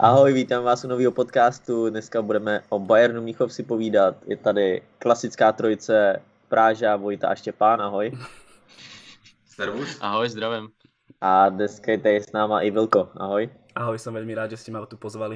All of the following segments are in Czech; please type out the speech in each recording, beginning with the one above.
Ahoj, vítám vás u nového podcastu. Dneska budeme o Bayernu Mnichov si povídat. Je tady klasická trojice Práža, Vojta a Štěpán. Ahoj. Servus. Ahoj, zdravím. A dneska je tady s náma i Vilko. Ahoj. Ahoj, som veľmi rád, že ste ma tu pozvali.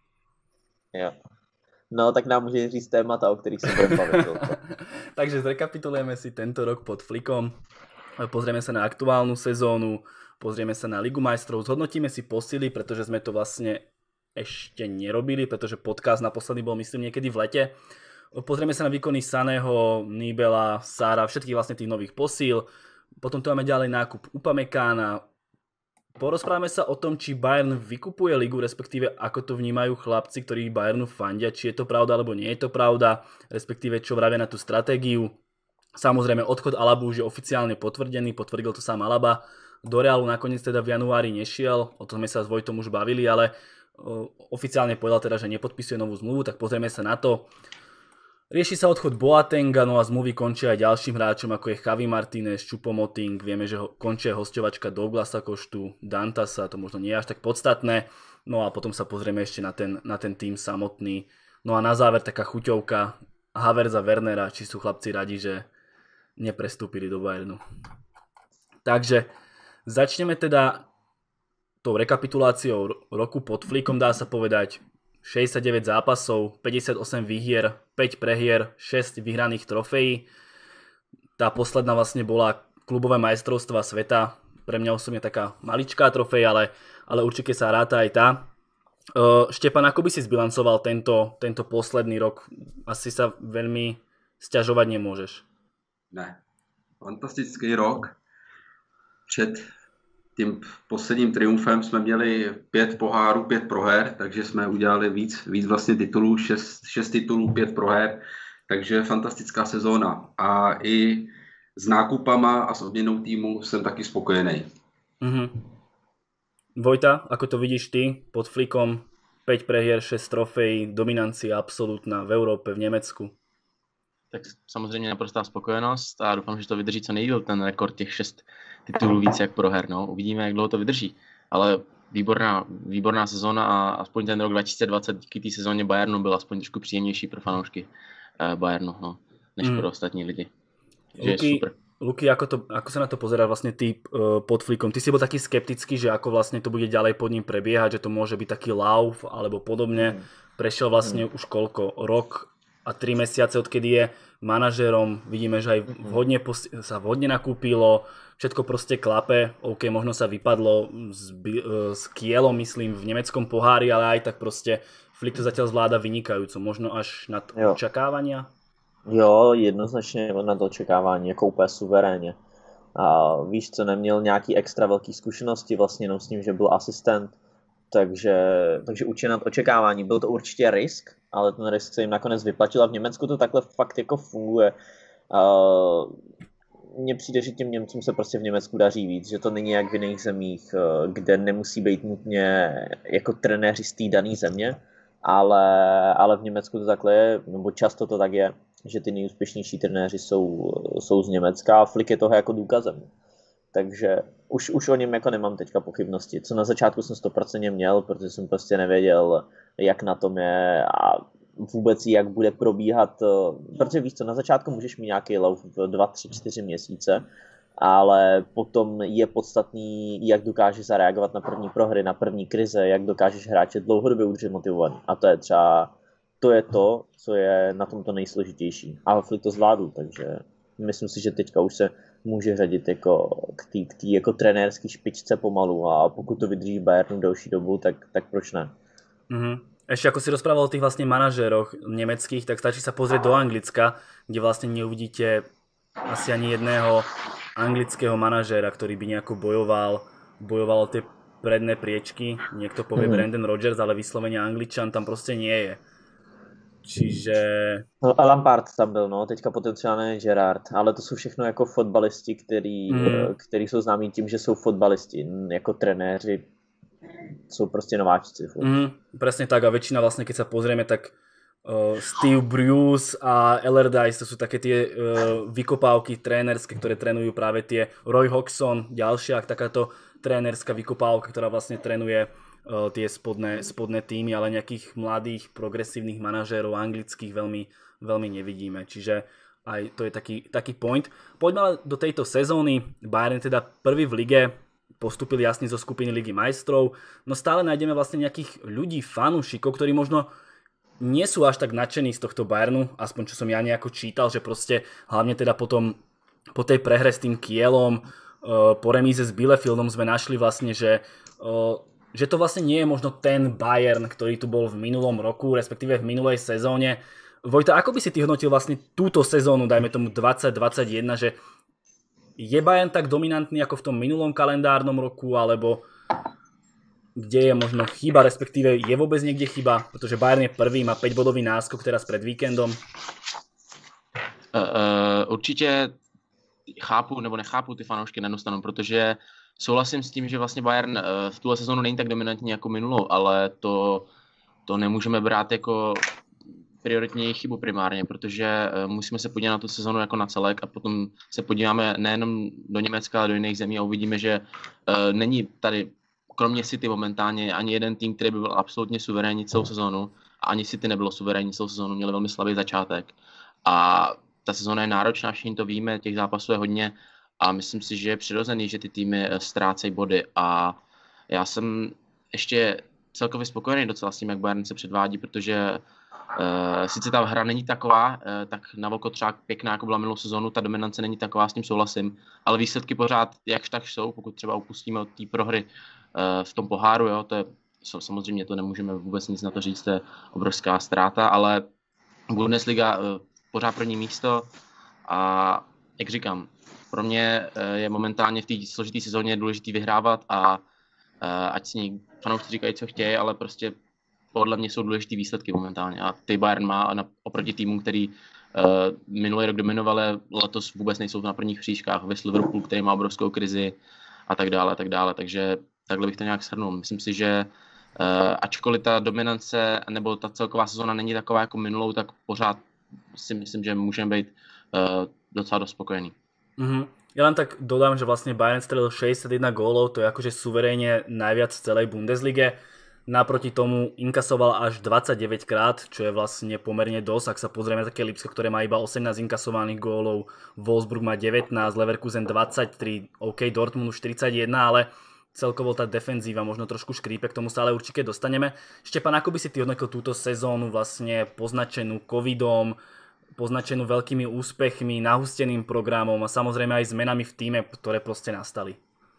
Jo. No, tak nám může říct témata, o kterých se budeme bavit. Takže zrekapitulujeme si tento rok pod flikom. Pozrieme sa na aktuálnu sezónu, pozrieme sa na Ligu majstrov, zhodnotíme si posily, pretože sme to vlastne ešte nerobili, pretože podcast naposledy bol, myslím, niekedy v lete. Pozrieme sa na výkony Saného, Nibela, Sára, všetkých vlastne tých nových posíl. Potom tu máme ďalej nákup Upamekána. Porozprávame sa o tom, či Bayern vykupuje ligu, respektíve ako to vnímajú chlapci, ktorí Bayernu fandia, či je to pravda alebo nie je to pravda, respektíve čo vravia na tú stratégiu. Samozrejme odchod Alabu už je oficiálne potvrdený, potvrdil to sám Alaba. Do Realu nakoniec teda v januári nešiel, o tom sme sa s Vojtom už bavili, ale oficiálne povedal teda, že nepodpisuje novú zmluvu, tak pozrieme sa na to. Rieši sa odchod Boatenga, no a zmluvy končia aj ďalším hráčom, ako je Javi Martínez, Choupo-Moting, vieme, že končia hosťovačka Douglasa Koštu, Dantasa, to možno nie je až tak podstatné, no a potom sa pozrieme ešte na ten tým samotný. No a na záver taká chuťovka Havertza, Wernera, či sú chlapci radi, že neprestúpili do Bayernu. Takže začneme teda tou rekapituláciou roku pod flikom, dá sa povedať. 69 zápasov, 58 výhier, 5 prehier, 6 vyhraných trofejí. Tá posledná vlastne bola klubové majstrovstvá sveta. Pre mňa osobne taká maličká trofej, ale určite sa ráta aj tá. Štepan, ako by si zbilancoval tento posledný rok? Asi sa veľmi sťažovať nemôžeš. Ne. Fantastický rok. Před tím posledním triumfem jsme měli 5 pohárů, 5 proher, takže jsme udělali víc vlastně titulů, 6 titulů, 5 proher, takže fantastická sezóna. A i s nákupama a s odměnou týmu jsem taky spokojený. Mm-hmm. Vojta, ako to vidíš ty pod flikom? 5 prehier, 6 trofejí, dominancia absolútna v Európe, v Nemecku. Tak samozřejmě naprostá spokojenost a doufám, že to vydrží co nejdýl ten rekord těch 6 titulů víc jak proher. No. Uvidíme, jak dlouho to vydrží. Ale výborná sezóna a aspoň ten rok 2020 díky té sezóně Bayernu byl aspoň trošku příjemnější pro fanoušky Bayernu, no, než pro ostatní lidi. Luky, ako sa na to pozerá vlastne ty pod flikom? Ty si bol taký skeptický, že ako vlastne to bude ďalej pod ním prebiehať, že to môže byť taký lauf alebo podobne. Prešiel vlastne už koľko? Rok a 3 mesiace, odkedy je manažérom. Vidíme, že aj sa vhodne nakúpilo, všetko proste klape. OK, možno sa vypadlo s Kielom, myslím, v nemeckom pohári, ale aj tak proste Flick to zatiaľ zvláda vynikajúco. Možno až nad očakávania? Jo, jednoznačně nad očekávání, jako úplně suverénně. A víš co, neměl nějaký extra velký zkušenosti vlastně jenom s tím, že byl asistent. Takže určitě nad očekávání. Byl to určitě risk, ale ten risk se jim nakonec vyplatil a v Německu to takhle fakt jako funguje. Mně přijde, že těm Němcům se prostě v Německu daří víc, že to není jak v jiných zemích, kde nemusí být nutně jako trenéři z té dané země, ale v Německu to takhle je, nebo často to tak je, že ty nejúspěšnější trenéři jsou z Německa a Flick je toho jako důkazem. Takže už o něm jako nemám teďka pochybnosti. Co na začátku jsem 100% měl, protože jsem prostě nevěděl, jak na tom je a vůbec jak bude probíhat. Protože víš co, na začátku můžeš mít nějaký lauf v 2, 3, 4 měsíce, ale potom je podstatný, jak dokážeš zareagovat na první prohry, na první krize, jak dokážeš hráče dlouhodobě udržet motivovaný. A to je to, co je na tomto nejsložitější. A Flick to zvládl, takže myslím si, že teďka už se může řadit jako k té jako trenérský špičce pomalu a pokud to vydrží Bayernu delší dobu, tak proč ne? Mm-hmm. Ešte ako si rozprával o tých vlastne manažéroch nemeckých, tak stačí sa pozrieť do Anglicka, kde vlastne neuvidíte asi ani jedného anglického manažéra, ktorý by nejako bojoval o tie predné priečky. Niekto povie Brendan Rodgers, ale vyslovene Angličan tam proste nie je. Čiže... No, Lampard tam byl, no, teďka potenciálně Gerrard, ale to jsou všechno jako fotbalisti, který jsou známí tím, že jsou fotbalisti, jako trenéři jsou prostě nováčci. Presne tak a väčšina vlastne, keď sa pozrieme, tak Steve Bruce a Allardyce, to sú také tie vykopávky trénerské, ktoré trénujú práve tie Roy Hodgson, ďalšia takáto trénerská vykopávka, ktorá vlastne trénuje tie spodné týmy, ale nejakých mladých, progresívnych manažérov anglických veľmi nevidíme. Čiže aj to je taký point. Poďme ale do tejto sezóny. Bayern teda prvý v lige, postúpili jasne zo skupiny Ligy majstrov, no stále nájdeme vlastne nejakých ľudí, fanúšikov, ktorí možno nie sú až tak nadšení z tohto Bayernu, aspoň čo som ja nejako čítal, že proste hlavne teda po tej prehre s tým Kielom, po remíze s Bielefieldom sme našli vlastne, že to vlastne nie je možno ten Bayern, ktorý tu bol v minulom roku, respektíve v minulej sezóne. Vojta, ako by si ty hodnotil vlastne túto sezónu, dajme tomu 2021, že je Bayern tak dominantný ako v tom minulom kalendárnom roku, alebo kde je možno chyba, respektíve je vôbec niekde chyba, pretože Bayern je prvý, má 5-bodový náskok teraz pred víkendom. Určitě chápu nebo nechápu ty fanoušky na jednu stranu, protože souhlasím s tím, že vlastně Bayern v tuhle sezónu není tak dominantní jako minulou, ale to nemůžeme brát jako prioritní chybu primárně, protože musíme se podívat na tu sezonu jako na celek a potom se podíváme nejenom do Německa, ale do jiných zemí a uvidíme, že není tady kromě City momentálně ani jeden tým, který by byl absolutně suverénní celou sezónu, a ani City nebylo suverénní celou sezónu, měli velmi slabý začátek. A ta sezóna je náročná, všichni to víme, těch zápasů je hodně a myslím si, že je přirozený, že ty týmy ztrácejí body a já jsem ještě celkově spokojený docela s tím, jak Bayern se předvádí, protože sice ta hra není taková, tak na oko třeba pěkná, jako byla minulou sezónu, ta dominance není taková, s tím souhlasím, ale výsledky pořád jakž tak jsou, pokud třeba upustíme od té prohry v tom poháru, jo, to je, samozřejmě to nemůžeme vůbec nic na to říct, to je obrovská ztráta, ale Bundesliga pořád první místo a jak říkám, pro mě je momentálně v té složité sezóně důležitý vyhrávat a ať si ní fanoušci říkají, co chtějí, ale prostě podle mě jsou důležitý výsledky momentálně a ty Bayern má oproti týmům, který minulý rok dominovali, letos vůbec nejsou na prvních příčkách, West Liverpool, který má obrovskou krizi a tak dále, takže takhle bych to nějak shrnul. Myslím si, že ačkoliv ta dominance nebo ta celková sezona není taková jako minulou, tak pořád si myslím, že můžeme být docela dost spokojený. Mm-hmm. Ja len tak dodám, že vlastne Bayern strelil 61 gólov, to je akože suverénne najviac v celej Bundeslige. Naproti tomu inkasoval až 29 krát, čo je vlastne pomerne dosť. Ak sa pozrieme také Lipsko, ktoré má iba 18 inkasovaných gólov, Wolfsburg má 19, Leverkusen 23, OK, Dortmund už 41, ale celkovo tá defenzíva možno trošku škrípe, k tomu sa ale určite dostaneme. Štepan, ako by si ty hodnotil túto sezónu vlastne poznačenú covidom, poznačenú veľkými úspechmi, nahusteným programom a samozrejme aj zmenami v týme, ktoré prostě nastali?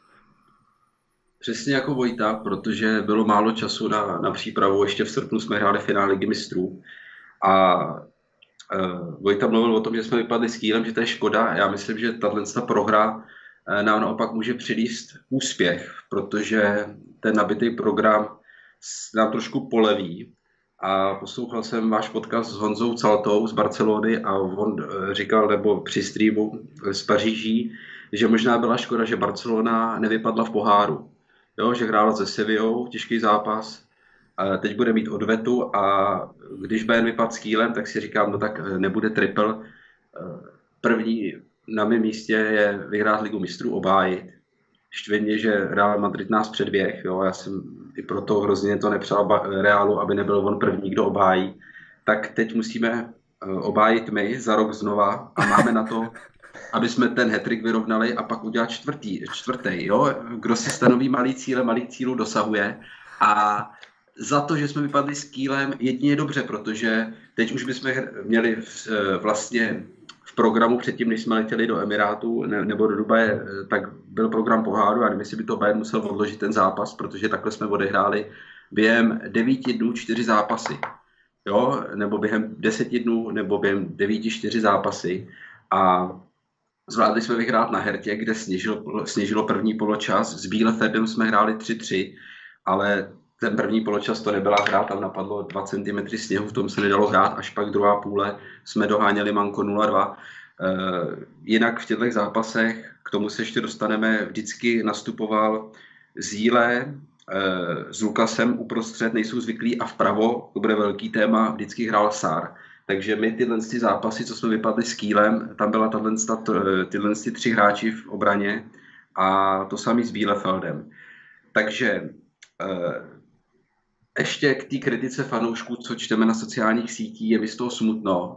Přesně jako Vojta, protože bylo málo času na přípravu, ještě v srpnu jsme hráli finále Ligy mistrů a Vojta mluvil o tom, že jsme vypadli s Kielem, že to je škoda. Já myslím, že tato prohra nám naopak může přinést úspěch, protože ten nabitý program nám trošku poleví. A poslouchal jsem váš podcast s Honzou Caltou z Barcelony a on říkal, nebo při streamu z Paříží, že možná byla škoda, že Barcelona nevypadla v poháru. Jo, že hrála se Sevillou, těžký zápas, a teď bude mít odvetu a když Bayern vypadl s Kielem, tak si říkám, no tak nebude triple. První na mém místě je vyhrát Ligu mistrů, obhájit. Štve mě, že Real Madrid nás předběh, jo, já jsem i proto hrozně to nepřál Realu, aby nebyl on první, kdo obhájí. Tak teď musíme obhájit my za rok znova a máme na to, aby jsme ten hat-trick vyrovnali a pak udělat čtvrtý, jo. Kdo si stanoví malý cílů dosahuje a za to, že jsme vypadli s Kielem, jedině dobře, protože teď už bychom měli vlastně v programu předtím, než jsme letěli do Emirátů nebo do Dubaje, tak byl program poháru a nevím, jestli by to Bayern musel odložit ten zápas, protože takhle jsme odehráli během 9 dnů 4 zápasy. Jo? Nebo během 10 dnů, nebo během 9 4 zápasy. A zvládli jsme vyhrát na Hertě, kde sněžilo první poločas. S Bielefeldem jsme hráli 3-3, ale ten první poločas to nebyla hra, tam napadlo 2 cm sněhu, v tom se nedalo hrát, až pak druhá půle jsme doháněli manko 0-2. Jinak v těchto zápasech, k tomu se ještě dostaneme, vždycky nastupoval Zíle s Lukasem uprostřed, nejsou zvyklí a vpravo, to bude velký téma, vždycky hrál Sár. Takže my tyhle zápasy, co jsme vypadli s Kielem, tam byla tyhle 3 hráči v obraně a to samý s Bielefeldem. Takže ještě k té kritice fanoušků, co čteme na sociálních sítích, je mi z toho smutno.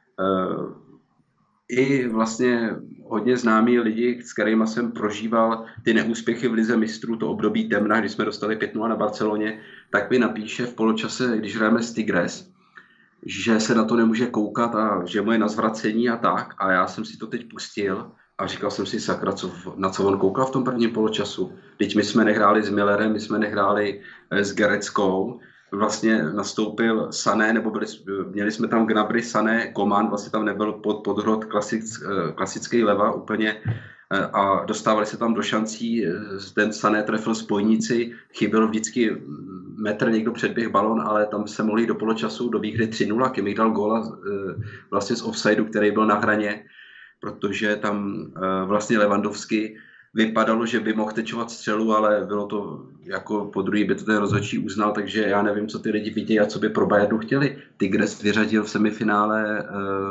I vlastně hodně známí lidi, s kterými jsem prožíval ty neúspěchy v lize mistrů, to období temna, kdy jsme dostali 5-0 na Barceloně, tak mi napíše v poločase, když hrajeme s Tigres, že se na to nemůže koukat a že mu je na zvracení a tak. A já jsem si to teď pustil a říkal jsem si, sakra, na co on koukal v tom prvním poločasu. Teď my jsme nehráli s Millerem, my jsme nehráli s Gereckou. Vlastně nastoupil Sané, nebo měli jsme tam Gnabry, Sané, Coman, vlastně tam nebyl podhrot klasický leva úplně a dostávali se tam do šancí, ten Sané trefil spojnici, chyběl vždycky metr, někdo předběh balon, ale tam se mohli do poločasu do výhry 3-0, Kimmich dal góla vlastně z offsideu, který byl na hraně, protože tam vlastně Lewandowski vypadalo, že by mohl tečovat střelu, ale bylo to jako po druhý by to ten rozhodčí uznal, takže já nevím, co ty lidi vidějí a co by pro Bayernu chtěli. Tigres vyřadil v semifinále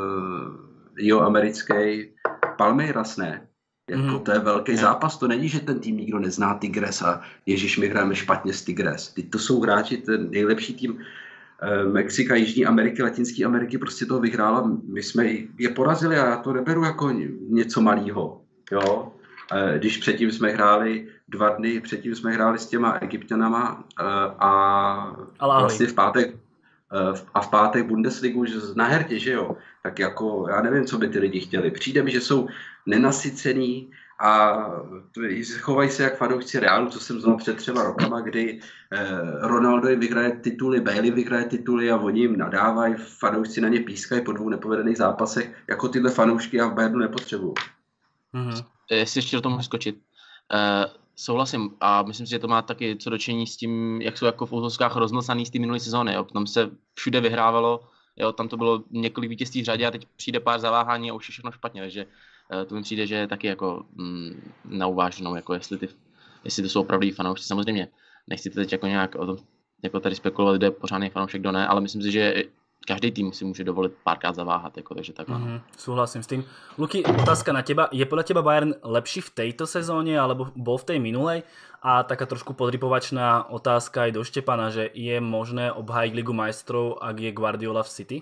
americký Palmeiras, ne? Jako to je velký zápas, to není, že ten tým nikdo nezná Tigres a ježiš, my hrajeme špatně s Tigres. Teď to jsou hráči, ten nejlepší tým Mexika, Jižní Ameriky, Latinské Ameriky prostě toho vyhrála. My jsme je porazili a já to neberu jako něco malýho, jo. Když předtím jsme hráli 2 dny, předtím jsme hráli s těma Egypťanama a vlastně v pátek Bundesligu na Hertě, že jo? Tak jako já nevím, co by ty lidi chtěli. Přijde mi, že jsou nenasycený a chovají se jak fanoušci Realu, co jsem znal před 3 rokama, kdy Ronaldo jim vyhraje tituly, Bailey vyhraje tituly a oni jim nadávají, fanoušci na ně pískají po 2 nepovedených zápasech. Jako tyhle fanoušky já v Bayernu nepotřebuju. Jestli ještě do toho můžu skočit. Souhlasím a myslím si, že to má taky co dočení s tím, jak jsou jako v úzovkách rozmlsaný z té minulé sezóny. Jo. Tam se všude vyhrávalo, jo, tam to bylo několik vítězství v řadě a teď přijde pár zaváhání a už je všechno špatně, takže to mi přijde, že je taky jako na uváženou, jako jestli to jsou opravdu fanoušci. Samozřejmě nechci teď jako nějak o tom jako tady spekulovat, kdo je pořádný fanoušek, kdo ne, ale myslím si, že každý tým si může dovolit párkrát zaváhat, jako, takže tak áno. Súhlasím s tým. Luky, otázka na teba. Je podľa teba Bayern lepší v tejto sezóne, alebo bol v tej minulej? A taká trošku podrypovačná otázka aj do Štepana, že je možné obhájiť Ligu majstrov, ak je Guardiola v City?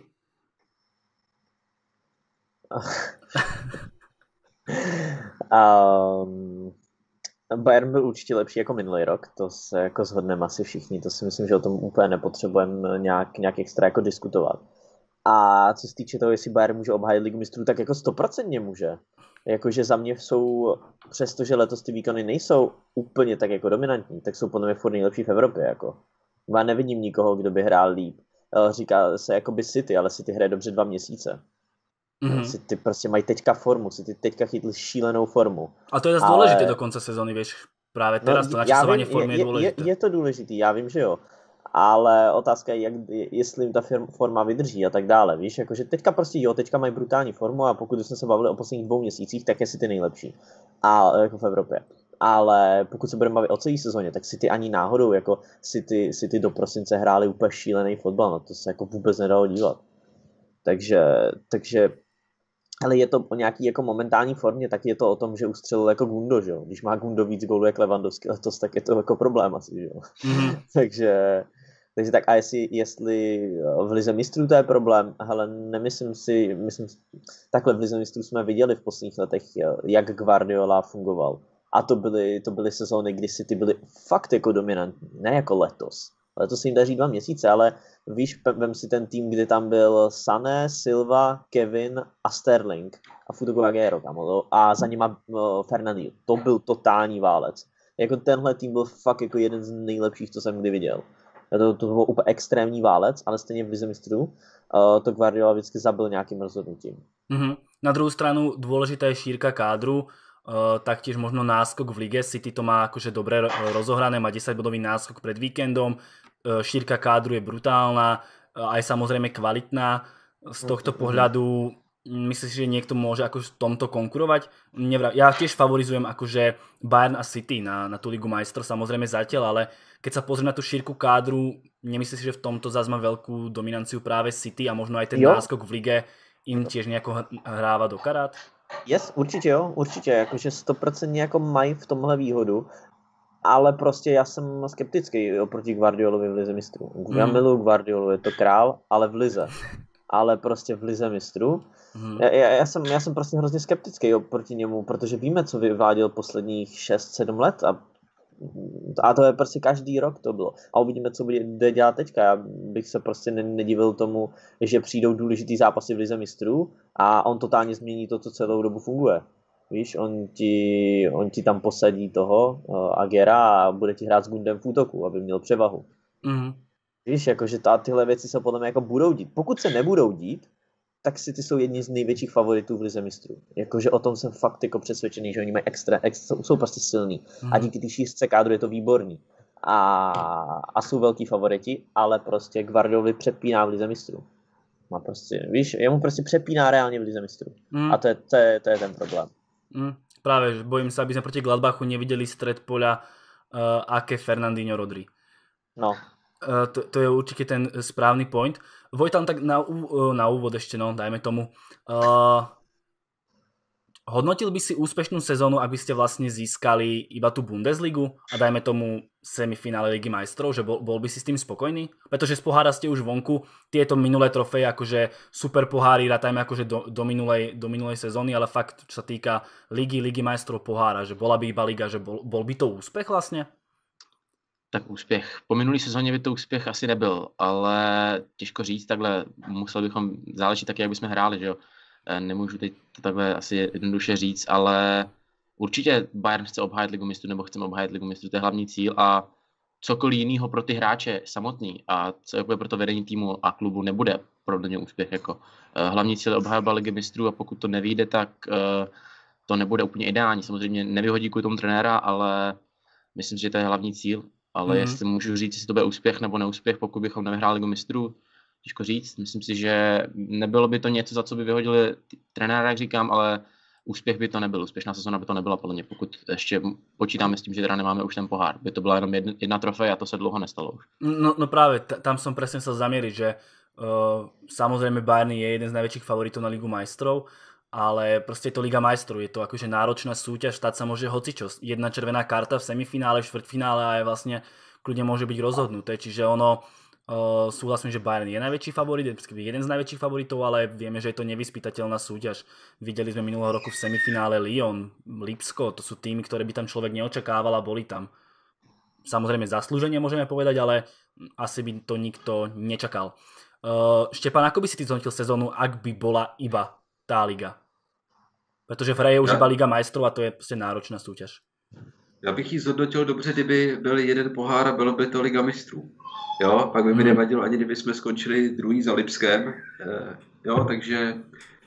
Bayern byl určitě lepší jako minulý rok, to se jako shodneme asi všichni, to si myslím, že o tom úplně nepotřebujeme nějak extra jako diskutovat. A co se týče toho, jestli Bayern může obhájit Ligu mistrů, tak jako 100% může. Jakože za mě jsou, přestože letos ty výkony nejsou úplně tak jako dominantní, tak jsou podle mě furt nejlepší v Evropě. Jako. Já nevidím nikoho, kdo by hrál líp. Říká se jakoby City, ale City hraje dobře 2 měsíce. City prostě mají teďka formu, City teďka chytli šílenou formu. A to je zase dôležité do konce sezóny, vieš, právě teraz to načasování formy je důležité. Je to důležitý, já vím, že jo. Ale otázka je, jestli jim ta forma vydrží a tak dále, víš, jakože teďka prostě jo, teďka mají brutální formu a pokud jsme se bavili o posledních 2 měsících, tak je City nejlepší. A jako v Evropě. Ale pokud se budeme bavit o celé sezóně, tak City ani náhodou, jako City do prosince hráli úplně šílený fotbal, no to se jako vůbec nedalo dívat. Takže ale je to o nějaký jako momentální formě, tak je to o tom, že ustřelil jako Gundo, že jo. Když má Gundo víc gólů jak Lewandowski letos, tak je to jako problém asi, že jo. Takže tak a jestli v lize mistrů to je problém, hele, myslím takhle v lize mistrů jsme viděli v posledních letech, jak Guardiola fungoval. A to byly sezóny, kdy City byly fakt jako dominantní, ne jako letos. Letos se jim daří 2 měsíce, ale víš, vem si ten tým, kdy tam byl Sané, Silva, Kevin a Sterling a Futogo Aguero a za nima Fernandinho. To byl totální válec. Jako tenhle tým byl fakt jako jeden z nejlepších, co jsem kdy viděl. To byl úplně extrémní válec, ale stejně v lize mistrů to Guardiola vždycky zabil nějakým rozhodnutím. Na druhou stranu dôležitá je šírka kádru, taktiež možno náskok v lige. City to má akože dobre rozohrané, má 10-bodový náskok pred víkendom, šírka kádru je brutálna, aj samozrejme kvalitná. Z tohto pohľadu myslíš, že niekto môže akože v tomto konkurovať? Ja tiež favorizujem akože Bayern a City na tú Ligu majstrov, samozrejme zatiaľ, ale keď sa pozriem na tú šírku kádru, nemyslíš, že v tomto zase má veľkú dominanciu práve City a možno aj ten náskok v lige im tiež nejako hráva do karát? Určitě, jakože 100% jako mají v tomhle výhodu. ale prostě já jsem skeptický oproti Guardiolovi v lize mistrů. Já miluji Guardiolu, je to král, ale v lize. Ale prostě v lize mistrů. Já jsem prostě hrozně skeptický oproti němu, protože víme, co vyváděl posledních 6-7 let a to je prostě každý rok to bylo. A uvidíme, co bude dělat teďka. Já bych se prostě nedivil tomu, že přijdou důležitý zápasy v lize mistrů a on totálně změní to, co celou dobu funguje. Víš, on ti tam posadí toho Agera a bude ti hrát s Gundem v útoku, aby měl převahu. Víš, jakože tyhle věci se podle mě jako budou dít. Pokud se nebudou dít, tak City jsou jedni z největších favoritů v lize mistrů. Jakože o tom jsem fakt jako přesvědčený, že oni mají jsou prostě silní. A díky té šířce kádru je to výborný. A jsou velký favoriti, ale prostě Guardiolovi přepíná v lize mistrů. Má prostě, víš, jemu prostě přepíná reálně v lize mistrů. A to je ten problém. Práve, bojím sa, aby sme proti Gladbachu nevideli stred poľa Ake, Fernandinho, Rodri. No. To je určite ten správny point. Vojtan, tak na úvod ešte, no, dajme tomu. Hodnotil by si úspešnú sezónu, aby ste vlastne získali iba tú Bundesligu a dajme tomu semifinále Ligy majstrov, že bol by si s tým spokojný? Pretože z pohára ste už vonku, tieto minulé trofeje, akože super poháry, rátajme akože do minulej sezóny, ale fakt, čo sa týka Ligy majstrov, pohára, že bola by iba liga, že bol by to úspech vlastne? Tak úspěch. Po minulý sezóně by to úspěch asi nebyl, ale těžko říct, takhle museli bychom, záleží taky, jak bychom hráli, že jo. Nemůžu teď to takhle asi jednoduše říct, ale určitě Bayern chce obhájit Ligu mistrů, nebo chceme obhájit Ligu mistrů, to je hlavní cíl a cokoliv jiného pro ty hráče samotný a cokoliv pro to vedení týmu a klubu nebude pro ně úspěch. Jako. Hlavní cíl je obhajoba Ligy mistrů a pokud to nevyjde, tak to nebude úplně ideální. Samozřejmě nevyhodí kvůli tomu trenéra, ale myslím si, že to je hlavní cíl. Ale jestli můžu říct, jestli to bude úspěch nebo neúspěch, pokud bychom nevyhráli Ligu mistrů, těžko říct. Myslím si, že nebylo by to něco, za co by vyhodili trenéra, jak říkám, ale úspěch by to nebyl. Úspěšná sezóna by to nebyla podle mě, pokud ještě počítáme s tím, že teda nemáme už ten pohár. By to byla jenom jedna trofej a to se dlouho nestalo už. No práve, tam som presne sa zamieriť, že samozrejme Bayern je jeden z najväčších favoritov na Ligu majstrov, ale proste je to Liga majstrov, je to akože náročná súťaž, stať sa môže hocičo. Jedna červená karta v semifinále, v štvrťfinále a je vlastne kľudne môže byť rozhodnuté, čiže ono súhlasím, že Bayern je najväčší favorit, jeden z najväčších favoritov, ale vieme, že je to nevyspytateľná súťaž. Videli sme minulého roku v semifinále Lyon, Lipsko, to sú týmy, ktoré by tam človek neočakával a boli tam. Samozrejme zaslúženie môžeme povedať, ale asi by to nikto nečakal. Štepan, ako by si ty zhodnotil sezónu, ak by bola iba tá liga? Protože v hře je už iba Liga majstrov a to je prostě náročná soutěž. Já bych ji zhodnotil dobře, kdyby byl jeden pohár a bylo by to Liga mistrů. Jo, pak by mi nevadilo ani kdyby jsme skončili druhý za Lipskem. Jo, takže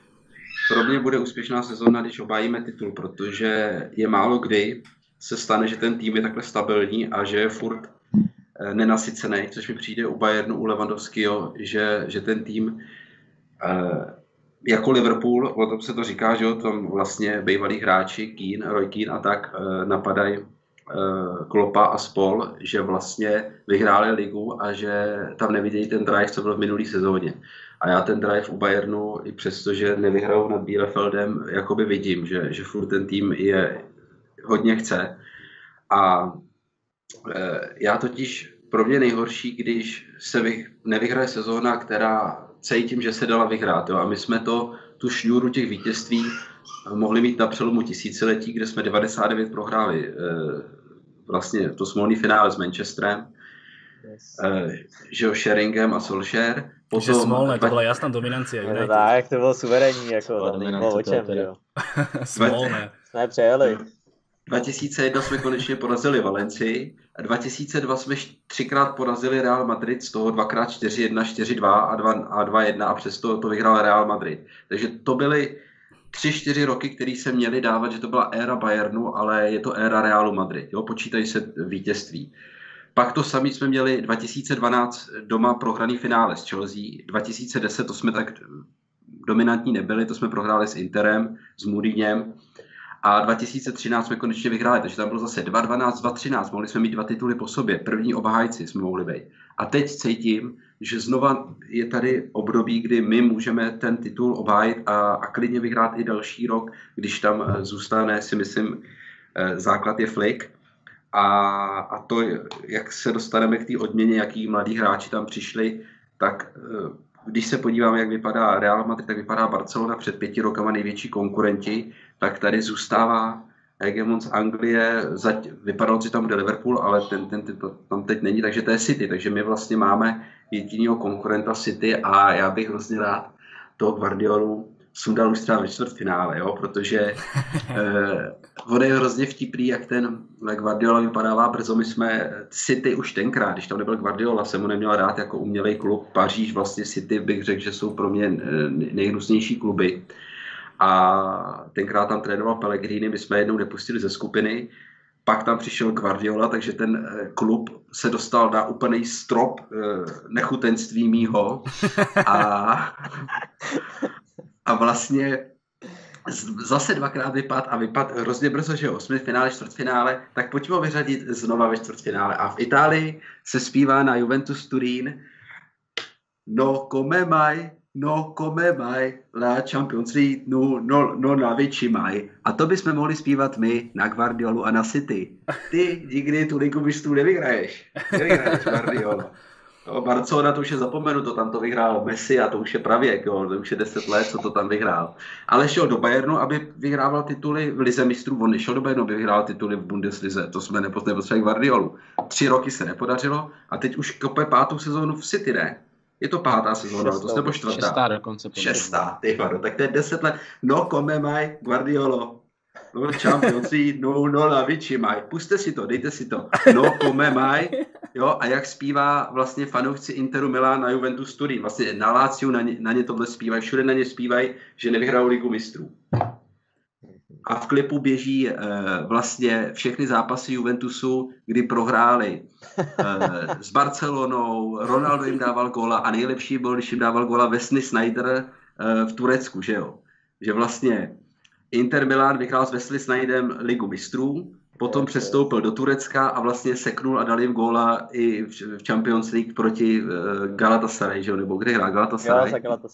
pro mě bude úspěšná sezóna, když obhájíme titul, protože je málo kdy se stane, že ten tým je takhle stabilní a že je furt nenasycený, což mi přijde u Bayernu, u Lewandowského, že ten tým jako Liverpool, o tom se to říká, že tam vlastně bývalí hráči, Roy Keane a tak napadají Kloppa a spol, že vlastně vyhráli ligu a že tam nevidějí ten drive, co byl v minulý sezóně. A já ten drive u Bayernu, i přesto, že nevyhrajou nad Bielefeldem, jakoby vidím, že furt ten tým je hodně chce. A já totiž pro mě nejhorší, když se nevyhraje sezóna, která cítím, že se dala vyhrát. Jo? A my jsme tu šňůru těch vítězství mohli mít na přelomu tisíciletí, kde jsme 99 prohráli vlastně to smolný finále s Manchesterem, že jo, Sheringem a Solskjaer. Potom, smolné, to byla jasná dominancia. No tak, to bylo suverénní, jako to nebylo o čem, jo. Smolné. Jsme přejeli. 2001 jsme konečně porazili Valencii, 2002 jsme 3krát porazili Real Madrid, z toho 2x4-1, 4-2 a 2-1 a přesto to vyhrál Real Madrid. Takže to byly 3-4 roky, které se měly dávat, že to byla éra Bayernu, ale je to éra Realu Madrid. Jo? Počítají se vítězství. Pak to samé jsme měli 2012 doma prohraný finále s Chelsea, 2010 to jsme tak dominantní nebyli, to jsme prohráli s Interem, s Mourinhem. A 2013 jsme konečně vyhráli, takže tam bylo zase 2012, 2013, mohli jsme mít 2 tituly po sobě, první obhájci jsme mohli být. A teď cítím, že znova je tady období, kdy my můžeme ten titul obhájit a klidně vyhrát i další rok, když tam zůstane, si myslím, základ je Flick. A to, jak se dostaneme k té odměně, jaký mladí hráči tam přišli, tak když se podíváme, jak vypadá Real Madrid, tak vypadá Barcelona před 5 rokama největší konkurenti, tak tady zůstává hegemon z Anglie, vypadalo, že tam bude Liverpool, ale ten tam teď není, takže to je City, takže my vlastně máme jedinýho konkurenta City a já bych hrozně rád toho Guardiolu sundal už třeba ve čtvrtfinále, jo, protože on je hrozně vtipný, jak ten Guardiola vypadává brzo. My jsme City už tenkrát, když tam nebyl Guardiola, jsem ho neměl rád jako umělej klub. Paříž, vlastně City bych řekl, že jsou pro mě nejhnusnější kluby. A tenkrát tam trénoval Pellegrini, my jsme jednou nepustili ze skupiny, pak tam přišel Guardiola, takže ten klub se dostal na úplný strop nechutenství mýho a vlastně zase dvakrát vypad hrozně brzo, že jo, 8finále, čtvrtfinále, tak pojďme ho vyřadit znova ve čtvrtfinále. A v Itálii se zpívá na Juventus Turín No come mai la Champions League, no la větší maj. A to bychom mohli zpívat my na Guardiolu a na City. Ty nikdy tu ligu mistrů nevyhraješ Guardiola. No, Barcelona to už je zapomenuto, tam to vyhrál Messi a to už je pravěk, jo, to už je 10 let, co to tam vyhrál. Ale šel do Bayernu, aby vyhrával tituly v Lize mistrů, on nešel do Bayernu, aby vyhrál tituly v Bundeslize, to jsme nepotřebovali Guardiolu. 3 roky se nepodařilo a teď už kope 5. sezónu v City, ne? Je to 5. sezóna, to nebo 4. 6. dokonce. 6. Tak to je 10 let. No come mai Guardiolo. No Champions League, no la vici mai. Puste si to, dejte si to. No come mai. Jo, a jak zpívá vlastně fanoušci Interu Milán na Juventus Turín. Vlastně na Láciu na ně tohle zpívají, všude na ně zpívají, že nevyhrajou ligu mistrů. A v klipu běží vlastně všechny zápasy Juventusu, kdy prohráli s Barcelonou, Ronaldo jim dával góla a nejlepší byl, když jim dával góla Wesley Sneijder v Turecku, že jo. Že vlastně Inter Milan vyhrál s Wesley Sneijderem ligu mistrů, potom přestoupil do Turecka a vlastně seknul a dal jim góla i v Champions League proti Galatasaray, že jo, nebo kde hrál Galatasaray?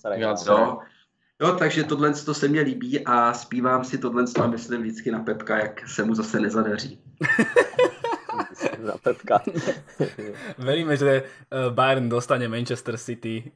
Jo, takže tohle to se mně líbí a zpívám si tohle a myslím vždycky na Pepka, jak se mu zase nezadaří. Na Pepka. Veríme, že Bayern dostane Manchester City.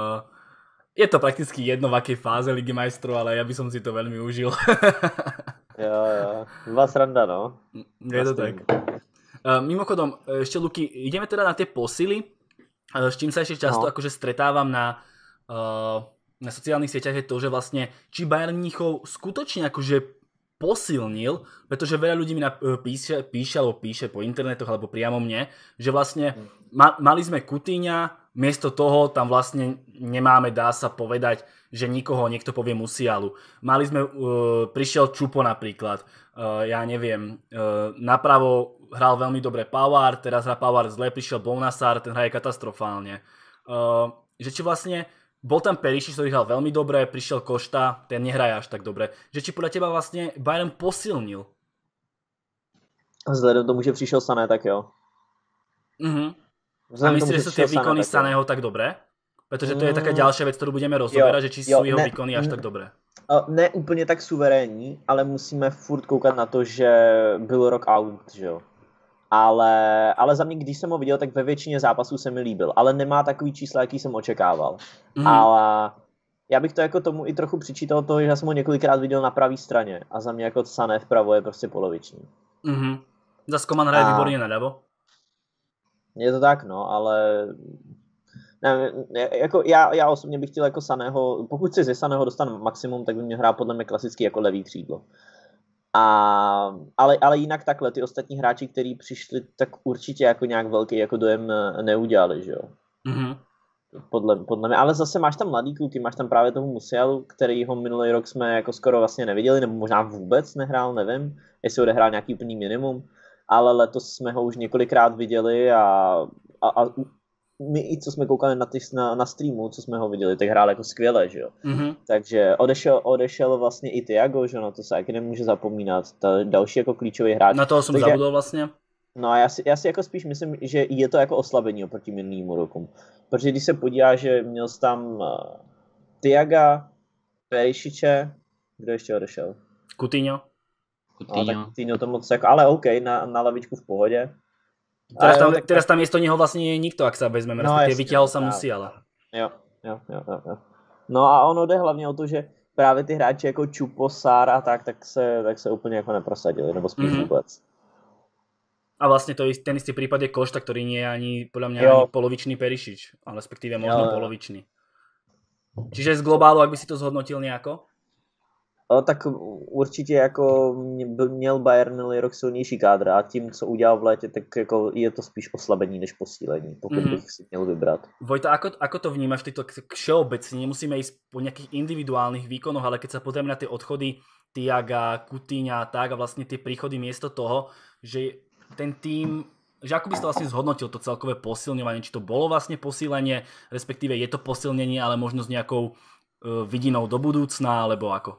Je to prakticky jedno, v akej fáze Ligy majstrov, ale ja by som si to veľmi užil. Jo. Byla sranda, no. Je to tak. Mimochodom, ešte Luky, ideme teda na tie posily, s čím sa ešte často akože stretávam na sociálnych sieťach je to, že vlastne či Bayern Mníchov skutočne akože posilnil, pretože veľa ľudí mi píše po internetoch alebo priamo mne, že vlastne mali sme Coutinha, miesto toho tam vlastne nemáme, dá sa povedať, že niekto povie Musialu. Mali sme, prišiel Čupo napríklad, ja neviem, napravo hral veľmi dobre Pavard, teraz hrá Pavard zle, prišiel Bounasar, ten hraje katastrofálne. Že či vlastne bol tam Perišič, ktorý hral veľmi dobre, prišiel Košta, ten nehraje až tak dobre. Že či podľa teba vlastne Bayern posilnil? Vzhledem tomu, že přišel Sané, tak jo. A myslíš, že sú tie výkony Saného tak dobré? Pretože to je taká ďalšia vec, ktorú budeme rozoberať, že či sú jeho výkony až tak dobré. Ne úplně tak suverénní, ale musíme furt koukat na to, že byl rok out, že jo. Ale za mě, když jsem ho viděl, tak ve většině zápasů se mi líbil, ale nemá takový čísla, jaký jsem očekával. Ale já bych to jako tomu i trochu přičítal to, že já jsem ho několikrát viděl na pravé straně a za mě jako Sané vpravo je prostě poloviční. Zas Koman hraje výborně naľavo. Je to tak, no, ale ne, jako já osobně bych chtěl jako Saného, pokud si ze Saného dostanu maximum, tak by mě hrál podle mě klasicky jako levý křídlo. Ale jinak takhle, ty ostatní hráči, kteří přišli, tak určitě jako nějak velký jako dojem neudělali, že jo. Podle mě, ale zase máš tam mladý kluky, máš tam právě toho Musialu, kterýho minulý rok jsme jako skoro vlastně neviděli, nebo možná vůbec nehrál, nevím, jestli odehrál nějaký úplný minimum, ale letos jsme ho už několikrát viděli a my i co jsme koukali na streamu, co jsme ho viděli, tak hrál jako skvěle, že jo. Takže odešel vlastně i Thiago, že no, to se taky nemůže zapomínat, ta další jako klíčový hráč. Na toho jsem zabudol vlastně. No a já si jako spíš myslím, že je to jako oslabení oproti minulému roku. Protože když se podívá, že měl jsi tam Thiaga, Perišiče, kdo ještě odešel? Coutinho. No, tak Coutinho to moc jako, ale OK, na lavičku v pohodě. Teraz tam miesto neho vlastne nie je nikto, ak sa vezmeme, respektíve vyťahol sa Musiala. Jo. No a ono jde hlavně o to, že právě ty hráči jako Čupo, Sár a tak se úplně jako neprosadili, nebo spíš vůbec. A vlastne ten istý prípad je Košta, ktorý nie je ani, podľa mňa, ani polovičný Perišič, ale respektíve možno polovičný. Čiže z globálu, ak by si to zhodnotil nejako? Tak určitě jako měl Bayern minulý rok silnější kádr a tím, co udělal v létě, tak jako je to spíš oslabení než posílení, pokud bych si měl vybrat. Vojta, ako to vnímaš v tejto všeobecne? Nemusíme ísť po nejakých individuálnych výkonoch, ale keď sa pozrieme na tie odchody Thiaga, Coutinha tak a vlastne tie príchody miesto toho, že ten tým, že ako by si to vlastne zhodnotil to celkové posilňovanie, či to bolo vlastne posílenie, respektíve je to posilnenie, ale možno s nejakou vidinou do budúcna, alebo ako?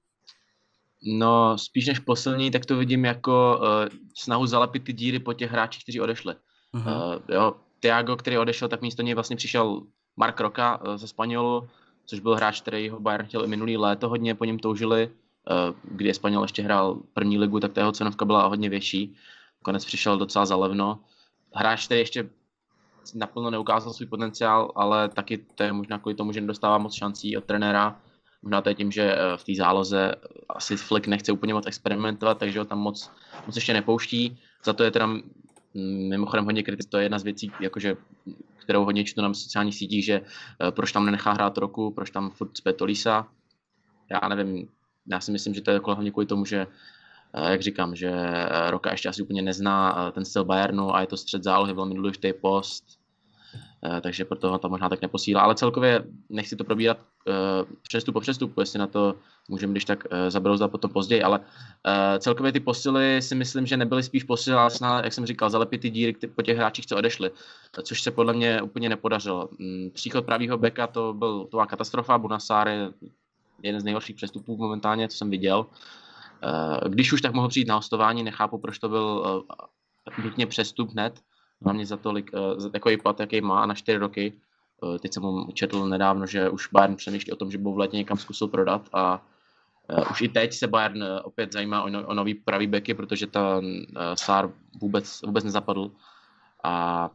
No, spíš než posilní, tak to vidím jako snahu zalepit ty díry po těch hráčích, kteří odešli. Thiago, který odešel, tak místo něj vlastně přišel Marc Roca ze Španělu, což byl hráč, který ho Bayern chtěl i minulý léto, hodně po něm toužili. Kdy Španěl ještě hrál první ligu, tak ta jeho cenovka byla hodně větší. Konec přišel docela za levno. Hráč, který ještě naplno neukázal svůj potenciál, ale taky to je možná kvůli tomu, že nedostává moc šancí od trenéra. Možná to je tím, že v té záloze asi Flick nechce úplně moc experimentovat, takže ho tam moc ještě nepouští. Za to je teda mimochodem hodně kritické. To je jedna z věcí, jakože, kterou hodně čtu na sociálních sítích, že proč tam nenechá hrát Roku, proč tam furt cpe Tolisa. Já nevím, já si myslím, že to je hlavně kvůli tomu, že jak říkám, že Roka ještě asi úplně nezná ten styl Bayernu a je to střed zálohy, velmi důležitý post, takže proto ho tam možná tak neposílá, ale celkově nechci to probírat přestup po přestupu, jestli na to můžeme když tak zabrouzdat potom později, ale celkově ty posily si myslím, že nebyly spíš posily, ale snad, jak jsem říkal, zalepit ty díry po těch hráčích, co odešli, což se podle mě úplně nepodařilo. Příchod pravýho beka to byla katastrofa, Bouna Sarr je jeden z nejhorších přestupů momentálně, co jsem viděl. Když už tak mohl přijít na hostování, nechápu, proč to byl nutně přestup hned, hlavně za takový plat, jaký má na 4 roky. Teď jsem mu četl nedávno, že už Bayern přemýšlí o tom, že by v létě někam zkusil prodat a už i teď se Bayern opět zajímá o nový pravý beky, protože ta Sarr vůbec nezapadl. A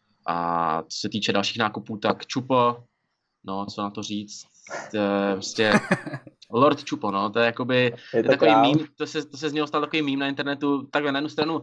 co se týče dalších nákupů, tak Čupo, no co na to říct, prostě Lord Čupo, no, to je jakoby takový mím, to se z něho stal takový mím na internetu, takhle na jednu stranu.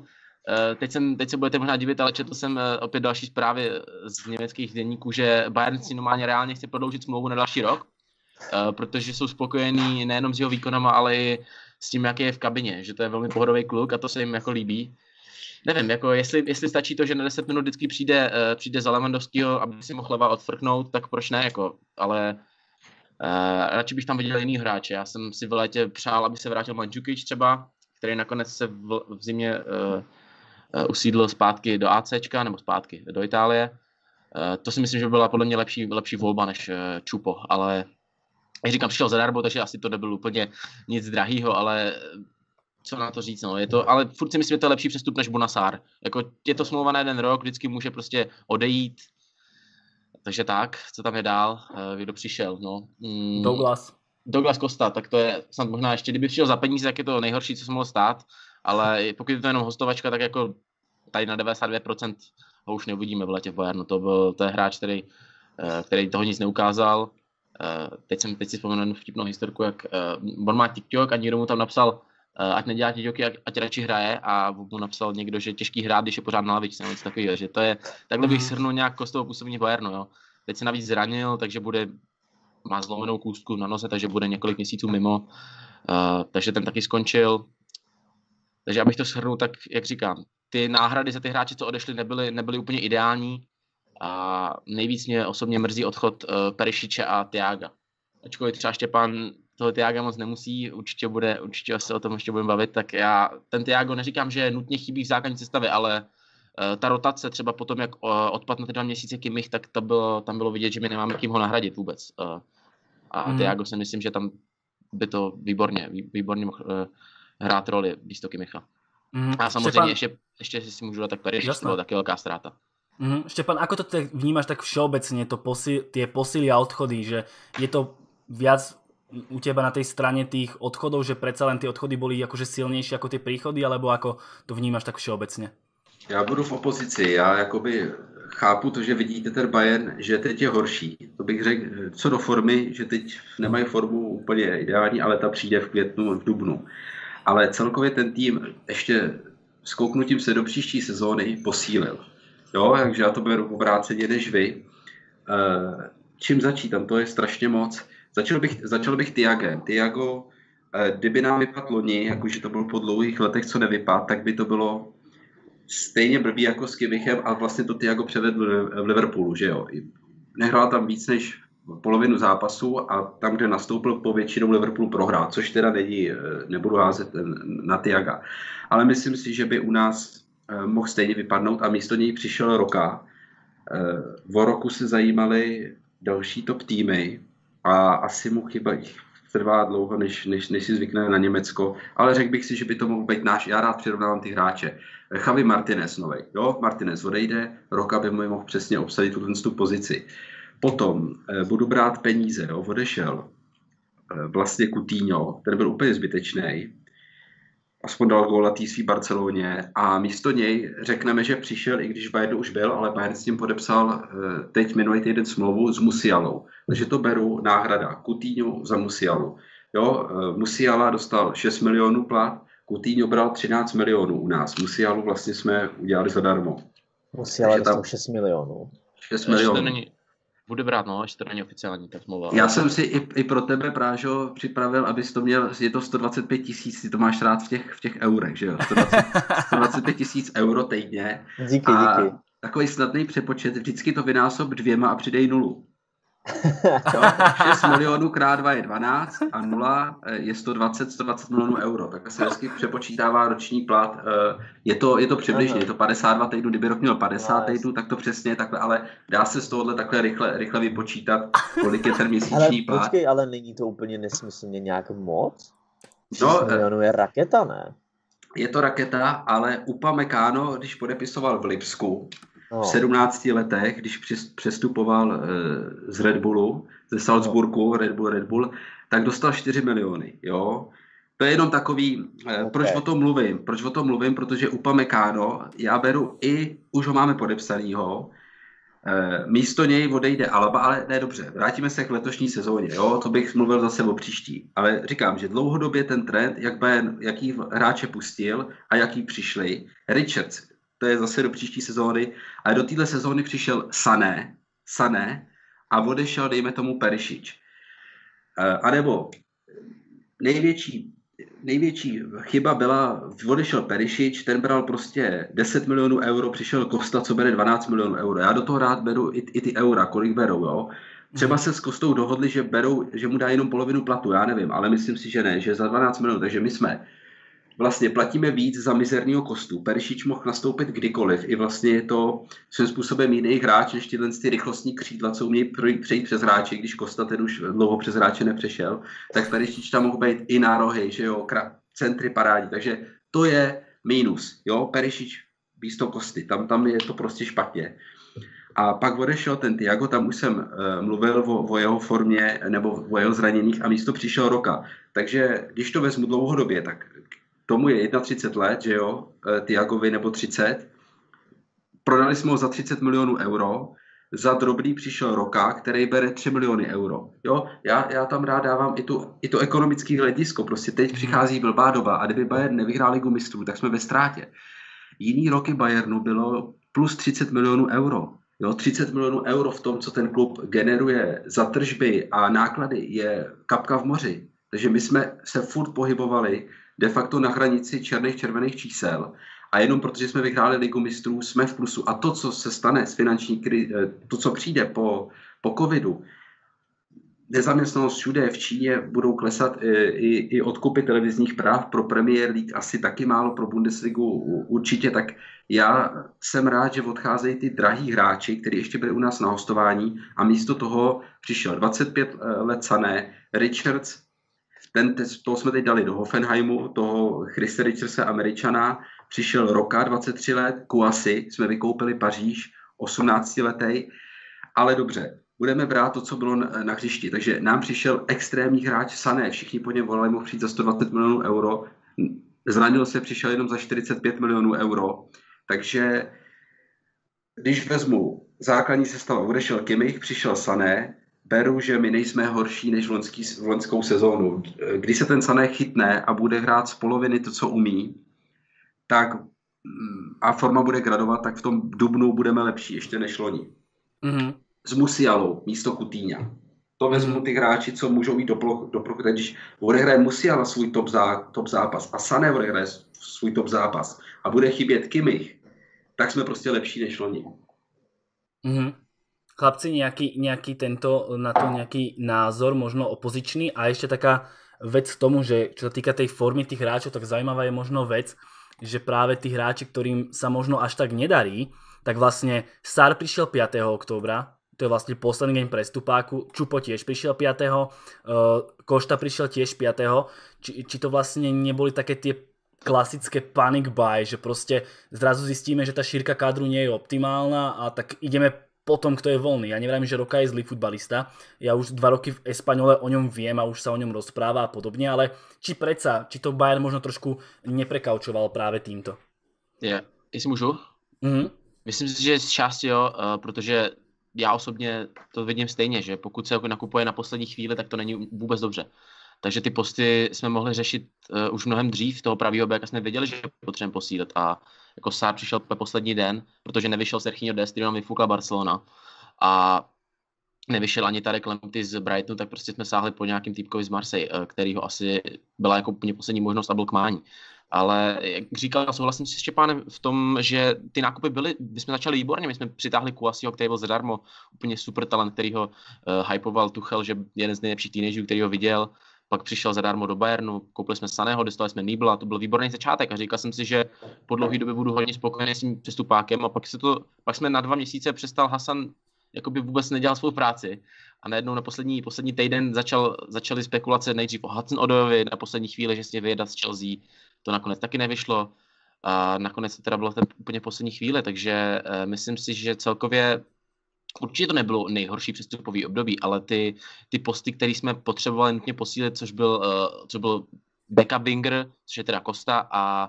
Teď se budete možná divit, ale četl jsem opět další zprávy z německých deníků, že Bayern si normálně reálně chce prodloužit smlouvu na další rok, protože jsou spokojení nejenom s jeho výkonama, ale i s tím, jaký je v kabině, že to je velmi pohodový kluk a to se jim jako líbí. Nevím, jako jestli stačí to, že na 10 minut vždycky přijde za Lewandowskýho, aby si mohl leva odfrknout, tak proč ne, jako, ale radši bych tam viděl jiný hráče. Já jsem si v létě přál, aby se vrátil Mandžukič třeba, který nakonec se v zimě usídlil zpátky do ACčka, nebo zpátky do Itálie. To si myslím, že by byla podle mě lepší volba než Čupo, ale jak říkám, přišel zadarmo, takže asi to nebyl úplně nic drahýho, ale co na to říct, no, je to, ale furt si myslím, že to je lepší přestup než Bouna Sarr. Jako je to smlouva na 1 rok, vždycky může prostě odejít. Takže tak, co tam je dál, kdo přišel, no. Douglas Costa, tak to je snad možná ještě, kdyby přišel za peníze, tak je to nejhorší, co se mohlo stát, ale pokud je to jenom hostovačka, tak jako tady na 92% ho už neuvidíme v letě v Bayernu. To je hráč, který toho nic neukázal. Teď si vzpomenu jednu vtipnou historku, jak on má TikTok a někdo mu tam napsal, ať nedělá TikToky, ať radši hraje, a mu napsal někdo, že těžký hrát, když je pořád na lavičce, nebo něco takového, že to je, takhle bych shrnul nějak Kostovo působení Bayernu, jo. Teď se navíc zranil, takže má zlomenou kůstku na noze, takže bude několik měsíců mimo, takže ten taky skončil. Takže abych to shrnul, tak jak říkám, ty náhrady za ty hráče, co odešli, nebyly úplně ideální a nejvíc mě osobně mrzí odchod Perišiče a Thiaga. Ačkoliv třeba Štěpán toho Thiaga moc nemusí, určitě se o tom ještě budeme bavit, tak ten Thiago neříkám, že nutně chybí v základní sestavě, ale ta rotace třeba potom, jak odpad na ty 2 měsíce Kimmich, tak tam bylo vidět, že my nemáme kým ho nahradit vůbec. A Thiago si myslím, že tam by to výborně mohl hrát roli místo Kimmicha. A samozřejmě ještě si můžu dát tak Perišič, to byla taky velká ztráta. Štepan, ako to vnímaš tak všeobecne, tie posily a odchody, že je to viac u teba na tej strane tých odchodov, že predsa len tie odchody boli akože silnejšie ako tie príchody, alebo ako to vnímaš tak všeobecně? Já budu v opozici. Já jakoby chápu to, že vidíte ten Bayern, že teď je horší. To bych řekl, co do formy, že teď nemají formu úplně ideální, ale ta přijde v květnu, v dubnu. Ale celkově ten tým ještě s kouknutím se do příští sezóny posílil. Jo, takže já to beru obráceně než vy. Čím začít? Tam to je strašně moc. Začal bych Thiagem. Thiago, kdyby nám vypadl loni, jakože to bylo po dlouhých letech, co nevypadl, tak by to bylo stejně blbý jako s Kimmichem a vlastně to Thiago převedl v Liverpoolu, že jo. Nehrál tam víc než polovinu zápasu a tam, kde nastoupil, po většinou Liverpoolu prohrál, což teda není, nebudu házet na Thiaga. Ale myslím si, že by u nás mohl stejně vypadnout a místo něj přišel Roka. O Roku se zajímali další top týmy a asi mu trvá dlouho, než si zvykne na Německo, ale řekl bych si, že by to mohl být náš, já rád přirovnávám ty hráče. Javi Martinez novej, jo, Martinez odejde, Roka by mu mohl přesně obsadit tu pozici. Potom budu brát peníze, jo, odešel vlastně Coutinho, ten byl úplně zbytečný, aspoň dal góla té svý Barceloně a místo něj řekneme, že přišel, i když Bayern už byl, ale Bayern s ním podepsal teď minulý týden smlouvu s Musialou. Takže to beru náhrada. Coutinho za Musialu. Jo, Musiala dostal 6 milionů plat, Coutinho bral 13 milionů u nás. Musialu vlastně jsme udělali zadarmo. Musiala dostal 6 milionů. 6 milionů. Bude brát, no, ještě to není oficiální, tak smlouva. Já jsem si i pro tebe, Prážo, připravil, abys to měl, je to 125 000, ty to máš rád v těch eurech, že jo? 125 000 euro týdně. Díky. Takový snadný přepočet, vždycky to vynásob 2 a přidej 0. Jo, 6 milionů krát 2 je 12 a 0 je 120 milionů euro. Tak se hezky přepočítává roční plat. Je to přibližně, je to 52 týdnů, kdyby rok měl 50 týdnů, tak to přesně je takhle, ale dá se z tohohle takhle rychle vypočítat, kolik je ten měsíční plat. Počkej, ale není to úplně nesmyslně nějak moc? 6 No, milionů je raketa, ne? Je to raketa, ale Upamecano, když podepisoval v Lipsku, v 17 letech, když přestupoval z Red Bullu, ze Salzburgu, Red Bull, tak dostal 4 miliony, jo. To je jenom takový, proč o tom mluvím, protože Upamecano, já beru už ho máme podepsanýho, místo něj odejde Alaba, ale ne dobře, vrátíme se k letošní sezóně, jo, to bych mluvil zase o příští, ale říkám, že dlouhodobě ten trend, jaký hráče pustil a jaký přišli, Richards, to je zase do příští sezóny, ale do téhle sezóny přišel Sané a odešel, dejme tomu, Perisic. A nebo největší chyba byla, odešel Perisic, ten bral prostě 10 milionů euro, přišel Costa, co bere 12 milionů euro. Já do toho rád beru i ty eura, kolik berou, jo. Třeba se s Kostou dohodli, že mu dá jenom polovinu platu, já nevím, ale myslím si, že ne, že za 12 milionů, takže my jsme vlastně platíme víc za mizerního Kostu. Perisic mohl nastoupit kdykoliv. I vlastně je to svým způsobem jiný hráč, než tyhle ty rychlostní křídla, co umějí přejít přes hráče, když Kosta ten už dlouho přes hráče nepřešel, tak Perisic tam mohl být i nárohy, že jo, centry parádí. Takže to je mínus, jo, Perisic místo Kosty. Tam je to prostě špatně. A pak odešel ten Thiago, tam už jsem mluvil o jeho formě nebo o jeho zraněních a místo přišel Roka. Takže když to vezmu dlouhodobě, tak tomu je 31 let, že jo, Thiagovi nebo 30. Prodali jsme ho za 30 milionů euro, za drobný přišel Roka, který bere 3 miliony euro. Jo, já tam rád dávám i to ekonomické hledisko, prostě teď přichází blbá doba a kdyby Bayern nevyhrál Ligu mistrů, tak jsme ve ztrátě. Jiný roky Bayernu bylo plus 30 milionů euro. Jo, 30 milionů euro v tom, co ten klub generuje za tržby a náklady, je kapka v moři. Takže my jsme se furt pohybovali de facto na hranici červených čísel a jenom protože jsme vyhráli Ligu mistrů, jsme v plusu. A to, co se stane s finanční to, co přijde po covidu, nezaměstnanost všude, v Číně budou klesat i odkupy televizních práv pro Premier League, asi taky málo pro Bundesligu určitě, tak já jsem rád, že odcházejí ty drahí hráči, kteří ještě byli u nás na hostování a místo toho přišel 25 let Sané, Richards, toho jsme teď dali do Hoffenheimu, toho Chrisse Richardse Američana, přišel Roka, 23 let, Kouassi, jsme vykoupili Paříž, 18 letej, ale dobře, budeme brát to, co bylo na hřišti. Takže nám přišel extrémní hráč Sané, všichni po něm volali, mohl přijít za 120 milionů euro, zranil se, přišel jenom za 45 milionů euro, takže když vezmu základní sestava, odešel Kimmich, přišel Sané, beru, že my nejsme horší než v loňskou sezónu. Když se ten Sané chytne a bude hrát z poloviny to, co umí, tak a forma bude gradovat, tak v tom dubnu budeme lepší ještě než loni. Mhm. S Musialou místo Coutinha. To vezmu ty hráči, co můžou jít do plochy. Když odehraje Musiala svůj top zápas a Sané odehraje svůj top zápas a bude chybět Kimmich, tak jsme prostě lepší než loni. Mhm. Chlapci, nejaký tento, na to nejaký názor, možno opozičný, a ešte taká vec k tomu, že čo sa týka tej formy tých hráčov, tak zaujímavá je možno vec, že práve tí hráči, ktorým sa možno až tak nedarí, tak vlastne Sar prišiel 5. októbra, to je vlastne posledný deň prestupáku, Čupo tiež prišiel 5. Košta prišiel tiež 5. Či to vlastne neboli také tie klasické panic buy, že proste zrazu zistíme, že tá šírka kádru nie je optimálna a tak ideme potom, kto je voľný. Ja neviem, že Roka je zlý futbalista. Ja už 2 roky v Espaňole o ňom viem a už sa o ňom rozpráva a podobne, ale či to Bayern možno trošku neprekaučoval práve týmto? Jestli můžu? Mhm. Myslím si, že z části jo, protože já osobně to vidím stejně, že pokud se nakupuje na poslední chvíli, tak to není vůbec dobře. Takže ty posty jsme mohli řešit už mnohem dřív, toho pravýho beka jsme věděli, že potřebujeme posílit a jako Sár přišel poslední den, protože nevyšel Serginho Dest, který nám vyfukla Barcelona a nevyšel ani Tarek Lamptey z Brightonu, tak prostě jsme sáhli po nějakým týpkovi z Marseille, kterýho asi byla jako úplně poslední možnost a byl k mání. Ale jak říkal, souhlasím si s Štěpánem v tom, že ty nákupy byly, my jsme začali výborně, my jsme přitáhli Kouassiho, který byl zadarmo, úplně super talent, kterýho hypoval Tuchel, že jeden z nejlepších teenagerů, který ho viděl. Pak přišel zadarmo do Bayernu, koupili jsme Saného, dostali jsme Nibla, to byl výborný začátek a říkal jsem si, že po dlouhé době budu hodně spokojený s tím přestupákem a pak jsme na 2 měsíce přestal Hasan jakoby vůbec nedělal svou práci a najednou na poslední týden začaly spekulace nejdřív o Hudson-Odoyovi, na poslední chvíli, že si vyjedat z Chelsea, to nakonec taky nevyšlo a nakonec to teda bylo úplně poslední chvíli, takže myslím si, že celkově určitě to nebylo nejhorší přestupový období, ale ty posty, které jsme potřebovali nutně posílit, což byl backup winger, což je teda Costa a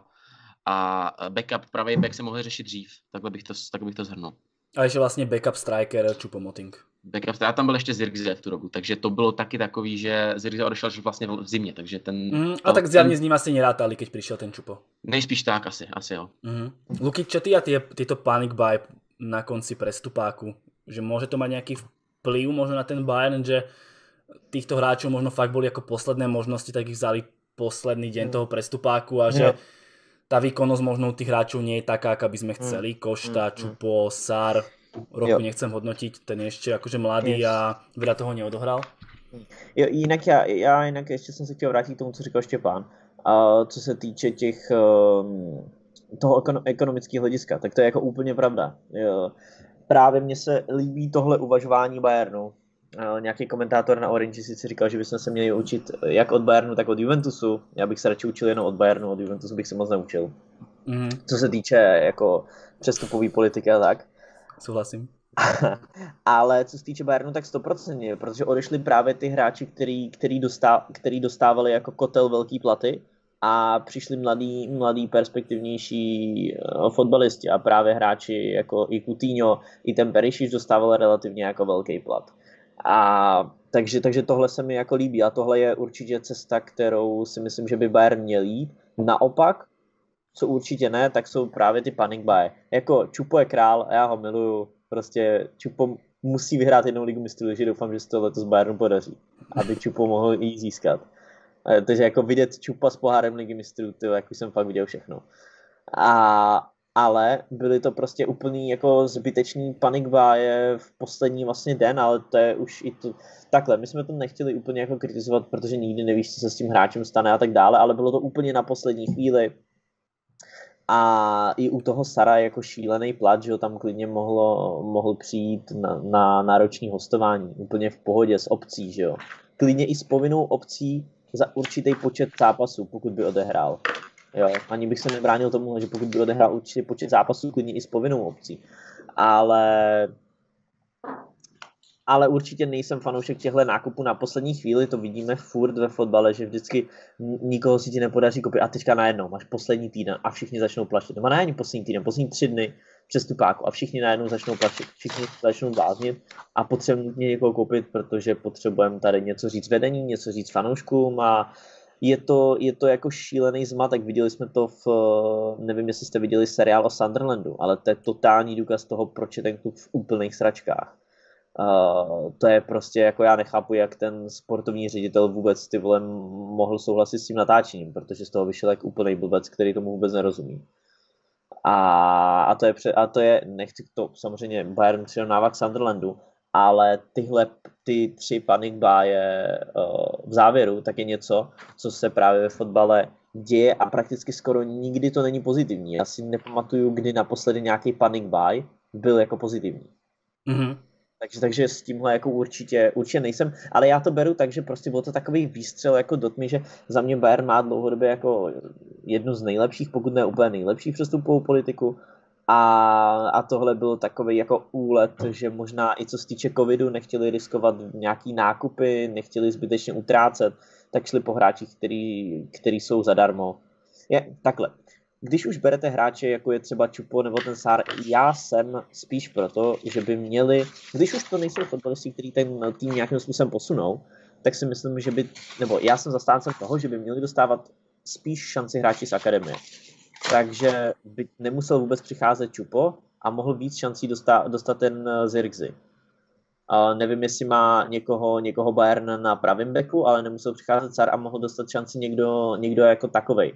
backup pravý back se mohli řešit dřív. Takhle bych to shrnul. A ještě vlastně backup striker Choupo-Moting. Backup striker, tam byl ještě Zirkzee v tu dobu, takže to bylo taky takový, že Zirkzee odešel vlastně v zimě, takže ten... A tak zjavně s ním asi nerátali, keď prišiel ten Choupo. Nejspíš tak asi jo. Luky, čo ty a tieto panic buy na konci prestupáku? Že môže to mať nejaký vplyv možno na ten Bayern, že týchto hráčov možno fakt boli ako posledné možnosti, tak ich vzali posledný deň toho prestupáku a že tá výkonnosť možno tých hráčov nie je taká, aká by sme chceli. Košta, Čupo, Sár, Roku nechcem hodnotiť, ten je ešte akože mladý a veľa toho neodohral. Jo, jinak já ještě jsem se chtěl vrátit k tomu, co říkal Štěpán. Co se týče toho ekonomického hlediska, tak to je jako úplně pravda. Jo. Právě mně se líbí tohle uvažování Bayernu. Nějaký komentátor na Orange si říkal, že bychom se měli učit jak od Bayernu, tak od Juventusu. Já bych se radši učil jenom od Bayernu, od Juventusu bych se moc neučil. Co se týče jako přestupový politiky a tak. Souhlasím. Ale co se týče Bayernu, tak 100%, protože odešli právě ty hráči, který dostávali jako kotel velký platy a přišli mladí perspektivnější fotbalisti a právě hráči jako i Coutinho, i ten Perisic dostával relativně jako velký plat. A takže tohle se mi jako líbí a tohle je určitě cesta, kterou si myslím, že by Bayern měl jít. Naopak, co určitě ne, tak jsou právě ty panic buy. Jako Čupo je král a já ho miluju. Prostě Čupo musí vyhrát jednou ligu mistrů, takže doufám, že se to letos Bayernu podaří, aby Čupo mohl ji získat. Takže jako vidět Čupa s pohárem ligy mistrů, to jako jsem fakt viděl všechno. Ale byly to prostě úplný jako zbytečný panic buy v poslední vlastně den, ale to je už i to takhle. My jsme to nechtěli úplně jako kritizovat, protože nikdy nevíš, co se s tím hráčem stane a tak dále, ale bylo to úplně na poslední chvíli. A i u toho Sara jako šílený plat, že ho tam klidně mohl přijít na náročný hostování, úplně v pohodě s opcí, že jo. Klidně i s povinnou opcí za určitý počet zápasů, pokud by odehrál. Jo, ani bych se nebránil tomu, že pokud by odehrál určitý počet zápasů, klidně i s povinnou opcí. Ale ale určitě nejsem fanoušek těchto nákupů na poslední chvíli, to vidíme furt ve fotbale, že vždycky nikoho si ti nepodaří koupit a teďka najednou máš poslední týden a všichni začnou plaštit. Nebo ne ani poslední týden, poslední 3 dny přestupáku a všichni najednou začnou plaštit, všichni začnou bláznit a potřebujeme nutně někoho koupit, protože potřebujeme tady něco říct vedení, něco říct fanouškům a je to jako šílený zmatek. Viděli jsme to nevím, jestli jste viděli seriál o Sunderlandu, ale to je totální důkaz toho, proč je ten klub v úplných sračkách. To je prostě, jako já nechápu, jak ten sportovní ředitel vůbec mohl souhlasit s tím natáčením, protože z toho vyšel jak úplnej blbec, který tomu vůbec nerozumí. A to je, nechci to, samozřejmě Bayern přirovnává k Sunderlandu, ale ty 3 panic báje v závěru, tak je něco, co se právě ve fotbale děje a prakticky skoro nikdy to není pozitivní. Já si nepamatuju, kdy naposledy nějaký panic buy byl jako pozitivní. Mm-hmm. Takže s tímhle jako určitě nejsem, ale já to beru tak, že prostě byl to takový výstřel jako do tmy, že za mě Bayern má dlouhodobě jako jednu z nejlepších, pokud ne úplně nejlepších přestupovou politiku a tohle byl takový jako úlet, že možná i co se týče covidu nechtěli riskovat nějaký nákupy, nechtěli zbytečně utrácet, tak šli po hráčích, který jsou zadarmo. Je takhle. Když už berete hráče, jako je třeba Čupo nebo ten Sár, já jsem spíš proto, že by měli, když už to nejsou fotbalisti, který ten tým nějakým způsobem posunou, tak si myslím, že nebo já jsem zastáncem toho, že by měli dostávat spíš šanci hráči z akademie. Takže by nemusel vůbec přicházet Čupo a mohl víc šancí dostat ten Zirkzee. Nevím, jestli má někoho Bayern na pravém beku, ale nemusel přicházet Sár a mohl dostat šanci někdo jako takovej.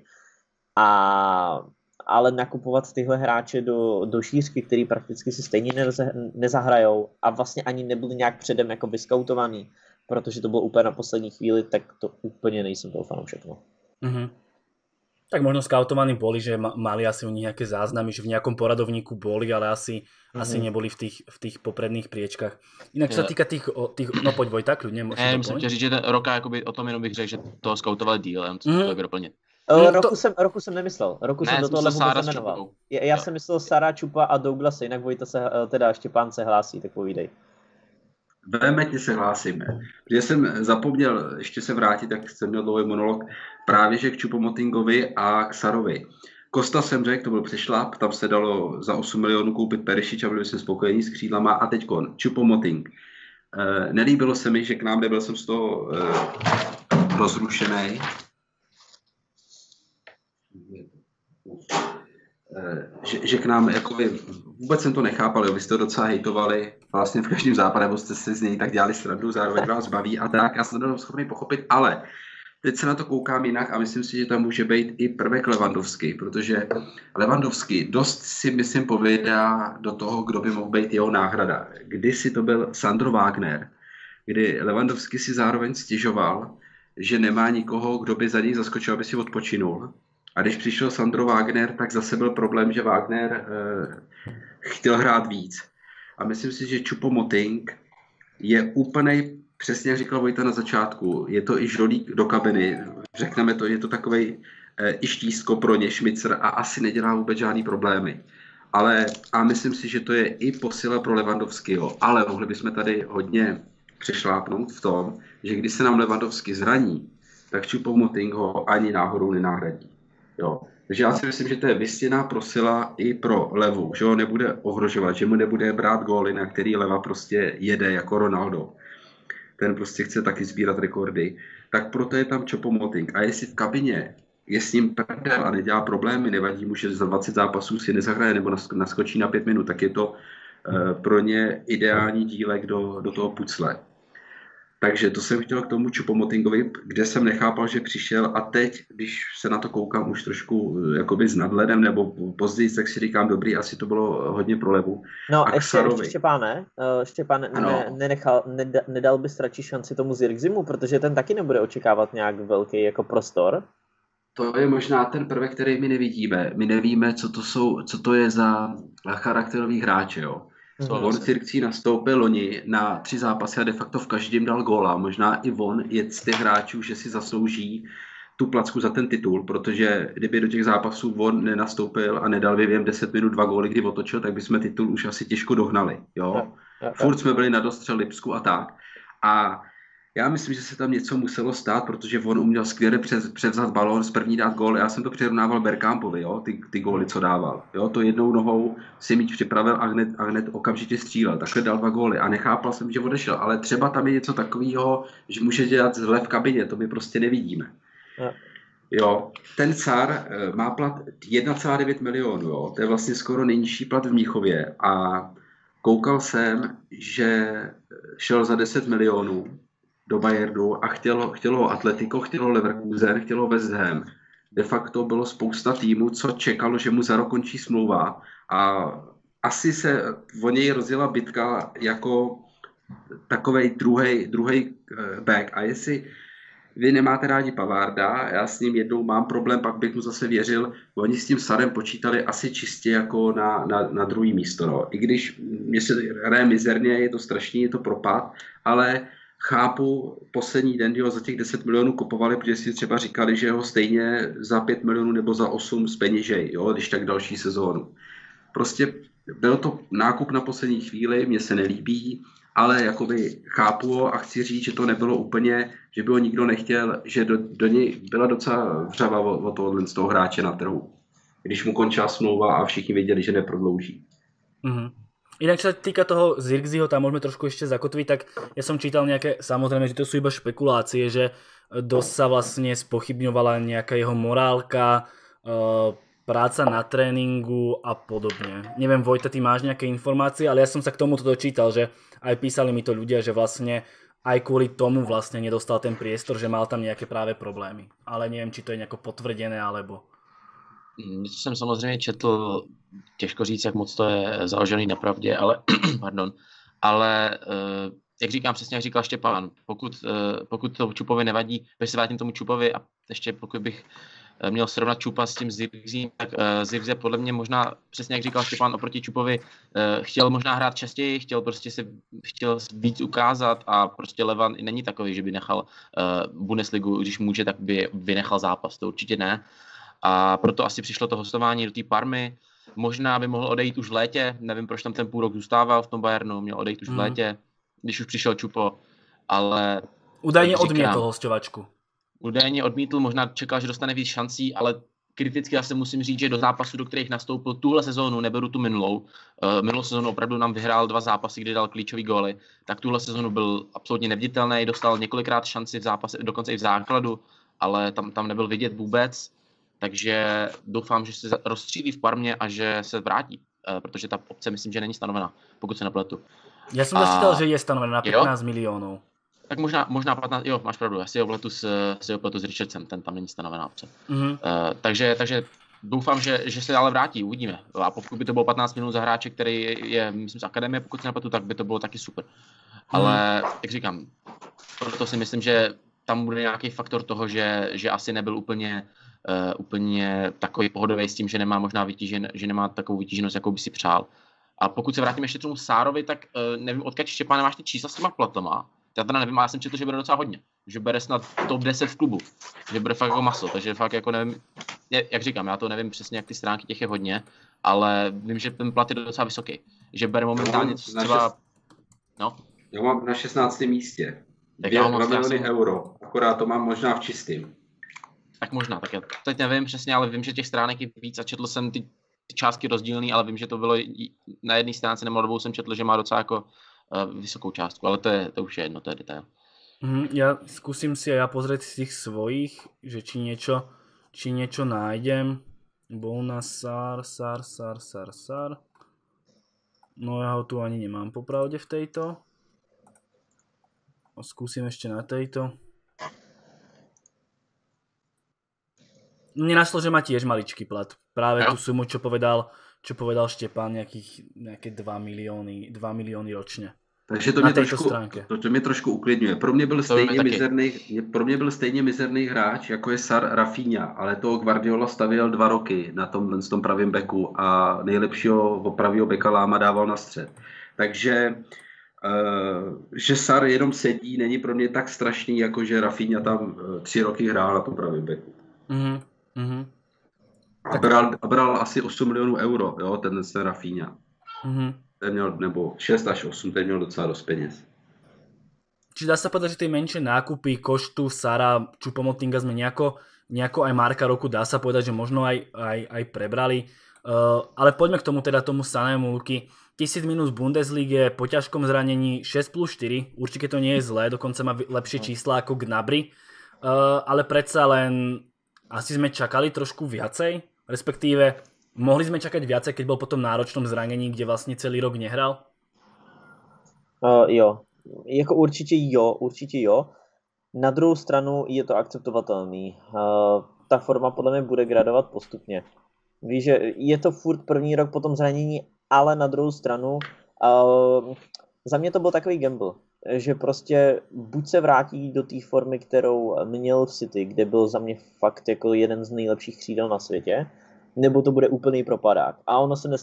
Ale nakupovat tyhle hráče do šířky, který prakticky si stejně nezahrajou a vlastně ani nebyli nějak předem jako vyskautovaný, protože to bylo úplně na poslední chvíli, tak to úplně nejsem toho fanoušek. No. Mm-hmm. Tak možno skautovaní boli, že mali asi u nich nejaké záznamy, že v nejakom poradovníku boli, ale asi neboli v tých popredných priečkách. Inak čo sa týka tých no poď Vojta, kľudne. Musím tě říct, že ten Roka, jakoby, o tom jenom bych řekl, že to skautovali díl, jenom co to doplnit. Roku jsem nemyslel. Jsem do tohle vůbec nemenoval. Já jsem myslel Sara, Čupa a Douglasa, jinak Vojta Štěpán se hlásí, tak povídej. Vehementně se hlásíme. Protože jsem zapomněl ještě se vrátit, tak jsem měl dlouhý monolog, právě že k Choupo-Motingovi a k Sarovi. Kosta jsem řekl, to byl přešlap, tam se dalo za 8 milionů koupit Perišič a byli jsme spokojení s křídlama a teďkon Choupo-Moting. Nelíbilo se mi, že k nám nebyl jsem z toho rozrušený. Že k nám, jakoby, vůbec jsem to nechápal, jo, vy jste to docela hejtovali, vlastně v každém západe, nebo jste si z něj tak dělali srandu, zároveň vás baví a tak, já jsem to schopný pochopit, ale teď se na to koukám jinak a myslím si, že tam může být i prvek Lewandowski, protože Lewandowski dost si, myslím, povědá do toho, kdo by mohl být jeho náhrada. Kdysi to byl Sandro Wagner, kdy Lewandowski si zároveň stěžoval, že nemá nikoho, kdo by za něj zaskočil, aby si odpočinul. A když přišel Sandro Wagner, tak zase byl problém, že Wagner chtěl hrát víc. A myslím si, že Choupo-Moting je úplnej, přesně jak říkal Vojta na začátku, je to i žolík do kabiny, řekneme to, je to takovej i štístko pro ně, šmicr a asi nedělá vůbec žádný problémy. A myslím si, že to je i posila pro Lewandowskiho, ale mohli bychom tady hodně přešlápnout v tom, že když se nám Lewandowski zraní, tak Choupo-Moting ho ani náhodou nenahradí. Jo. Takže já si myslím, že to je vystěná prosila i pro Levu, že ho nebude ohrožovat, že mu nebude brát góly, na který Leva prostě jede jako Ronaldo. Ten prostě chce taky sbírat rekordy. Tak proto je tam Choupo-Moting. A jestli v kabině je s ním prdel a nedělá problémy, nevadí mu, že za 20 zápasů si nezahraje nebo naskočí na 5 minut, tak je to pro ně ideální dílek do toho pucle. Takže to jsem chtěl k tomu Choupo-Motingovi, kde jsem nechápal, že přišel a teď, když se na to koukám už trošku jakoby s nadhledem, nebo později, tak si říkám, dobrý, asi to bylo hodně pro Levu. No a ještě Štěpáne, nedal bys radši šanci tomu Zirkzimu, protože ten taky nebude očekávat nějak velký jako prostor. To je možná ten prvek, který my nevidíme. My nevíme, co to je za charakterový hráče, jo. On Zirkzee nastoupil loni na 3 zápasy a de facto v každém dal góla. Možná i on je z těch hráčů, že si zaslouží tu placku za ten titul, protože kdyby do těch zápasů on nenastoupil a nedal během 10 minut 2 góly, kdy otočil, tak bychom titul už asi těžko dohnali. Jo? Furt jsme byli na dostřel Lipsku a tak. A já myslím, že se tam něco muselo stát, protože on uměl skvěle převzat balón, z první dát gól. Já jsem to přirovnával Bergkampovi, jo, ty góly, co dával. Jo, to jednou nohou si míč připravil a hned okamžitě střílel. Takhle dal 2 góly a nechápal jsem, že odešel. Ale třeba tam je něco takového, že může dělat zle v kabině, to my prostě nevidíme. Jo, ten Sar má plat 1,9 milionu, jo, to je vlastně skoro nejnižší plat v Mnichově a koukal jsem, že šel za 10 milionů do Bayernu a chtělo ho Atletico, chtělo Leverkusen, chtělo West Ham. De facto bylo spousta týmů, co čekalo, že mu za rok končí smlouva a asi se o něj rozjela bitka jako takovej druhý back a jestli vy nemáte rádi Pavarda, já s ním jednou mám problém, pak bych mu zase věřil. Oni s tím Sarem počítali asi čistě jako na druhý místo. No. I když mě se hraje mizerně, je to strašný, je to propad, ale chápu, poslední den ho za těch 10 milionů kupovali, protože si třeba říkali, že ho stejně za 5 milionů nebo za 8 zpeněžej, jo, když tak další sezónu. Prostě byl to nákup na poslední chvíli, mně se nelíbí, ale jakoby chápu ho a chci říct, že to nebylo úplně, že by ho nikdo nechtěl, že do něj byla docela vřava o tohle z toho hráče na trhu. Když mu končila smlouva a všichni věděli, že neprodlouží. Mm-hmm. Inak čo sa týka toho Zirkzyho, tam môžeme trošku ešte zakotviť, tak ja som čítal nejaké, samozrejme, že to sú iba špekulácie, že dosť sa vlastne spochybňovala nejaká jeho morálka, práca na tréningu a podobne. Neviem, Vojta, ty máš nejaké informácie, ale ja som sa k tomuto dočítal, že aj písali mi to ľudia, že vlastne aj kvôli tomu vlastne nedostal ten priestor, že mal tam nejaké práve problémy. Ale neviem, či to je nejako potvrdené, alebo... Něco jsem samozřejmě četl, těžko říct, jak moc to je založený na pravdě, ale, pardon, ale jak říkám přesně, jak říkal Štěpán, pokud to Čupovi nevadí, když se vrátím tomu Čupovi a ještě pokud bych měl srovnat Čupa s tím Zirkzím, tak Zirkze podle mě možná, přesně jak říkal Štěpán, oproti Čupovi chtěl možná hrát častěji, chtěl víc ukázat a prostě Levan není takový, že by nechal Bundesligu, když může, tak by vynechal zápas, to určitě ne. A proto asi přišlo to hostování do té Parmy. Možná by mohl odejít už v létě, nevím, proč tam ten půl rok zůstával v tom Bayernu, měl odejít už v létě, když už přišel Čupo, ale... Údajně odmítl hostovačku. Údajně odmítl, možná čekal, že dostane víc šancí, ale kriticky já se musím říct, že do zápasu, do kterých nastoupil tuhle sezónu, neberu tu minulou sezónu opravdu nám vyhrál 2 zápasy, kdy dal klíčový góly, tak tuhle sezónu byl absolutně neviditelný, dostal několikrát šanci v zápase, dokonce i v základu, ale tam nebyl vidět vůbec. Takže doufám, že se rozstřílí v Parmě a že se vrátí, protože ta opce myslím, že není stanovená, pokud se nepletu. Já jsem začítal, že je stanovená na 15 milionů. Tak možná 15, jo, máš pravdu, já si ho pletu s Richardsem, ten tam není stanovená opce. Mm-hmm. Takže doufám, že se ale vrátí, uvidíme. A pokud by to bylo 15 milionů za hráče, který je, myslím, z akademie, pokud se nepletu, tak by to bylo taky super. Ale, jak říkám, proto si myslím, že tam bude nějaký faktor toho, že asi nebyl úplně takový pohodový s tím, že nemá možná že nemá takovou vytíženost, jakou by si přál. A pokud se vrátím ještě k tomu Sárovi, tak nevím, odkud Štěpán máš ty čísla s těma platama. Já teda nevím, ale já jsem četl, že bere docela hodně. Že bere snad top 10 v klubu. Že bere fakt jako maso, takže fakt jako nevím, jak říkám, já to nevím přesně, jak ty stránky těch je hodně, ale vím, že ten plat je docela vysoký. Že bere momentálně třeba... No. Já mám na 16. místě. 2 miliony euro, akorát to mám možná v čistým. Tak možná, tak já teď nevím přesně, ale vím, že těch stránek je víc a četl jsem ty částky rozdílný, ale vím, že to bylo na jedné stránce nebo na dvou jsem četl, že má docela jako vysokou částku, ale to už je jedno, to je detail. Ja skúsim si aj ja pozrieť z tých svojich, že či niečo nájdem. Bona Sar. No ja ho tu ani nemám popravde v tejto. Skúsim ešte na tejto. Mne našlo, že má tiež maličký plat. Práve tú sumu, čo povedal Štěpán, nejaké 2 milióny ročne. Takže to mě trošku uklidňuje. Pro mě byl stejně mizerný hráč, jako je Sar Rafinha, ale toho Guardiola stavěl 2 roky na tom pravém beku a nejlepšího pravýho beka Láma dával na střed. Takže že Sar jenom sedí, není pro mě tak strašný, jako že Rafinha tam 3 roky hrál na tom pravém beku. Mm-hmm. A bral asi 8 milionů euro, jo, ten Rafinha. Mm-hmm. ten měl, nebo 6 až 8, ten měl docela dost peněz. Čiže dá sa povedať, že tie menšie nákupy, Koštu, Sara, Choupo-Motinga sme nejako aj Marka roku, dá sa povedať, že možno aj prebrali. Ale poďme k tomu teda tomu Sanému, Luky. 1000 minút v Bundeslige, po ťažkom zranení 6+4, určite to nie je zlé, dokonca má lepšie čísla ako Gnabry, ale predsa len asi sme čakali trošku viacej, respektíve mohli sme čakať viacej, keď bol po tom náročnom zranení, kde vlastne celý rok nehral? Jo. Jako určitě jo. Na druhou stranu je to akceptovatelný. Ta forma podle mě bude gradovat postupně. Víš, že je to furt první rok po tom zranění, ale na druhou stranu za mě to byl takový gamble, že prostě buď se vrátí do té formy, kterou měl v City, kde byl za mě fakt jako jeden z nejlepších křídel na světě, nebo to bude úplný propadák. A ono se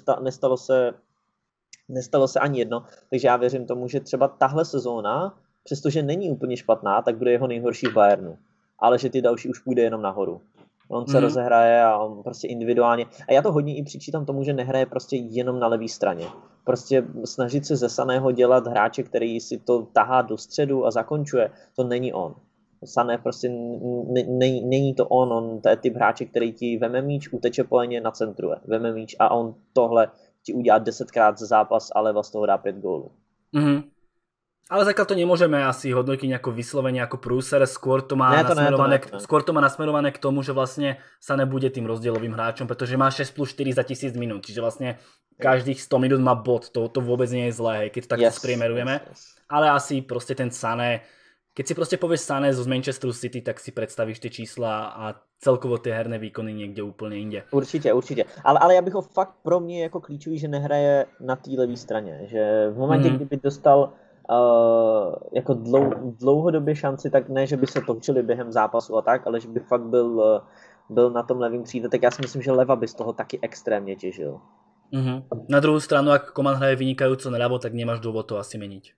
nestalo se ani jedno, takže já věřím tomu, že třeba tahle sezóna, přestože není úplně špatná, tak bude jeho nejhorší v Bayernu. Ale že ty další už půjde jenom nahoru. On se rozehraje a on prostě individuálně. A já to hodně i přičítám tomu, že nehraje prostě jenom na levé straně. Prostě snažit se ze Saného dělat hráče, který si to tahá do středu a zakončuje, to není on. Sané prostě není to on, to je typ hráče, který ti veme míč, uteče po leně, nacentruje. Veme míč a on tohle ti udělá 10krát za zápas, ale z toho dá 5 gólů. Ale zatiaľ to nemôžeme asi hodnotiť nejako vyslovene ako prúser, skôr to má nasmerované k tomu, že vlastne sa nebude tým rozdielovým hráčom, pretože má 6+4 za 1000 minút, čiže vlastne každých 100 minút má bod, to vôbec nie je zlé, keď to takto spriemerujeme, ale asi proste ten Sané, keď si proste povieš Sané zo Manchesteru City, tak si predstavíš tie čísla a celkovo tie herné výkony niekde úplne inde. Určitě. Ale já bych ho fakt pro mě jako klíčový, že nehraje na té levé straně, že v momentě, kdyby dostal jako dlouhodobě šanci, tak ne, že by se točili během zápasu a tak, ale že by fakt byl na tom levém křídle, tak já si myslím, že leva by z toho taky extrémně těžil. Na druhou stranu, ak Koman hraje vynikajúco na ľavo, tak nemáš dôvod to asi meniť.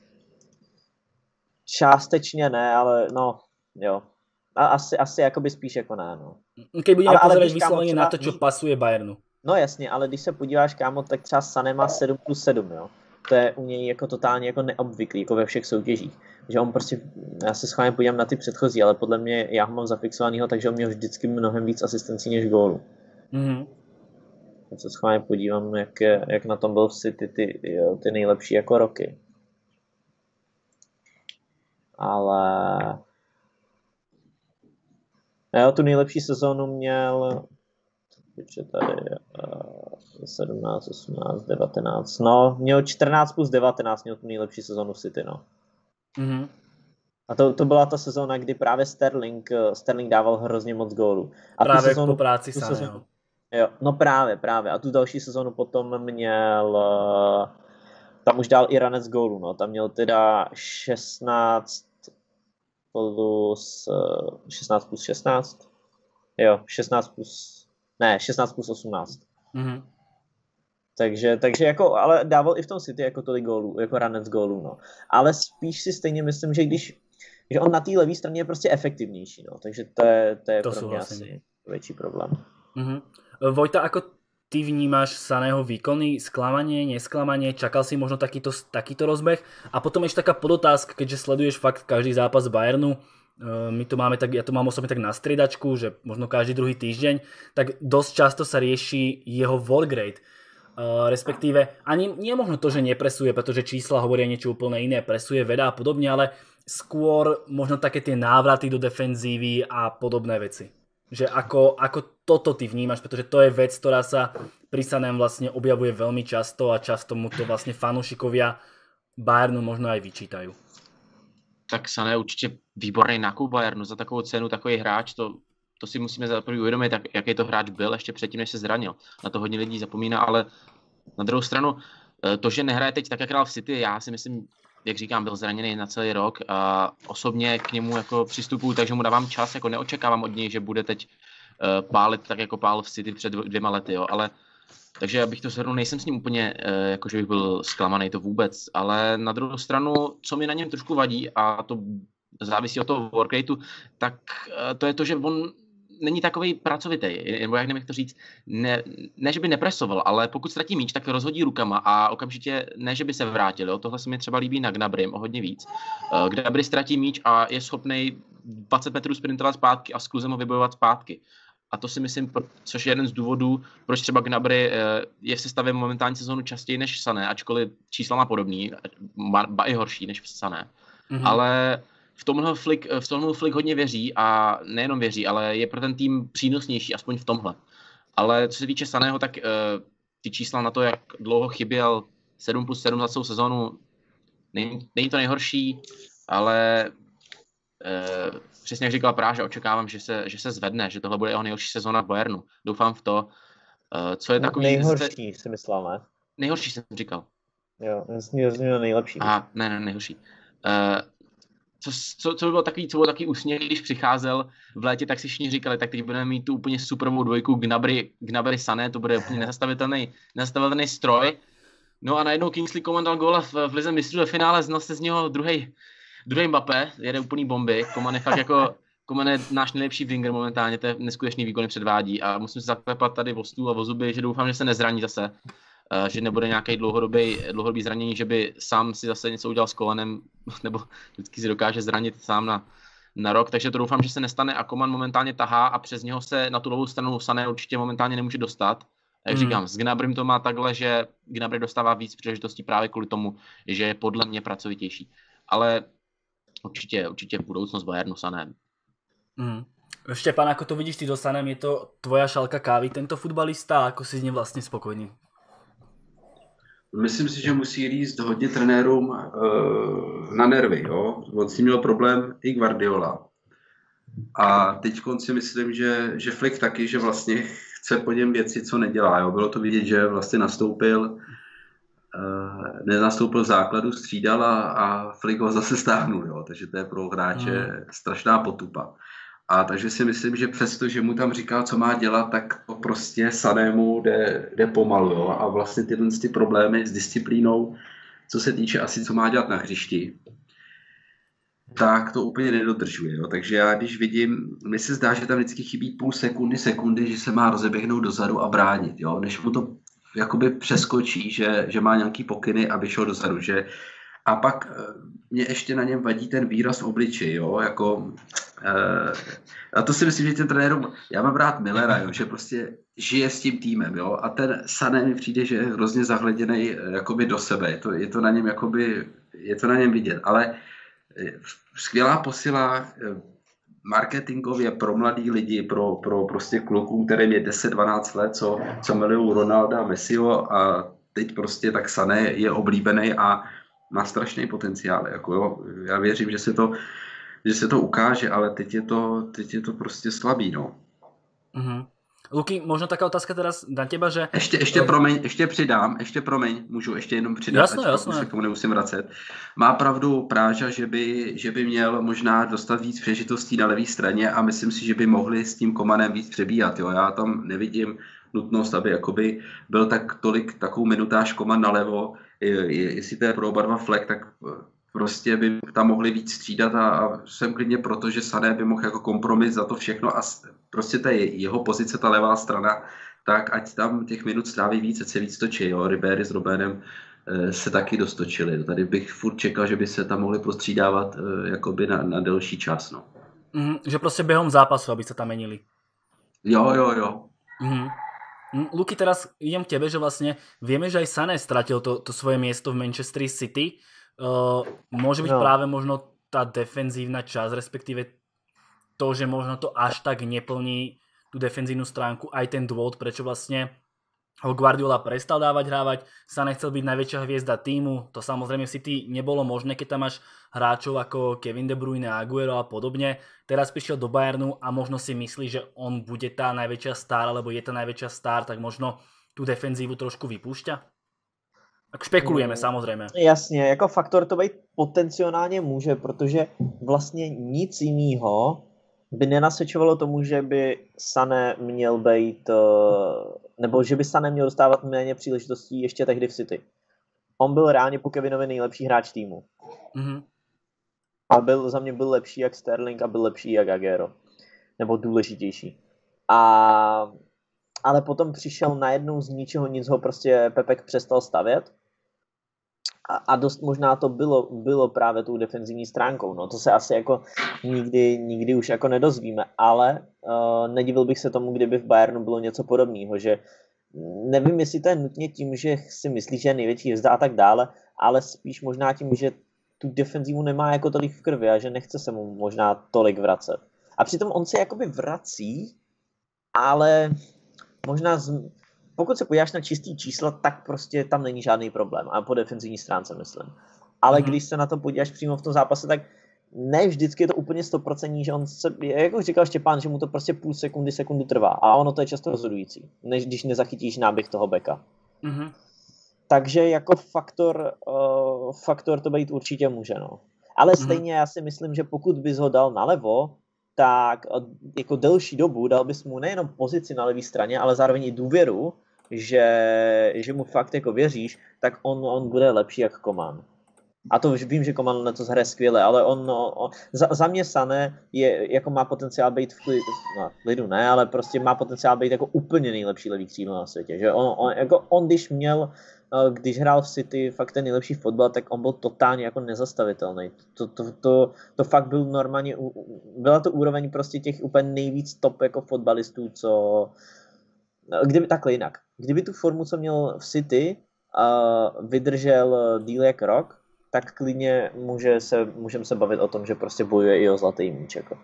Částečně ne, ale no, jo. A asi jakoby spíš jako ne, no. Keď budeme pozerať vyslovene na to, čo pasuje Bayernu. No jasně, ale když se podíváš, kámo, tak třeba Sané má 7+7, jo. To je u něj jako totálně jako neobvyklý, jako ve všech soutěžích. Že on prostě, já se schválně podívám na ty předchozí, ale podle mě já ho mám zafixovanýho, takže on měl vždycky mnohem víc asistencí než gólů. Já se schválně podívám, jak na tom byl v City ty nejlepší jako roky. Ale jo, tu nejlepší sezónu měl tady 17, 18, 19, no, měl 14+19, měl tu nejlepší sezónu v City, no. A to byla ta sezóna, kdy právě Sterling dával hrozně moc gólů. A právě po práci Saného. Jo, no právě. A tu další sezónu potom měl, tam už dal i ranec gólů, no, tam měl teda 16 plus 16. Jo, 16+18. Takže jako, ale dával i v tom City jako tolik gólů, jako ranec gólů, no. Ale spíš si stejně myslím, že on na té levé straně je prostě efektivnější, no. Takže to je pro mě asi větší problém. Vojta, ako ty vnímaš Saného výkony, sklamanie, nesklamanie, čakal si možno takýto rozbeh? A potom ešte taká podotázka, keďže sleduješ fakt každý zápas Bayernu, my to máme tak, ja to mám osobne tak na striedačku, že možno každý druhý týždeň, tak dosť často sa rieši jeho work rate. Respektíve, ani nie možno to, že nepresuje, pretože čísla hovoria niečo úplne iné, presuje, vedá a podobne, ale skôr možno také tie návraty do defenzívy a podobné veci. Že ako toto ty vnímaš, pretože to je vec, ktorá sa pri Sanem vlastne objavuje veľmi často a často mu to vlastne fanúšikovia Bayernu možno aj vyčítajú. Tak Sané je určitě výborný nákup Bayernu za takovou cenu, takový hráč, to si musíme za první uvědomit, jaký to hráč byl ještě předtím, než se zranil. Na to hodně lidí zapomíná, ale na druhou stranu, to, že nehraje teď tak, jak hrál v City, já si myslím, jak říkám, byl zraněný na celý rok a osobně k němu jako přistupuju, takže mu dávám čas, jako neočekávám od něj, že bude teď pálit tak, jako pál v City před 2 lety, jo, ale takže abych to shrnul, nejsem s ním úplně, jako že bych byl zklamaný, to vůbec, ale na druhou stranu, co mi na něm trošku vadí, a to závisí od toho workrateu, tak to je to, že on není takový pracovitý, nebo jak nevím, jak to říct, ne, že by nepresoval, ale pokud ztratí míč, tak rozhodí rukama a okamžitě, ne, že by se vrátil, jo? Tohle se mi třeba líbí na Gnabrym o hodně víc. Gnabry ztratí míč a je schopný 20 metrů sprintovat zpátky a s kluzem ho vybojovat zpátky. A to si myslím, což je jeden z důvodů, proč třeba Gnabry je v sestavě momentální sezónu častěji než Sané, ačkoliv čísla má podobný, ba i horší než Sané. Ale v tomhle Flick hodně věří a nejenom věří, ale je pro ten tým přínosnější, aspoň v tomhle. Ale co se týče Saného, tak ty čísla na to, jak dlouho chyběl 7+7 za celou sezónu, není to nejhorší, ale přesně jak říkal Práž, očekávám, že se zvedne, že tohle bude jeho nejhorší sezóna v Bayernu. Doufám v to. Co je takový... Nejhorší si myslel, ne? Nejhorší jsem říkal. Jo, zní nejlepší. Aha, ne, nejhorší. Co bylo takový úsměv, když přicházel v létě, tak si všichni říkali, tak teď budeme mít tu úplně superovou dvojku Gnabry Sané, to bude úplně nezastavitelný stroj. No a najednou Kingsley Coman dal góla v lize mistrů ve finále, znal se z něho druhý Mbappé, jede úplný bomby. Coman je náš nejlepší winger momentálně, to je neskutečný výkon předvádí a musím se zaklepat tady o stůl a o zuby, že doufám, že se nezraní zase. Že nebude nějaký dlouhodobý zranění, že by sám si zase něco udělal s kolenem, nebo vždycky si dokáže zranit sám na rok, takže to doufám, že se nestane a Coman momentálně tahá a přes něho se na tu levou stranu Sané určitě momentálně nemůže dostat. A jak říkám, s Gnabrym to má takhle, že Gnabry dostává víc příležitostí právě kvůli tomu, že je podle mě pracovitější. Ale určitě budoucnost Bayernu Sané. Štěpán, ako to vidíš ty do Sanem, je to tvoja šalka kávy, tento futbalista, ako si s ním vlastně spokojný? Myslím si, že musí líst hodně trenérům na nervy. Jo? On si měl problém i Guardiola. A teď si myslím, že Flick taky, že vlastně chce po něm věci, co nedělá. Jo? Bylo to vidět, že vlastně nenastoupil v základu, střídal a Flick ho zase stáhnul. Jo? Takže to je pro hráče strašná potupa. A takže si myslím, že přesto, že mu tam říká, co má dělat, tak to prostě Sanému jde pomalu. Jo? A vlastně ty problémy s disciplínou, co se týče asi, co má dělat na hřišti, tak to úplně nedodržuje. Jo? Takže já když vidím, mně se zdá, že tam vždycky chybí půl sekundy, že se má rozeběhnout dozadu a bránit. Jo? Než mu to jakoby přeskočí, že má nějaký pokyny a vyšel dozadu. A pak mě ještě na něm vadí ten výraz v obličeji, jo, jako... A to si myslím, že ten trenérům... Já mám rád Millera, jo, že prostě žije s tím týmem, jo, a ten Sané mi přijde, že je hrozně zahleděnej jakoby do sebe, je to na něm jakoby... Je to na něm vidět, ale skvělá posila marketingově pro mladý lidi, pro prostě klukům, kterým je 10-12 let, co milují Ronalda a Messiho a teď prostě tak Sané je oblíbený a má strašný potenciál. Jako jo. Já věřím, že se to ukáže, ale teď je to prostě slabý. No. Luky, možno taká otázka teraz na teba, že... Ještě promiň, můžu ještě jenom přidat, jasné. Se k tomu nemusím vracet. Má pravdu Práža, že by měl možná dostat víc příležitostí na levé straně a myslím si, že by mohli s tím Comanem víc přebíhat. Jo. Já tam nevidím nutnost, aby jakoby byl takovou minutáž Coman nalevo. Jestli to je pro oba dva Fleck, tak prostě by tam mohli víc střídat a jsem klidně proto, že Sané by mohl jako kompromis za to všechno a prostě ta jeho pozice, ta levá strana, tak ať tam těch minut stráví víc, ať se víc točí. Jo. Ribéry s Robénem se taky dostočili. Tady bych furt čekal, že by se tam mohli postřídávat jakoby na delší čas. No. Že prostě během zápasu, aby se tam menili. Jo. Luky, teraz idem k tebe, že vlastne vieme, že aj Sané stratil to svoje miesto v Manchester City. Môže byť práve možno tá defenzívna časť, respektíve to, že možno to až tak neplní tú defenzívnu stránku, aj ten dôvod, prečo vlastne ho Guardiola prestal hrávať. Sané chcel byť najväčšia hviezda týmu. To samozrejme v City nebolo možné, keď tam máš hráčov ako Kevin De Bruyne, Aguero a podobne. Teraz prišiel do Bayernu a možno si myslí, že on bude tá najväčšia star, alebo je tá najväčšia star, tak možno tú defenzívu trošku vypúšťa. Tak špekulujeme samozrejme. Jasně, jako faktor to být potenciálně může, protože vlastně nic jiného by nenasvědčovalo tomu, že by Sané měl být, nebo že by Sané měl dostávat méně příležitostí ještě tehdy v City. On byl reálně po Kevinovi nejlepší hráč týmu. A za mě byl lepší jak Sterling a byl lepší jak Aguero. Nebo důležitější. Ale potom přišel najednou z ničeho nic, ho prostě Pepek přestal stavět. A dost možná to bylo právě tou defenzivní stránkou. No, to se asi jako nikdy už jako nedozvíme, ale nedivil bych se tomu, kdyby v Bayernu bylo něco podobného, že nevím, jestli to je nutně tím, že si myslí, že je největší hvězda a tak dále, ale spíš možná tím, že tu defenzivu nemá jako tolik v krvi a že nechce se mu možná tolik vracet. A přitom on se jakoby vrací, ale možná pokud se podíváš na čistý čísla, tak prostě tam není žádný problém. A po defenzivní stránce myslím. Ale když se na to podíváš přímo v tom zápase, tak ne vždycky je to úplně 100%, že on se, jak už říkal Štěpán, že mu to prostě půl sekundy trvá. A ono to je často rozhodující, než když nezachytíš náběh toho beka. Takže jako faktor to být určitě může, no. Ale stejně já si myslím, že pokud bys ho dal nalevo, tak jako delší dobu dal bys mu nejenom pozici na levé straně, ale zároveň i důvěru, že mu fakt jako věříš, tak on bude lepší jak Coman. A to vím, že Coman na to hraje skvěle, ale za mě Sané jako má potenciál být v klidu ne, ale prostě má potenciál být jako úplně nejlepší levý křídlo na světě. Že on když hrál v City fakt ten nejlepší fotbal, tak on byl totálně jako nezastavitelný. To fakt byl normálně, byla to úroveň prostě těch úplně nejvíc top jako fotbalistů, kdyby tu formu, co měl v City, vydržel díl jak rok, tak klidně můžeme se bavit o tom, že prostě bojuje i o zlatý míč. Jako.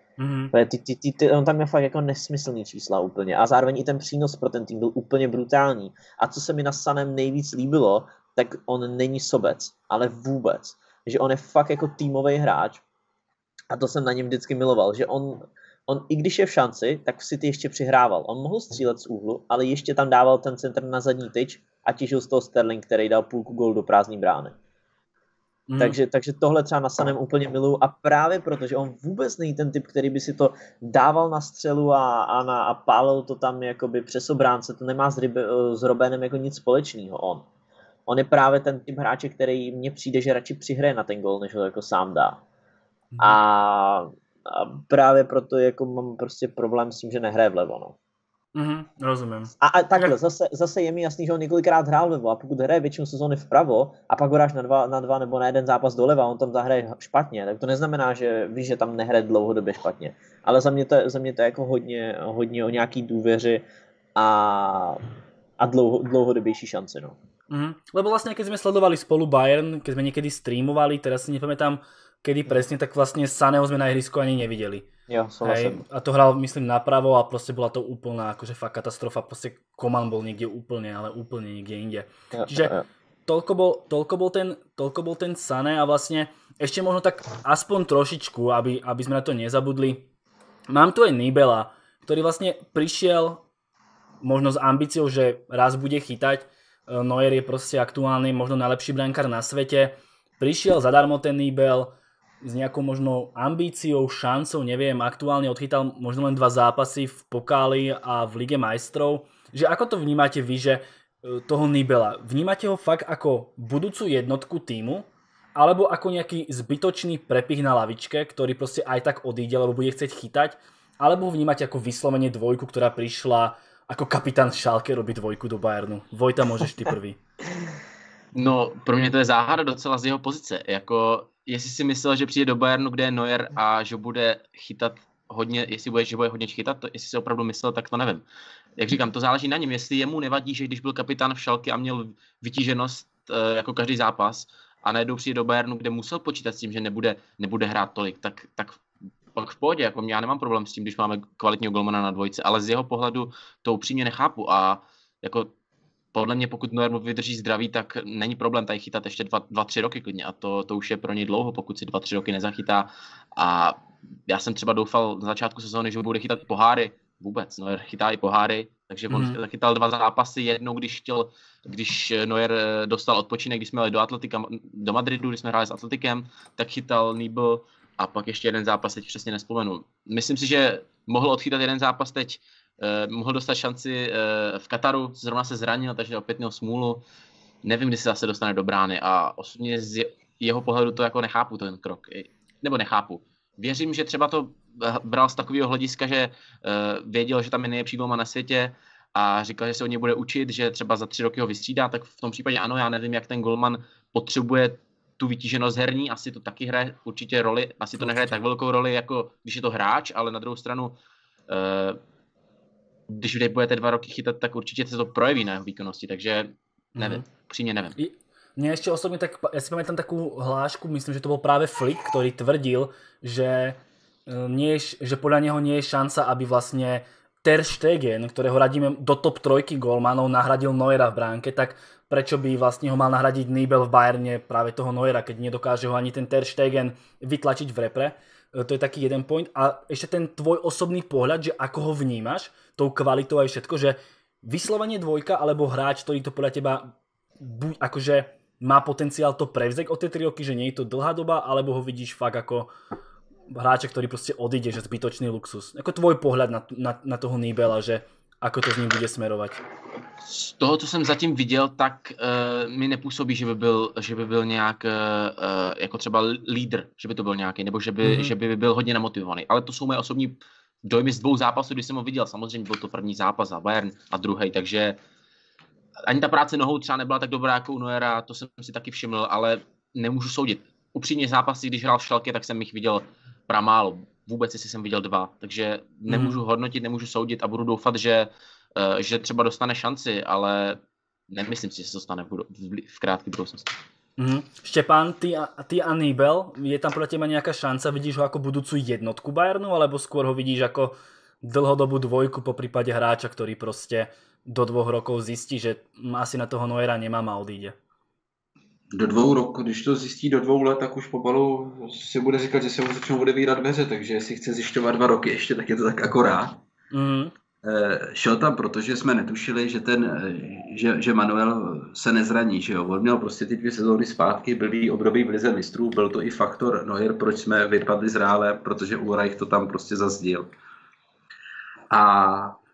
On tam je fakt jako nesmyslný čísla úplně a zároveň i ten přínos pro ten tým byl úplně brutální. A co se mi na Sanem nejvíc líbilo, tak on není sobec, ale vůbec. Že on je fakt jako týmový hráč a to jsem na něm vždycky miloval, že on i když je v šanci, tak v City ještě přihrával. On mohl střílet z úhlu, ale ještě tam dával ten centr na zadní tyč a těžil z toho Sterling, který dal půlku gólu do prázdné brány. Takže tohle třeba na Sanem úplně miluju a právě proto, že on vůbec není ten typ, který by si to dával na střelu a pálil to tam jakoby přes obránce, to nemá s Robénem jako nic společného on je právě ten typ hráče, který mně přijde, že radši přihraje na ten gól, než ho jako sám dá. A právě proto jako mám prostě problém s tím, že nehraje vlevo, no. Rozumím. A takhle, zase je mi jasný, že on několikrát hrál vlevo a pokud hraje většinu sezóny vpravo a pak ho dáš na dva nebo na jeden zápas doleva a on tam zahraje špatně, tak to neznamená, že víš, že tam nehraje dlouhodobě špatně. Ale za mě to je jako hodně o nějaký důvěři a dlouhodobější šanci, no. Lebo vlastne, keď sme sledovali spolu Bayern, keď sme niekedy streamovali, teraz si nepamätám, kedy presne, tak vlastne Saného sme na ihrisku ani nevideli. Jo, a to hral, myslím, napravo a proste bola to úplná, akože fakt katastrofa, proste Coman bol niekde úplne niekde inde. Čiže toľko bol ten Sané a vlastne ešte možno tak aspoň trošičku, aby sme na to nezabudli. Mám tu aj Nibela, ktorý vlastne prišiel možno s ambíciou, že raz bude chytať. Neuer je proste aktuálny, možno najlepší brankár na svete. Prišiel zadarmo ten Nibel s nejakou možno ambíciou, šancou, neviem, aktuálne odchytal možno len 2 zápasy v pokáli a v Lige majstrov. Že ako to vnímate vy, že toho Nibela? Vnímate ho fakt ako budúcu jednotku týmu, alebo ako nejaký zbytočný prepich na lavičke, ktorý proste aj tak odíde, lebo bude chcieť chytať, alebo ho vnímate ako vyslovene dvojku, ktorá prišla ako kapitán Schalke robiť dvojku do Bayernu? Vojta, môžeš ty prvý. No, pro mě to je záhada docela z jeho pozice. Jako, jestli si myslel, že přijde do Bayernu, kde je Neuer a že bude chytat hodně, že bude hodně chytat, to, jestli si opravdu myslel, tak to nevím. Jak říkám, to záleží na něm. Jestli jemu nevadí, že když byl kapitán v Schalke a měl vytíženost jako každý zápas a najednou přijde do Bayernu, kde musel počítat s tím, že nebude hrát tolik, tak pak v pohodě, jako já nemám problém s tím, když máme kvalitního golmana na dvojce, ale z jeho pohledu to upřímně nechápu a jako podle mě, pokud Neuer mu vydrží zdraví, tak není problém tady chytat ještě 2-3 roky klidně a to už je pro něj dlouho, pokud si 2-3 roky nezachytá a já jsem třeba doufal na začátku sezóny, že bude chytat poháry, vůbec, Neuer chytá i poháry, takže on zachytal 2 zápasy, jednou když Neuer dostal odpočinek, když jsme jeli do Madridu, když jsme hráli s Atletikem, tak chytal Nibel a pak ještě jeden zápas, teď přesně nespomenu. Myslím si, že mohl odchytat jeden zápas teď, mohl dostat šanci v Kataru, zrovna se zranil, takže opět měl smůlu. Nevím, kdy se zase dostane do brány a osobně z jeho pohledu to jako nechápu ten krok. Nebo nechápu. věřím, že třeba to bral z takového hlediska, že věděl, že tam je nejlepší golman na světě a říkal, že se od něj bude učit, že třeba za 3 roky ho vystřídá, tak v tom případě ano, já nevím, jak ten golman potřebuje tu vytíženost herní, asi to taky hraje určitě roli, asi to nehraje tak velkou roli, jako když je to hráč, ale na druhou stranu, když vy budete 2 roky chytat, tak určitě se to projeví na jeho výkonnosti, takže nevím, přímě nevím. Mne ešte osobne tak, ja si pamätám takú hlášku, myslím, že to bol práve Flick, ktorý tvrdil, že podľa neho nie je šanca, aby vlastne Ter Stegen, ktorého radíme do top 3 gólmanov, nahradil Neuera v bránke, tak prečo by vlastne ho mal nahradiť Nibel v Bayerne práve toho Neuera, keď nedokáže ho ani ten Ter Stegen vytlačiť v repre. To je taký jeden point. A ešte ten tvoj osobný pohľad, že ako ho vnímaš, tou kvalitou aj všetko, že vyslovene dvojka alebo hráč, ktorý to podľa teba akože má potenciál to prevzať o tie 3 roky, že nie je to dlhá doba, alebo ho vidíš fakt ako hráča, ktorý proste odíde, že zbytočný luxus. Ako tvoj pohľad na toho Nibela, že ako to s ním bude smerovať? Z toho, co jsem zatím viděl, tak mi nepůsobí, že by byl nějak jako třeba lídr, že by to byl nějaký, nebo že by byl hodně namotivovaný. Ale to jsou moje osobní dojmy z 2 zápasů, když jsem ho viděl. Samozřejmě byl to první zápas za Bayern a druhý, takže ani ta práce nohou třeba nebyla tak dobrá jako u Neuera, to jsem si taky všiml, ale nemůžu soudit. Upřímně zápasy, když hrál v Schalke, tak jsem jich viděl pramálo. Vůbec jestli jsem viděl 2, takže nemůžu hodnotit, nemůžu soudit a budu doufat, že třeba dostane šanci, ale nemyslím si, že se to stane v krátké budoucnosti. Štěpán, ty a Nibel, je tam podľa teba nejaká šanca, vidíš ho ako budúcu jednotku Bayernu, alebo skôr ho vidíš ako dlhodobú dvojku, po prípade hráča, ktorý proste do 2 rokov zjistí, že asi na toho Neuera nemám a odíde? Do 2 roků, když to zjistí do 2 let, tak už pomalu si bude říkat, že se mu začnou odevírat dveře, takže jestli chce zjišťovat 2 roky ještě, tak je to tak akorát. Šel tam, protože jsme netušili, že Manuel se nezraní, že jo. On měl prostě ty 2 sezóny zpátky, byly období v lize mistrů, byl to i faktor Neuer, proč jsme vypadli z Reále, protože Ulreich to tam prostě zazdil. A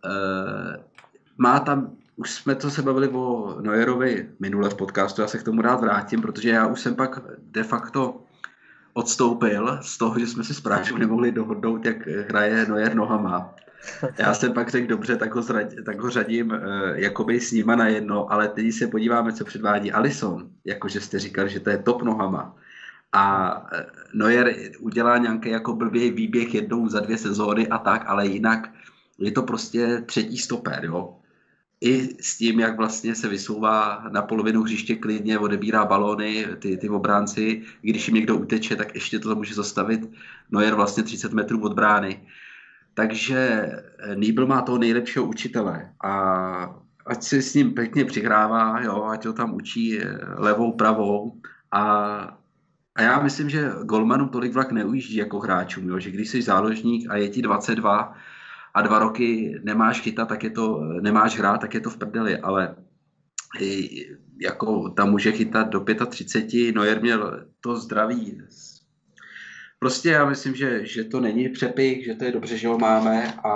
má tam, už jsme to se bavili o Neuerovi minule v podcastu, já se k tomu rád vrátím, protože já už jsem pak de facto odstoupil z toho, že jsme si s Práčou nemohli dohodnout, jak hraje Neuer nohama. Já jsem pak řekl, dobře, tak ho řadím jakoby s nima na jedno, ale teď se podíváme, co předvádí Alisson, jakože jste říkali, že to je top nohama. A Neuer udělá nějaký jako blbý výběh jednou za 2 sezóny a tak, ale jinak je to prostě 3. stoper, jo. I s tím, jak vlastně se vysouvá na polovinu hřiště klidně, odebírá balóny, ty obránci, když jim někdo uteče, tak ještě to může zastavit. Neuer vlastně 30 metrů od brány. Takže Nibel má toho nejlepšího učitele a ať si s ním pěkně přihrává, jo, ať ho tam učí levou, pravou a já myslím, že golmanům tolik vlak neujíždí jako hráčům, jo, že když jsi záložník a je ti 22 a 2 roky nemáš chytat, tak je to, nemáš hrát, tak je to v prdeli, ale jako tam může chytat do 35, Neuer měl to zdraví. Prostě já myslím, že to není přepich, že to je dobře, že ho máme a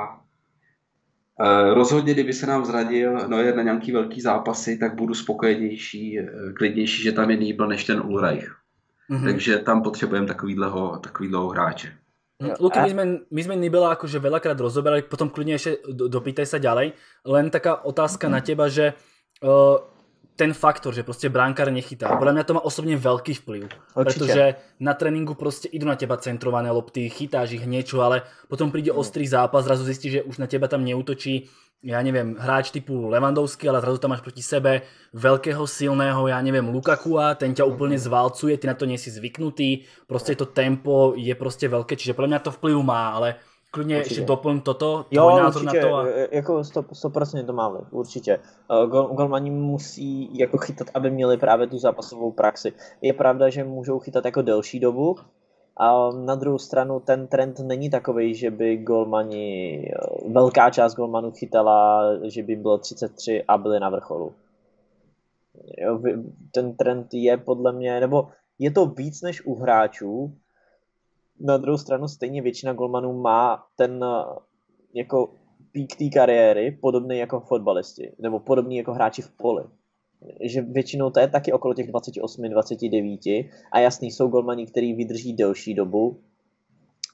rozhodně, kdyby se nám zradil Neuer na nějaký velký zápasy, tak budu spokojenější, klidnější, že tam je Nibel než ten Ulreich. Takže tam potřebujeme takovýhleho hráče. Luky, my sme Nibela akože veľakrát rozoberali, potom kľudne ešte dopýtaj sa ďalej. Len taká otázka na teba, že ten faktor, že proste bránkár nechytá, podľa mňa to má osobne veľký vplyv. Pretože na tréningu proste idú na teba centrované lopty, chytáš ich niečo, ale potom príde ostrý zápas, zrazu zistíš, že už na teba tam neútočí, ja neviem, hráč typu Lewandowski, ale zrazu tam máš proti sebe veľkého, silného, ja neviem, Lukakua, ten ťa úplne zvalcuje, ty na to nie si zvyknutý, proste to tempo je proste veľké, čiže podľa mňa to vplyv má, ale klidně ještě doplň toto, tvoj názor určitě, na to. Jako 100% to máme, určitě. Golmani musí jako chytat, aby měli právě tu zápasovou praxi. Je pravda, že můžou chytat jako delší dobu, a na druhou stranu ten trend není takovej, že by golmani, velká část golmanů chytala, že by bylo 33 a byli na vrcholu. Jo, ten trend je podle mě, nebo je to víc než u hráčů. Na druhou stranu stejně většina golmanů má ten jako pík té kariéry podobný jako fotbalisti, nebo podobný jako hráči v poli. Že většinou to je taky okolo těch 28, 29 a jasný, jsou golmani, který vydrží delší dobu,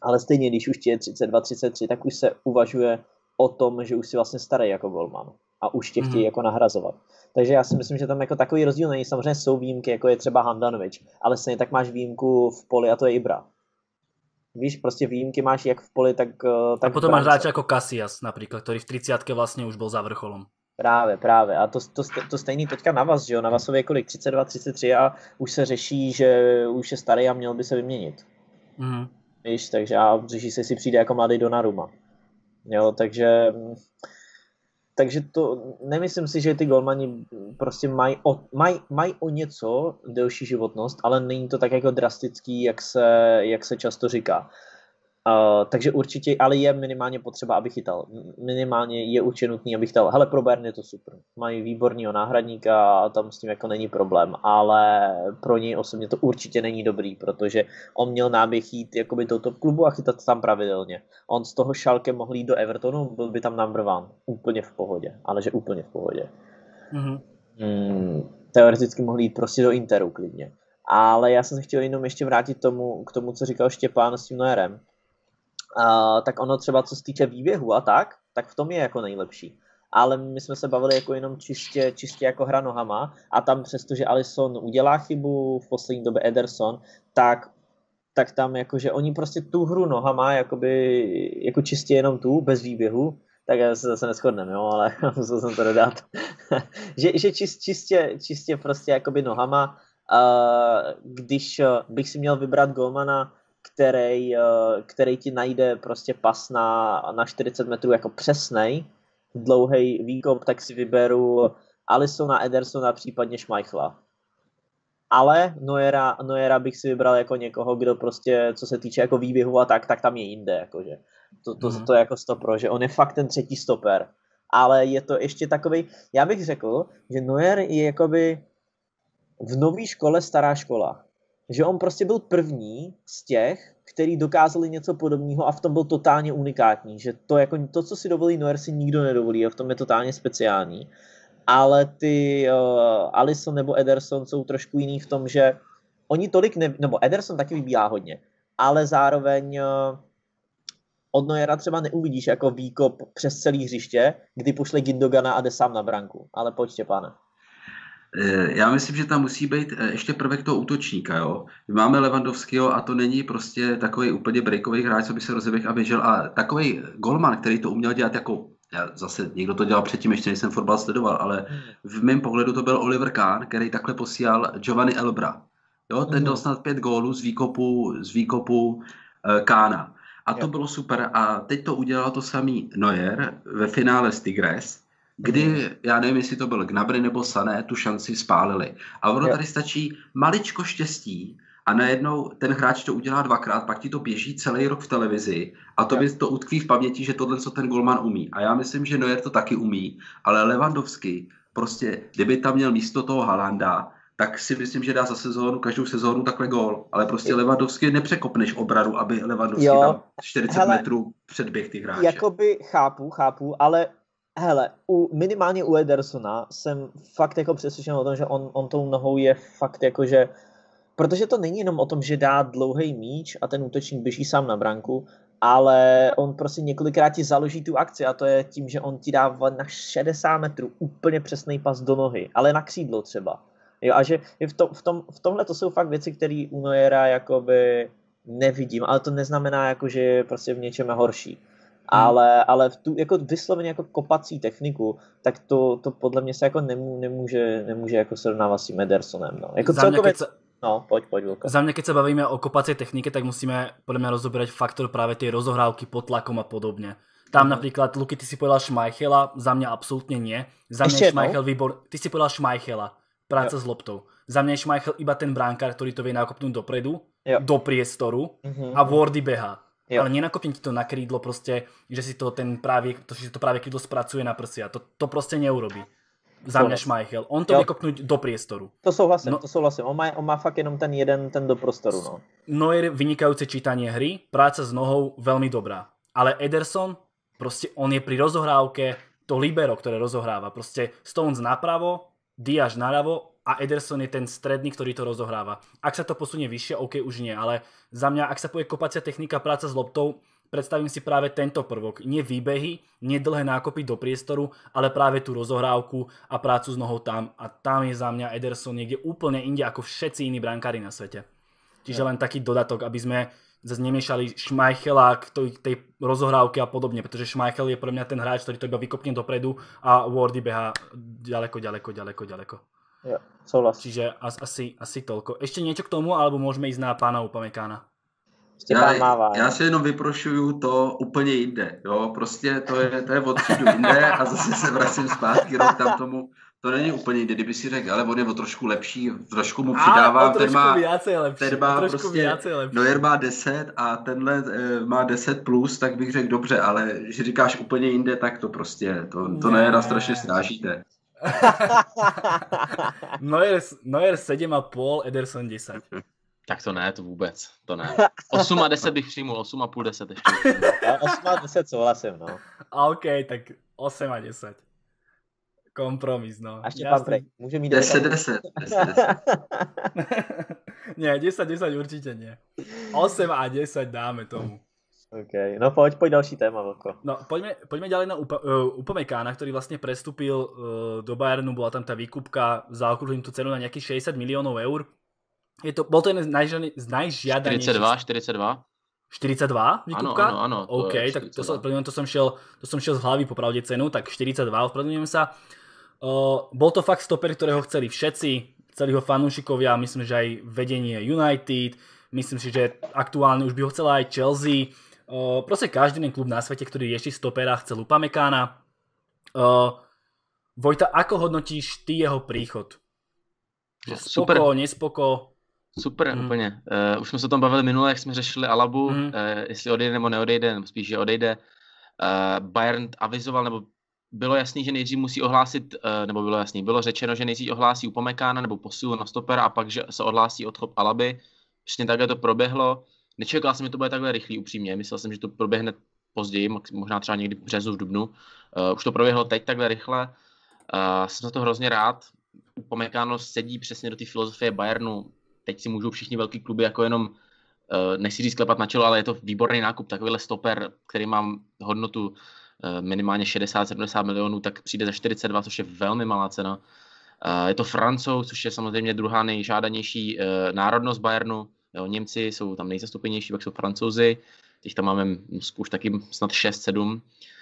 Ale stejně, když už ti je 32, 33, tak už se uvažuje o tom, že už si vlastně starý jako golman a už tě chtějí jako nahrazovat. Takže já si myslím, že tam jako takový rozdíl není. Samozřejmě jsou výjimky, jako je třeba Handanovič, ale stejně tak máš výjimku v poli a to je Ibra. Víš, prostě výjimky máš jak v poli, tak a potom máš hráče jako Casillas napríklad, ktorý v 30-ke vlastne už bol za vrcholom. Právě. A to stejný teďka Navas, že jo? Navasově je kolik? 32, 33 a už se řeší, že už je starý a měl by se vyměnit. Víš, takže a řeší se, jestli přijde jako mladý Donnarumma. Jo, takže to, nemyslím si, že ty golmani prostě mají o něco delší životnost, ale není to tak jako drastický, jak se často říká. Takže určitě, ale je minimálně potřeba, aby chytal. Minimálně je určitě nutný, aby chytal. Hele, pro Bayern je to super. Mají výborného náhradníka a tam s tím jako není problém, ale pro něj osobně to určitě není dobrý, protože on měl náběh jít jakoby do top klubu a chytat tam pravidelně. On z toho Schalke mohl jít do Evertonu, byl by tam number one. Úplně v pohodě, ale že úplně v pohodě. Teoreticky mohl jít prostě do Interu klidně. Ale já jsem se chtěl jenom ještě vrátit k tomu, co říkal Štěpán s tím Neuerem. Tak ono třeba co se týče výběhu a tak v tom je jako nejlepší. Ale my jsme se bavili jako jenom čistě jako hra nohama a tam přestože Alisson udělá chybu, v poslední době Ederson, tak tam jakože oni prostě tu hru nohama jako čistě jenom tu, bez výběhu, tak se zase neshodneme, jo, ale musel jsem to dodat. že čistě prostě jakoby nohama, když bych si měl vybrat golmana, který ti najde prostě pas na 40 metrů jako přesnej, dlouhý výkop, tak si vyberu Alissona, Edersona, případně Schmeichela. Ale Neuera bych si vybral jako někoho, kdo prostě, co se týče jako výběhu a tak tam je jinde, jakože. To je jako stopro, že on je fakt ten třetí stoper. Ale je to ještě takovej, já bych řekl, že Neuer je jakoby v nový škole stará škola. Že on prostě byl první z těch, který dokázali něco podobného a v tom byl totálně unikátní. Že to, co si dovolí Neuer, si nikdo nedovolí a v tom je totálně speciální. Ale ty Alisson nebo Ederson jsou trošku jiný v tom, že oni tolik nebo Ederson taky vybíhá hodně, ale zároveň od Neuera třeba neuvidíš jako výkop přes celý hřiště, kdy pošle Gündogana a jde sám na branku. Ale pojďte, pane. Já myslím, že tam musí být ještě prvek toho útočníka, jo. My máme Lewandowského a to není prostě takový úplně breakový hráč, co by se rozeběhl a běžel. A takový golman, který to uměl dělat jako, zase někdo to dělal předtím, ještě než jsem fotbal sledoval, ale v mém pohledu to byl Oliver Kahn, který takhle posílal Giovanni Elbra. Jo, ten dal snad 5 gólů z výkopu Kahna. A to bylo super. A teď to udělal to samý Neuer ve finále s Tigres, kdy, já nevím, jestli to byl Gnabry nebo Sané, tu šanci spálili. A ono tady stačí maličko štěstí a najednou ten hráč to udělá dvakrát, pak ti to běží celý rok v televizi a to to utkví v paměti, že tohle, co ten golman umí. A já myslím, že Neuer to taky umí, ale Lewandowski, prostě, kdyby tam měl místo toho Haalanda, tak si myslím, že dá za sezónu, každou sezónu takhle gól. Ale prostě Lewandowski nepřekopneš obranu, aby Lewandowski tam 40 metrů předběh ty hráče. Jakoby chápu, ale hele, minimálně u Edersona jsem fakt jako přesvědčen o tom, že on tou nohou je fakt jako, že protože to není jenom o tom, že dá dlouhý míč a ten útočník běží sám na branku, ale on prostě několikrát ti založí tu akci a to je tím, že on ti dá na 60 metrů úplně přesný pas do nohy, ale na křídlo třeba. Jo, a že v tomhle to jsou fakt věci, které u Neuera jakoby nevidím, ale to neznamená, jako, že je prostě v něčem horší. Ale v tu jako vysloveně jako kopací techniku, tak to podle mě se jako nemůže jako srovnávat s tím Edersonem. No. Jako celkově... No, poď, Vilko. Za mňa, keď sa bavíme o kopacej technike, tak musíme podľa mňa rozoberať faktor práve tej rozohrávky pod tlakom a podobne. Tam napríklad, Luky, ty si povedal Schmeichela, za mňa absolútne nie. Za mňa je Schmeichel ty si povedal Schmeichela, práca s loptou. Za mňa je Schmeichel iba ten brankár, ktorý to vie nakopnúť dopredu, do priestoru a Wardy behá. Ale nenakopne ti to na krídlo proste, že si to práve krídlo spracuje na prsia. To proste neurobí. Za mňa Schmeichel. On to vie kopnúť do priestoru. To souhlasím. On má fakt jenom ten jeden, ten do prostoru. No. Neuer vynikajúce čítanie hry, práca s nohou veľmi dobrá. Ale Ederson, proste on je pri rozohrávke to libero, ktoré rozohráva. Proste Stones napravo, Diaz naľavo, a Ederson je ten stredný, ktorý to rozohráva. Ak sa to posunie vyššie, OK, už nie, ale za mňa, ak sa povie kopacia technika, práca s loptou, predstavím si práve tento prvok. Nie výbehy, nie dlhé nákopy do priestoru, ale práve tú rozohrávku a prácu s nohou tam. A tam je za mňa Ederson niekde úplne inde ako všetci iní brankári na svete. Čiže len taký dodatok, aby sme zase nemiešali Schmeichela k tej rozohrávke a podobne, pretože Schmeichel je pre mňa ten hráč, ktorý to iba vykopne dopredu a Wardy behá ďaleko. Jo, souhlas. Čiže asi toľko. Ešte niečo k tomu, alebo môžeme ísť na pána Upamekána? Já si jenom vyprošuju to úplně jinde, jo, prostě to je od třídu jinde a zase se vracím zpátky rok tam tomu, to není úplně jinde, kdyby si řekl, ale on je o trošku lepší, trošku mu přidávám, ten má prostě, Neuer má 10 a tenhle má 10 plus, tak bych řekl dobře, ale že říkáš úplně jinde, tak to prostě, to Neuera strašně snážíte. Neuer 7,5, Ederson 10. Tak to ne, to vůbec, to ne. 8 a 10 bych přijmul, 8 a půl 10 ještě. Já 8 a 10 souhlasím, no. OK, tak 8 a 10. Kompromis, no. A ještě pan Prek, může mít 10. Nie, 10 určitě nie. 8 a 10 dáme tomu. OK, no pojď další téma, Vlko. No, poďme ďalej na Upamekána, ktorý vlastne prestúpil do Bayernu, bola tam tá výkupka, zaokrúhlim tú cenu na nejakých 60 miliónov eur. Bol to jeden z najžiadanejších... 42 výkupka? Áno. OK, tak to som šiel z hlavy popravde cenu, tak 42, ospravedlňujem sa. Bol to fakt stoper, ktorého chceli všetci, chceli ho fanúšikovia, myslím, že aj vedenie United, myslím si, že aktuálne už by ho chcela aj Chelsea. Proste každý ten klub na svete, ktorý rieši stopera, chcel Upamekána. Vojta, ako hodnotíš ty jeho príchod? Super. Nespoko? Super, úplně. Už jsme se o tom bavili minule, jak jsme řešili Alabu, jestli odejde nebo neodejde, nebo spíš, že odejde. Bayern avizoval, nebo bylo jasný, že nejdřív musí ohlásit, bylo řečeno, že nejdřív ohlásí Upamekána nebo posilu na stopera a pak, že se odhlásí odchod Alaby. Přesně takhle to proběhlo. Nečekal jsem, že to bude takhle rychlý, upřímně. Myslel jsem, že to proběhne později, možná třeba někdy v březnu, v dubnu. Už to proběhlo teď takhle rychle. Jsem za to hrozně rád. Upamecano sedí přesně do té filozofie Bayernu. Teď si můžou všichni velký kluby jako jenom, nechci říct klepat na čelo, ale je to výborný nákup. Takovýhle stoper, který má hodnotu minimálně 60-70 milionů, tak přijde za 42, což je velmi malá cena. Je to Francouz, což je samozřejmě druhá nejžádanější národnost Bayernu. Jo, Němci jsou tam nejzastupenější, pak jsou Francouzi. Teď tam máme už taky snad 6-7.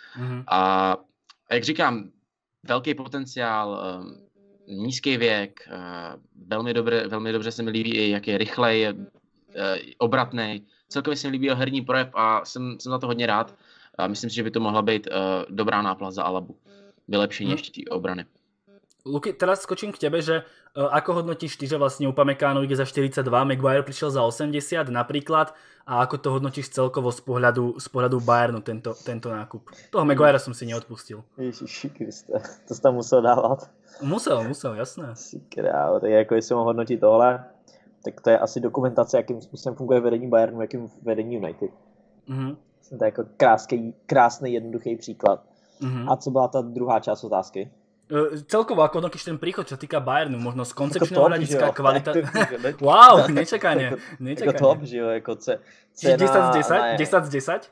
A jak říkám, velký potenciál, nízký věk, velmi dobře se mi líbí i jak je rychlej, obratnej. Celkově se mi líbí jeho herní projev a jsem za to hodně rád. A myslím si, že by to mohla být dobrá náplast za Alabu. Vylepšení ještě té obrany. Luky, teraz skočím k tebe, že ako hodnotíš ty, že vlastne Upamecano ide za 42, Maguire prišiel za 80 napríklad, a ako to hodnotíš celkovo z pohľadu Bayernu tento nákup? Toho Maguirea som si neodpustil. Ježiši Kriste, to jsi tam musel dávat. Musel, jasné. Krávo, tak jako jestli mám hodnotit tohle, tak to je asi dokumentace, jakým způsobem funguje vedení Bayernu, jakým vedení United. To je jako krásný, jednoduchý příklad. A co byla ta druhá část otázky? Celkovo, ako hodnotíš ten príchod, čo týka Bayernu, možno z koncepčného hľadiska, kvalita... Wow, nečakanie. Jako top, že jo, jako cena... 10 z 10?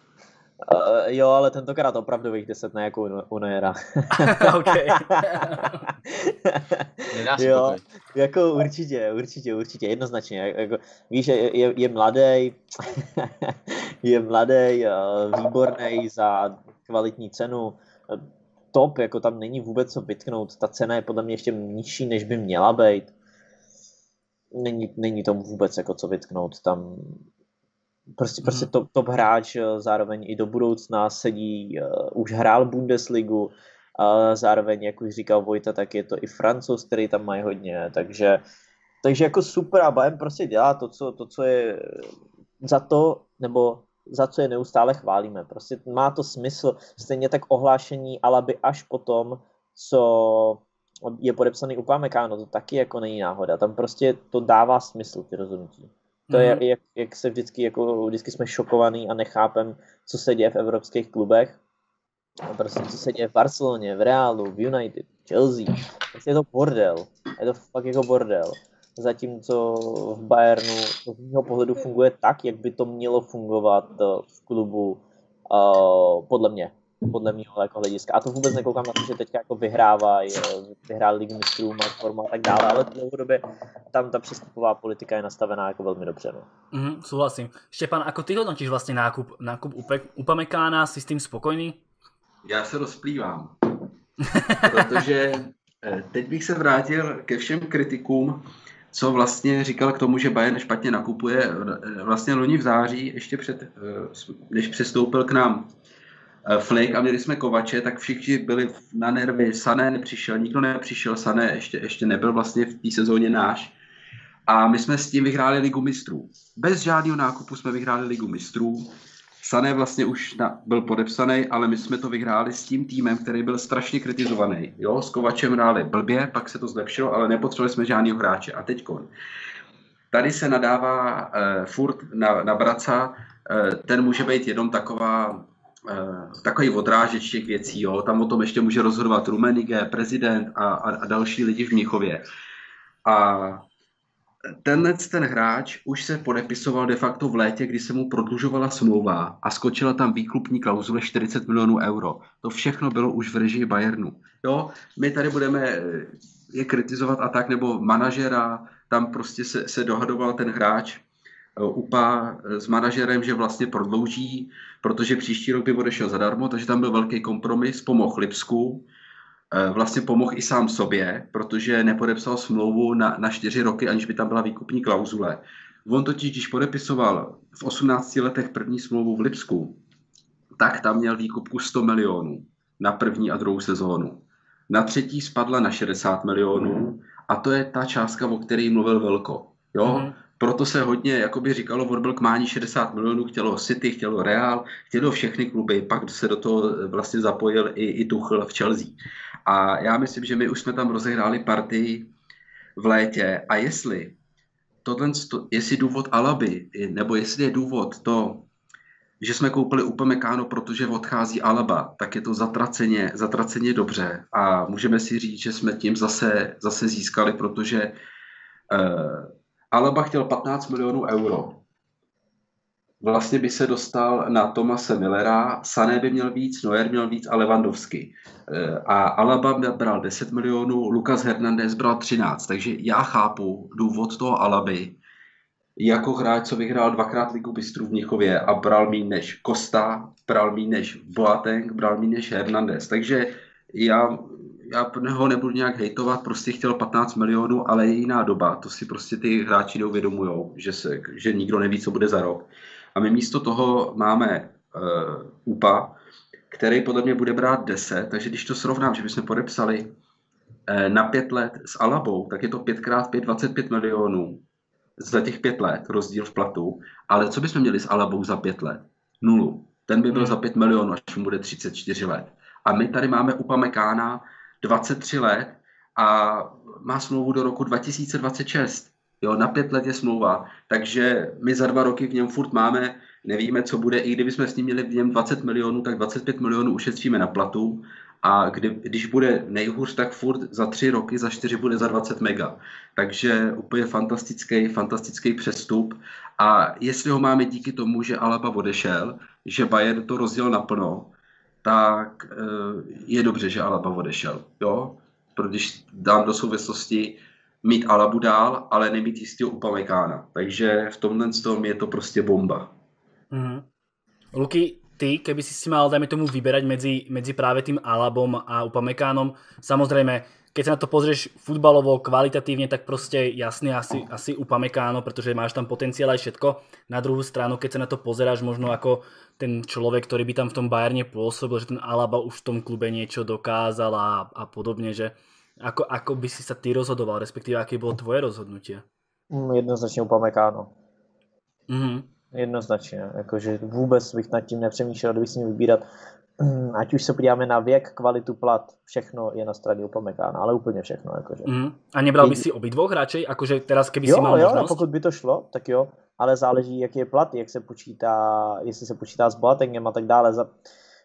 Jo, ale tentokrát opravdových 10, ne jako u Neuera. OK. Jo, jako určitě, jednoznačně. Jako, víš, je mladý, výborný za kvalitní cenu. Top, jako tam není vůbec co vytknout. Ta cena je podle mě ještě nižší, než by měla být. Není tomu vůbec jako co vytknout. Tam prostě top hráč, zároveň i do budoucna sedí, už hrál Bundesligu, zároveň, jak už říkal Vojta, tak je to i Francouz, který tam mají hodně, takže jako super a Bayern prostě dělá to, co je za co je neustále chválíme. Prostě má to smysl, stejně tak ohlášení Alaby až potom, co je podepsaný Upamecano, to taky jako není náhoda. Tam prostě to dává smysl, ty rozhodnutí. To je, jak se vždycky jsme šokovaný a nechápem, co se děje v evropských klubech. Prostě co se děje v Barceloně, v Realu, v United. Chelsea. Prostě je to bordel. Je to fakt jako bordel. Zatímco v Bayernu to z mého pohledu funguje tak, jak by to mělo fungovat v klubu podle mě. Podle mého jako hlediska. A to vůbec nekoukám na to, že teďka jako vyhrávají Ligu mistrů, mají formu a tak dále, ale dlouhodobě tam ta přestupová politika je nastavená jako velmi dobře. No. Súhlasím. Štěpán, ako ty hodnotíš vlastně nákup Upamekána, si s tím spokojný? Já se rozplývám, protože teď bych se vrátil ke všem kritikům, co vlastně říkal k tomu, že Bayern špatně nakupuje. Vlastně loni v září, ještě než přestoupil k nám Flick a měli jsme Kovače, tak všichni byli na nervy, Sané nepřišel, nikdo nepřišel, Sané ještě nebyl vlastně v té sezóně náš. A my jsme s tím vyhráli Ligu mistrů. Bez žádného nákupu jsme vyhráli Ligu mistrů. Sané vlastně už byl podepsaný, ale my jsme to vyhráli s tím týmem, který byl strašně kritizovaný. Jo, s Kovačem hráli blbě, pak se to zlepšilo, ale nepotřebovali jsme žádného hráče. A teďkon. Tady se nadává furt na Braca, ten může být jenom takový odrážeč těch věcí. Jo. Tam o tom ještě může rozhodovat Rummenigge, prezident a další lidi v Mnichově. A ten hráč už se podepisoval de facto v létě, kdy se mu prodlužovala smlouva a skočila tam výklupní klauzule 40 milionů euro. To všechno bylo už v režii Bayernu. Jo, my tady budeme je kritizovat a tak, nebo manažera, tam prostě se dohadoval ten hráč UPA s manažerem, že vlastně prodlouží, protože příští rok by odešel zadarmo, takže tam byl velký kompromis, pomohl Lipsku, vlastně pomohl i sám sobě, protože nepodepsal smlouvu na 4 roky, aniž by tam byla výkupní klauzule. On totiž, když podepisoval v 18 letech první smlouvu v Lipsku, tak tam měl výkupku 100 milionů na první a druhou sezónu. Na třetí spadla na 60 milionů a to je ta částka, o které mluvil Velko. Jo? Proto se hodně, jakoby říkalo, on byl k mání 60 milionů, chtělo City, chtělo Real, chtělo všechny kluby, pak se do toho vlastně zapojil i Tuchel v Chelsea. A já myslím, že my už jsme tam rozehráli partii v létě a jestli důvod Alaby, nebo jestli je důvod to, že jsme koupili Upamecano, protože odchází Alaba, tak je to zatraceně dobře a můžeme si říct, že jsme tím zase získali, protože Alaba chtěl 15 milionů euro. Vlastně by se dostal na Thomase Millera, Sané by měl víc, Neuer měl víc a Lewandowski. A Alaba bral 10 milionů, Lucas Hernandez bral 13, takže já chápu důvod toho Alaby jako hráč, co vyhrál 2krát Ligu mistrů v Mnichově a bral míň než Costa, bral míň než Boateng, bral míň než Hernandez. Takže já ho nebudu nějak hejtovat, prostě chtěl 15 milionů, ale je jiná doba. To si prostě ty hráči neuvědomujou, že nikdo neví, co bude za rok. A my místo toho máme UPA, který podle mě bude brát 10, takže když to srovnám, že bychom podepsali na 5 let s Alabou, tak je to 5x5 25 milionů za těch 5 let, rozdíl v platu. Ale co bychom měli s Alabou za 5 let? 0. Ten by byl za 5 milionů, až mu bude 34 let. A my tady máme Upamecana 23 let a má smlouvu do roku 2026. Jo, na 5 let je smlouva, takže my za 2 roky v něm furt máme, nevíme, co bude, i kdybychom s ním měli v něm 20 milionů, tak 25 milionů ušetříme na platu a když bude nejhůř, tak furt za 3 roky, za 4 bude za 20 mega. Takže úplně fantastický přestup a jestli ho máme díky tomu, že Alaba odešel, že Bayern to rozdělil naplno, tak je dobře, že Alaba odešel. Jo? Když dám do souvislosti mít Alabu dál, ale nemít jistého Upamecana. Takže v tomhle tom je to prostě bomba. Luky, ty, keby si mal, dajme tomu, vyberať medzi práve tým Alabom a Upamecanom, samozrejme, keď sa na to pozrieš futbalovo, kvalitatívne, tak proste jasne asi Upamecano, pretože máš tam potenciál aj všetko. Na druhú stranu, keď sa na to pozeráš možno ako ten človek, ktorý by tam v tom Bayerne pôsobil, že ten Alaba už v tom klube niečo dokázal a podobne, že ako by si sa ty rozhodoval, respektíve aké bolo tvoje rozhodnutie? Jednoznačně Upamecano. Jednoznačně, jakože vůbec bych nad tím nepřemýšlel, kdybych si měl vybírat, ať už se podíváme na věk, kvalitu, plat, všechno je na straně Upamecana, ale úplně všechno. Jakože. A nebral by si obidvoch radšej? Akože teraz, keby si mal možnosť? Jo, pokud by to šlo, tak jo, ale záleží, jaký je plat, jak se počítá, jestli se počítá s Boatengem a tak dále.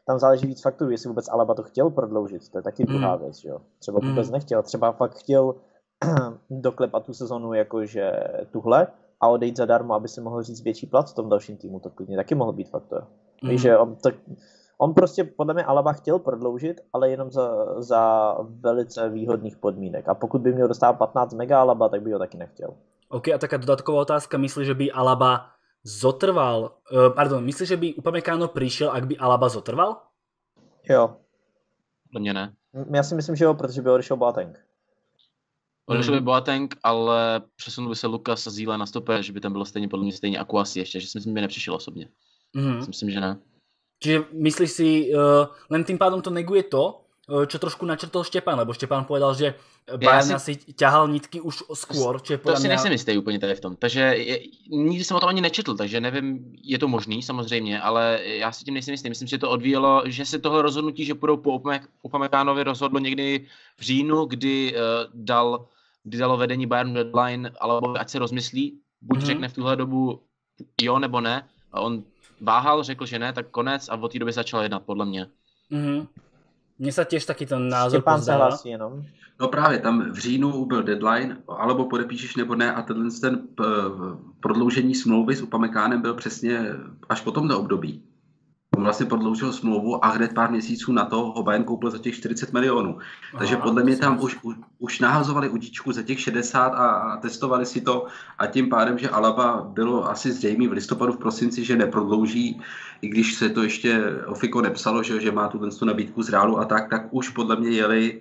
tam záleží víc faktorů, jestli vůbec Alaba to chtěl prodloužit, to je taky druhá věc, jo. Třeba vůbec nechtěl, třeba fakt chtěl doklepat tu sezonu jakože tuhle a odejít zadarmo, aby si mohl říct větší plat v tom dalším týmu, to klidně taky mohl být faktor. Takže on prostě podle mě Alaba chtěl prodloužit, ale jenom za velice výhodných podmínek. A pokud by měl dostávat 15 mega Alaba, tak by ho taky nechtěl. OK, a taká dodatková otázka, myslíš, že by Alaba zotrval, myslíš, že by Upamecano prišiel, ak by Alaba zotrval? Jo. Podle mě ne. Já si myslím, že jo, protože by odešel Boateng. Odešel by Boateng, ale přesunul by se Lukas a Zíle na stoper, že by tam bylo stejně podle mě stejně Akuasi ještě, že si myslím, že by nepřišel osobně. Myslím, že ne. Čiže myslíš si, len tým pádom to neguje to, čo trošku načrtol Štěpán, lebo Štěpán povedal, že Bayern asi ťahal nitky už skôr. To si nejsem jistý úplně tady v tom. Takže nikdy jsem o tom ani nečetl, takže nevím, je to možný samozřejmě, ale já si tím nejsem jistý. Myslím, že to odvíjelo, že se tohle rozhodnutí, že půjdou po Upamecanovi rozhodlo někdy v říjnu, kdy dalo vedení Bayernu deadline, alebo ať se rozmyslí, buď řekne v tuhle dobu jo nebo ne, a on váhal, řekl, že ne, tak konec a od té doby začal jednat, podle mě. Mne sa tiež taký ten názor Štěpán se pozdáva. hlásí jenom. No právě, tam v říjnu byl deadline, alebo podepíšeš nebo ne, a ten prodloužení smlouvy s Upamecánem byl přesně až po tomto období. On vlastně prodloužil smlouvu a hned pár měsíců na to ho Bayern koupil za těch 40 milionů. Takže podle mě tam už nahazovali udíčku za těch 60 a testovali si to a tím pádem, že Alaba bylo asi zřejmé v listopadu, v prosinci, že neprodlouží, i když se to ještě Ofiko nepsalo, že má tu nabídku z Realu a tak už podle mě jeli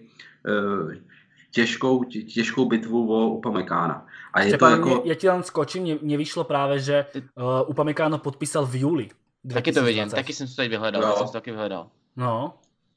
těžkou bitvu o Upamecána. A je Štěpán, to jako... ja ti len skočím, nevyšlo práve, že Upamecano podpísal v júli 2020. Taky to vidím, taky jsem to tady vyhledal, No.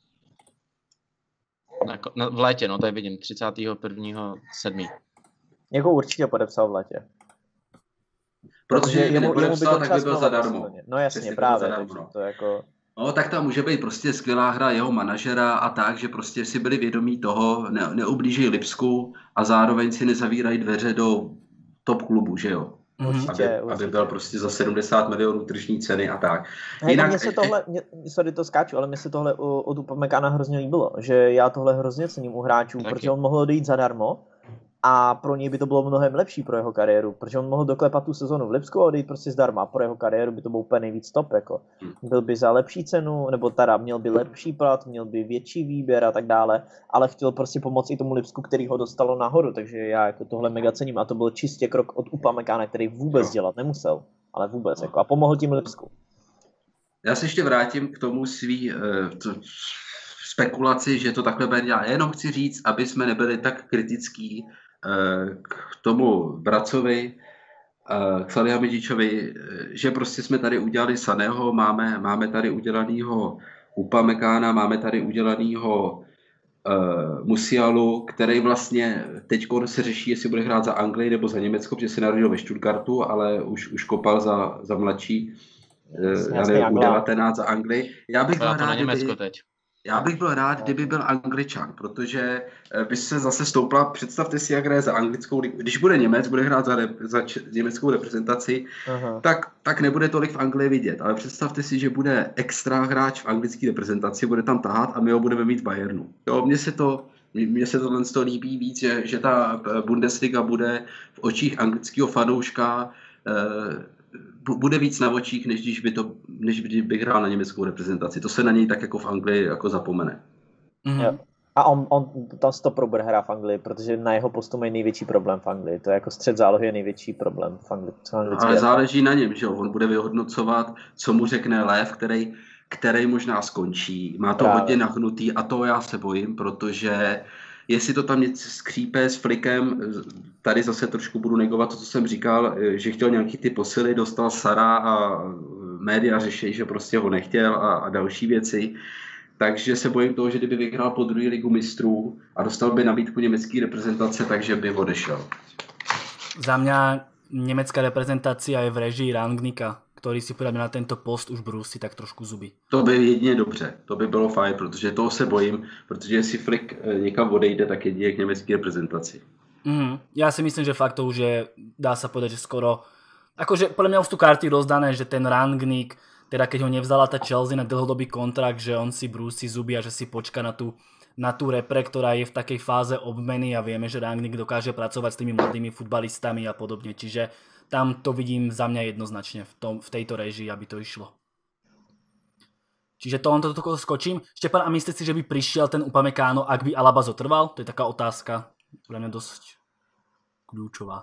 V létě, no, tady vidím, 31.7. Jako určitě podepsal v létě. Protože jemu podepsal, tak by byl smlouva zadarmo. No jasně, Přesně, právě. zadarmo. To jako... No, tak tam může být prostě skvělá hra jeho manažera a tak, že prostě si byli vědomí toho, neublíží Lipsku a zároveň si nezavírají dveře do top klubu, že jo? Určitě. Aby byl prostě za 70 milionů tržní ceny a tak. Jinak... Mně se tohle, sorry, to skáču, ale mně se tohle od Upamecana hrozně líbilo, že já tohle hrozně cením u hráčů, protože on mohl odejít zadarmo a pro něj by to bylo mnohem lepší pro jeho kariéru, protože on mohl doklepat tu sezonu v Lipsku a odejít prostě zdarma a pro jeho kariéru by to byl úplně nejvíc top, jako. Byl by za lepší cenu, nebo teda měl by lepší plat, měl by větší výběr a tak dále, ale chtěl prostě pomoct i tomu Lipsku, který ho dostalo nahoru, takže já jako tohle mega cením a to byl čistě krok od Upamecana, který vůbec dělat nemusel, ale vůbec, jako, a pomohl tím Lipsku. Já se ještě vrátím k tomu svý spekulaci, že to takhle bude dělat. Já jenom chci říct, aby jsme nebyli tak kritický k tomu Bracovi, k Salihamidzičovi, že prostě jsme tady udělali Saného, máme tady udělanýho Upamecana, máme tady udělanýho Musialu, který vlastně teď se řeší, jestli bude hrát za Anglii nebo za Německo, protože se narodil ve Stuttgartu, ale už kopal za mladší. Já nevím, 19 za Anglii. Já bych byl rád, kdyby byl Angličan, protože by se zase stoupla, představte si, jak hraje za anglickou ligu. Když bude Němec, bude hrát za německou reprezentaci, tak nebude tolik v Anglii vidět. Ale představte si, že bude extra hráč v anglické reprezentaci, bude tam tahat a my ho budeme mít v Bayernu. Jo, mně se tohle líbí víc, že ta Bundesliga bude v očích anglického fanouška bude víc na očích, než by hrál na německou reprezentaci. To se na něj tak jako v Anglii jako zapomene. Jo. A on tam stopro bude hrát v Anglii, protože na jeho postu mají největší problém v Anglii. To je jako střed zálohy je největší problém v Anglii. Ale záleží na něm, že on bude vyhodnocovat, co mu řekne Lev, který možná skončí. Má to hodně nahnutý a to já se bojím, protože jestli to tam něco skřípe s Flickem, tady zase trošku budu negovat to, co jsem říkal, že chtěl nějaký ty posily, dostal Sara a média řeší, že prostě ho nechtěl a další věci. Takže se bojím toho, že kdyby vyhrál po druhé ligu mistrů a dostal by nabídku německé reprezentace, takže by odešel. Za mňa nemecká reprezentácia je v režii Rangnicka, ktorý si podľa mňa na tento post už brúsi tak trošku zuby. To by jedině dobře, to by bylo fajn, protože toho se bojím, protože jestli Flick někam odejde, tak jedině k německé reprezentaci. Ja si myslím, že fakt to už je, dá sa povedať, že skoro, akože podľa mňa už tu karty rozdané, že ten Rangnick teda keď ho nevzala tá Chelsea na dlhodobý kontrakt, že on si brúsi zuby a že si počka na tú repre, ktorá je v takej fáze obmeny a vieme, že Rangnick dokáže pracovať s tými mladými futbalistami a podobne. Čiže tam to vidím za mňa jednoznačne v tejto réžii, aby to išlo. Čiže to len toto skočím. Štepan, a myslíte si, že by prišiel ten Upamecano, ak by Alaba zotrval? To je taká otázka, pre mňa dosť kľúčová.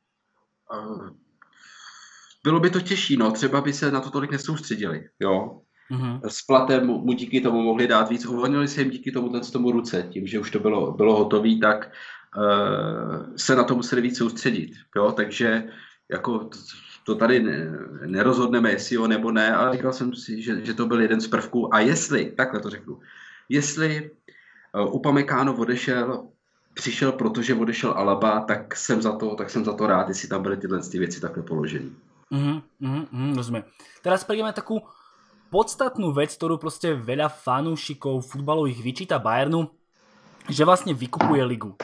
Bylo by to těžší, no. Třeba by se na to tolik nesoustředili, jo. S platem mu díky tomu mohli dát víc. Uvolnili se jim díky tomu ruce. Tím, že už to bylo hotový, tak se na to museli víc soustředit, jo. Takže jako to tady nerozhodneme, jestli jo nebo ne, ale říkal jsem si, že to byl jeden z prvků. A takhle to řeknu, jestli Upamecano přišel, protože odešel Alaba, tak jsem za to rád, jestli tam byly tyhle věci takhle položené. Rozumiem. Teraz prejdeme takú podstatnú vec, ktorú proste veľa fanúšikov futbalových vyčíta Bayernu, že vlastne vykupuje ligu.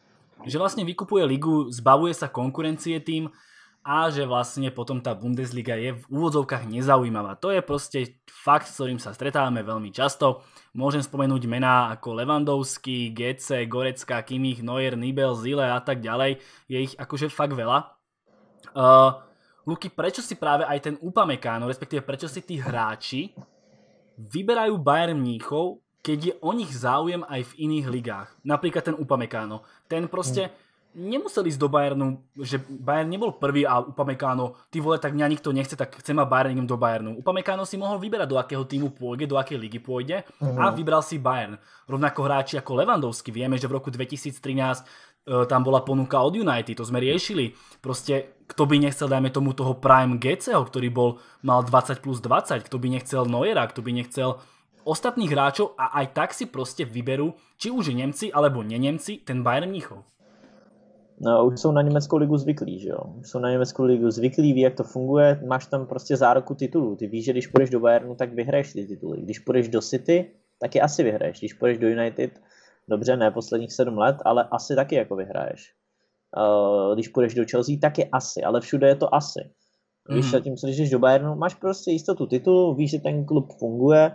Zbavuje sa konkurencie tým a že vlastne potom tá Bundesliga je v úvodzovkách nezaujímavá. To je proste fakt, s ktorým sa stretávame veľmi často. Môžem spomenúť mená ako Lewandowski, Götze, Goretzka, Kimmich, Neuer, Nibel, Zile a tak ďalej. Je ich akože fakt veľa. Luky, prečo si práve aj ten Upamecano, respektíve prečo si tí hráči vyberajú Bayern Mníchov, keď je o nich záujem aj v iných ligách? Napríklad ten Upamecano. Ten proste nemusel ísť do Bayernu, že Bayern nebol prvý a Upamecano, ty vole, tak mňa nikto nechce, tak chcem ma Bayern, idem do Bayernu. Upamecano si mohol vyberať, do akého týmu pôjde, do akej ligy pôjde a vybral si Bayern. Rovnako hráči ako Lewandowski. Vieme, že v roku 2013 tam bola ponuka od United, to sme riešili. Proste, kto by nechcel, dajme tomu, toho Prime Götzeho, ktorý mal 20 plus 20, kto by nechcel Neuera, kto by nechcel ostatných hráčov a aj tak si proste vyberú, či už Nemci alebo nenemci, ten Bayern Mníchov. No, už jsou na německou ligu zvyklí, že jo? Už jsou na německou ligu zvyklí, ví, jak to funguje, máš tam prostě záruku titulů. Ty víš, že když půjdeš do Bayernu, tak vyhraješ ty tituly. Když půjdeš do City, tak je asi vyhraješ. Když půjdeš do United, dobře, ne posledních 7 let, ale asi taky jako vyhraješ. Když půjdeš do Chelsea, tak je asi, ale všude je to asi. Když jdeš do Bayernu, máš prostě jistotu titulu, víš, že ten klub funguje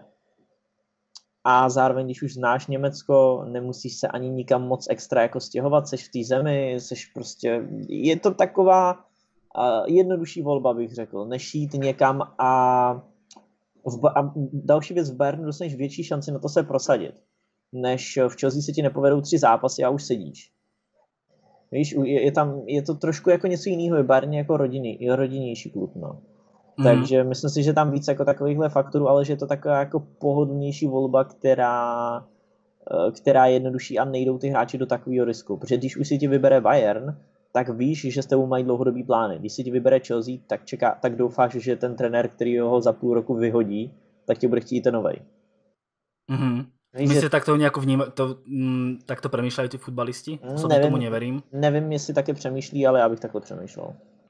a zároveň, když už znáš Německo, nemusíš se ani nikam moc extra jako stěhovat, seš v té zemi, seš prostě, je to taková jednodušší volba, bych řekl, než jít někam a další věc, v Bayernu dostaneš větší šanci na to se prosadit, než v Chelsea se ti nepovedou 3 zápasy a už sedíš. Víš, je to trošku jako něco jiného, je Bayern jako rodinnější klub, no. Takže myslím si, že tam víc jako takovýchhle faktorů, ale že je to taková jako pohodlnější volba, která je jednodušší a nejdou ty hráči do takového risku. Protože když už si ti vybere Bayern, tak víš, že s tebou mají dlouhodobý plány. Když si ti vybere Chelsea, tak doufáš, že ten trenér, který ho za půl roku vyhodí, tak tě bude chtít ten novej. Myslíte, takto nejako takto premýšľajú tí futbalisti? Tomu neverím. Nevím, jestli také přemýšlí, ale já bych takhle přemýšlel.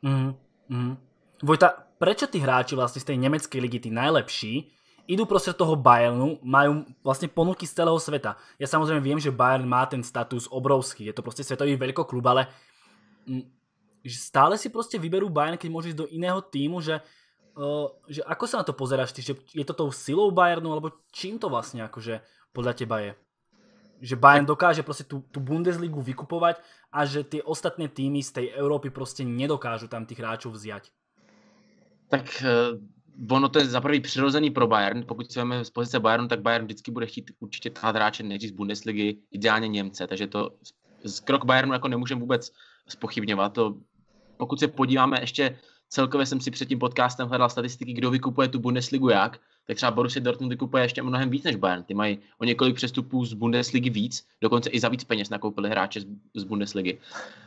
Vojta, prečo tí hráči vlastne z tej nemeckej ligy, tí najlepší, idú proste toho Bayernu, majú vlastne ponuky z celého sveta? Ja samozrejme viem, že Bayern má ten status obrovský, je to proste svetový veľkoklub, ale stále si proste vyberú Bayern, keď môžu ísť do iného týmu, že ako sa na to pozeráš ty, že je to tou silou Bayernu, alebo čím to vlastne akože podľa teba je? Že Bayern dokáže proste tú Bundesligu vykupovať a že tie ostatné týmy z tej Európy proste nedokážu tam tých hráčov vziať. Tak ono to je za prvý přirozený pro Bayern. Pokud si vezmeme z pozice Bayernu, tak Bayern vždycky bude chtít určitě tahat hráče nejdřív z Bundesligy, ideálně Němce. Takže to krok Bayernu jako nemůžeme vůbec zpochybňovat. Pokud se podíváme ještě celkově, jsem si před tím podcastem hledal statistiky, kdo vykupuje tu Bundesligu jak, tak třeba Borussia Dortmund vykupuje ještě mnohem víc než Bayern. Ty mají o několik přestupů z Bundesligy víc, dokonce i za víc peněz nakoupili hráče z Bundesligy.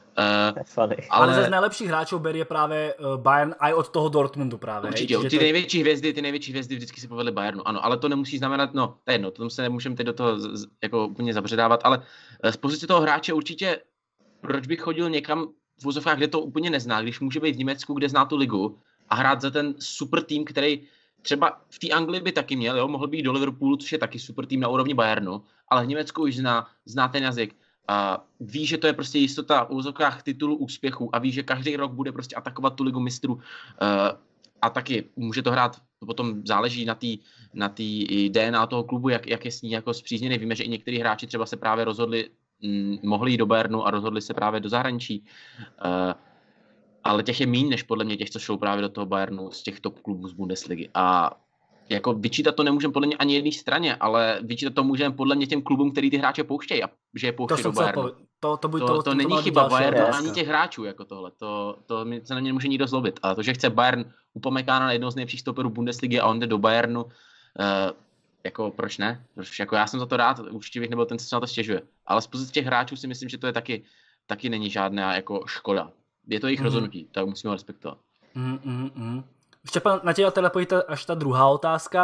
Ale zase najlepších hráčov berie práve Bayern aj od toho Dortmundu práve. Určitě, ty největší hvězdy vždycky si povedli Bayernu, ano, ale to nemusí znamenat, no, to je jedno, to se nemůžeme teď do toho jako úplně zabředávat, ale z pozice toho hráče určitě, proč bych chodil někam v vozovkách, kde to úplně nezná, když může být v Německu, kde zná tu ligu a hrát za ten super tým, který třeba v té Anglii by taky měl, jo, mohl být do Liverpoolu, což je taky super tým na úrovni Bayernu, ale v Německu už zná ten jazyk. Ví, že to je prostě jistota v úzokách titulu úspěchu a ví, že každý rok bude prostě atakovat tu ligu mistrů a taky může to hrát to potom záleží na té DNA toho klubu, jak je s ní jako spřízněný. Víme, že i některý hráči třeba se právě rozhodli, mohli jít do Bayernu a rozhodli se právě do zahraničí. Ale těch je míň, než podle mě těch, co šlo právě do toho Bayernu z těch top klubů z Bundesligy. A jako vyčítat to nemůžeme podle mě ani jedné straně, ale vyčítat to můžeme podle mě těm klubům, který ty hráče pouštějí a že je pouštějí do Bayernu. To není chyba Bayernu ani těch hráčů jako tohle. To se na mě nemůže nikdo zlobit. Ale to, že chce Bayern Upamecana na jednoho z nejlepších stoperů Bundesligy a on jde do Bayernu, jako proč ne? Jako já jsem za to rád, určitě bych nebyl ten, co se na to stěžuje. Ale z pozice těch hráčů si myslím, že to je taky není žádná jako škoda. Je to jejich rozhodnutí, tak musíme ho respektovat. Štěpán, na teba teda pojde až tá druhá otázka.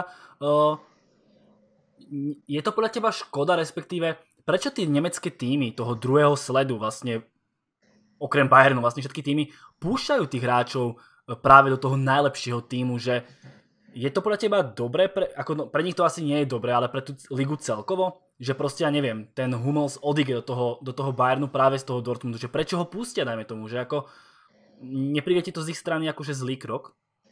Je to podľa teba škoda, respektíve prečo tie nemecké týmy toho druhého sledu vlastne, okrem Bayernu, vlastne všetky týmy púšťajú tých hráčov práve do toho najlepšieho týmu, že je to podľa teba dobré, pre nich to asi nie je dobré, ale pre tú ligu celkovo, že proste, ja neviem, ten Hummels odíde do toho Bayernu práve z toho Dortmundu, že prečo ho pustia, dajme tomu, že ako nepríde ti to z ich strany akože zlý krok?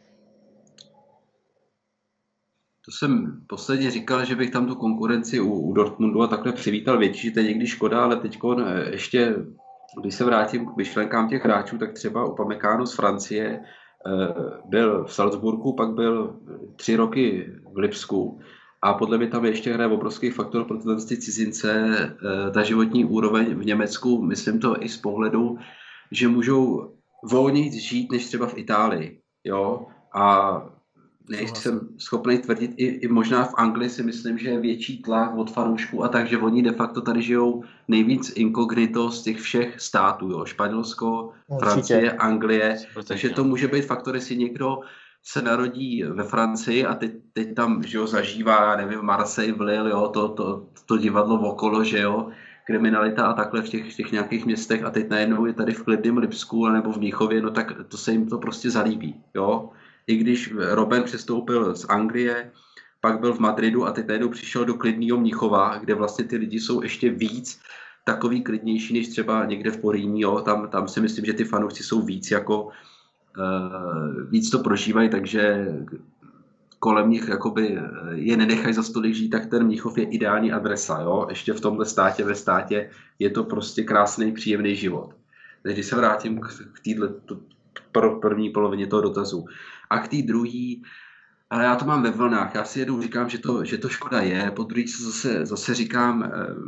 To jsem posledně říkal, že bych tam tu konkurenci u Dortmundu a takhle přivítal větší, že to je někdy škoda, ale teď ještě, když se vrátím k myšlenkám těch hráčů, tak třeba Upamecano z Francie byl v Salzburgu, pak byl 3 roky v Lipsku a podle mě tam ještě hraje obrovský faktor pro ty cizince, ta životní úroveň v Německu, myslím to i z pohledu, že můžou volněji žít než třeba v Itálii, jo, a nejsem schopný tvrdit, i možná v Anglii si myslím, že je větší tlak od fanoušků a tak, že oni de facto tady žijou nejvíc inkognito z těch všech států, jo, Španělsko, Francie, Anglie, takže to může být faktor, jestli někdo se narodí ve Francii a teď tam, že jo, zažívá, nevím, Marseille, Lille, jo, to divadlo okolo, že jo, kriminalita a takhle v těch nějakých městech a teď najednou je tady v klidném Lipsku nebo v Mnichově, no tak to se jim to prostě zalíbí, jo. I když Robben přestoupil z Anglie, pak byl v Madridu a teď najednou přišel do klidného Mnichova, kde vlastně ty lidi jsou ještě víc takový klidnější, než třeba někde v Poríní, jo. Tam si myslím, že ty fanoušci jsou víc jako víc to prožívají, takže kolem nich jakoby je nenechají za stolik žít, tak ten Mnichov je ideální adresa, jo. Ještě v tomhle státě, ve státě je to prostě krásný, příjemný život. Takže když se vrátím k této první polovině toho dotazu. A k té druhé, ale já to mám ve vlnách. Já si jednou říkám, že to škoda je, po druhé zase říkám,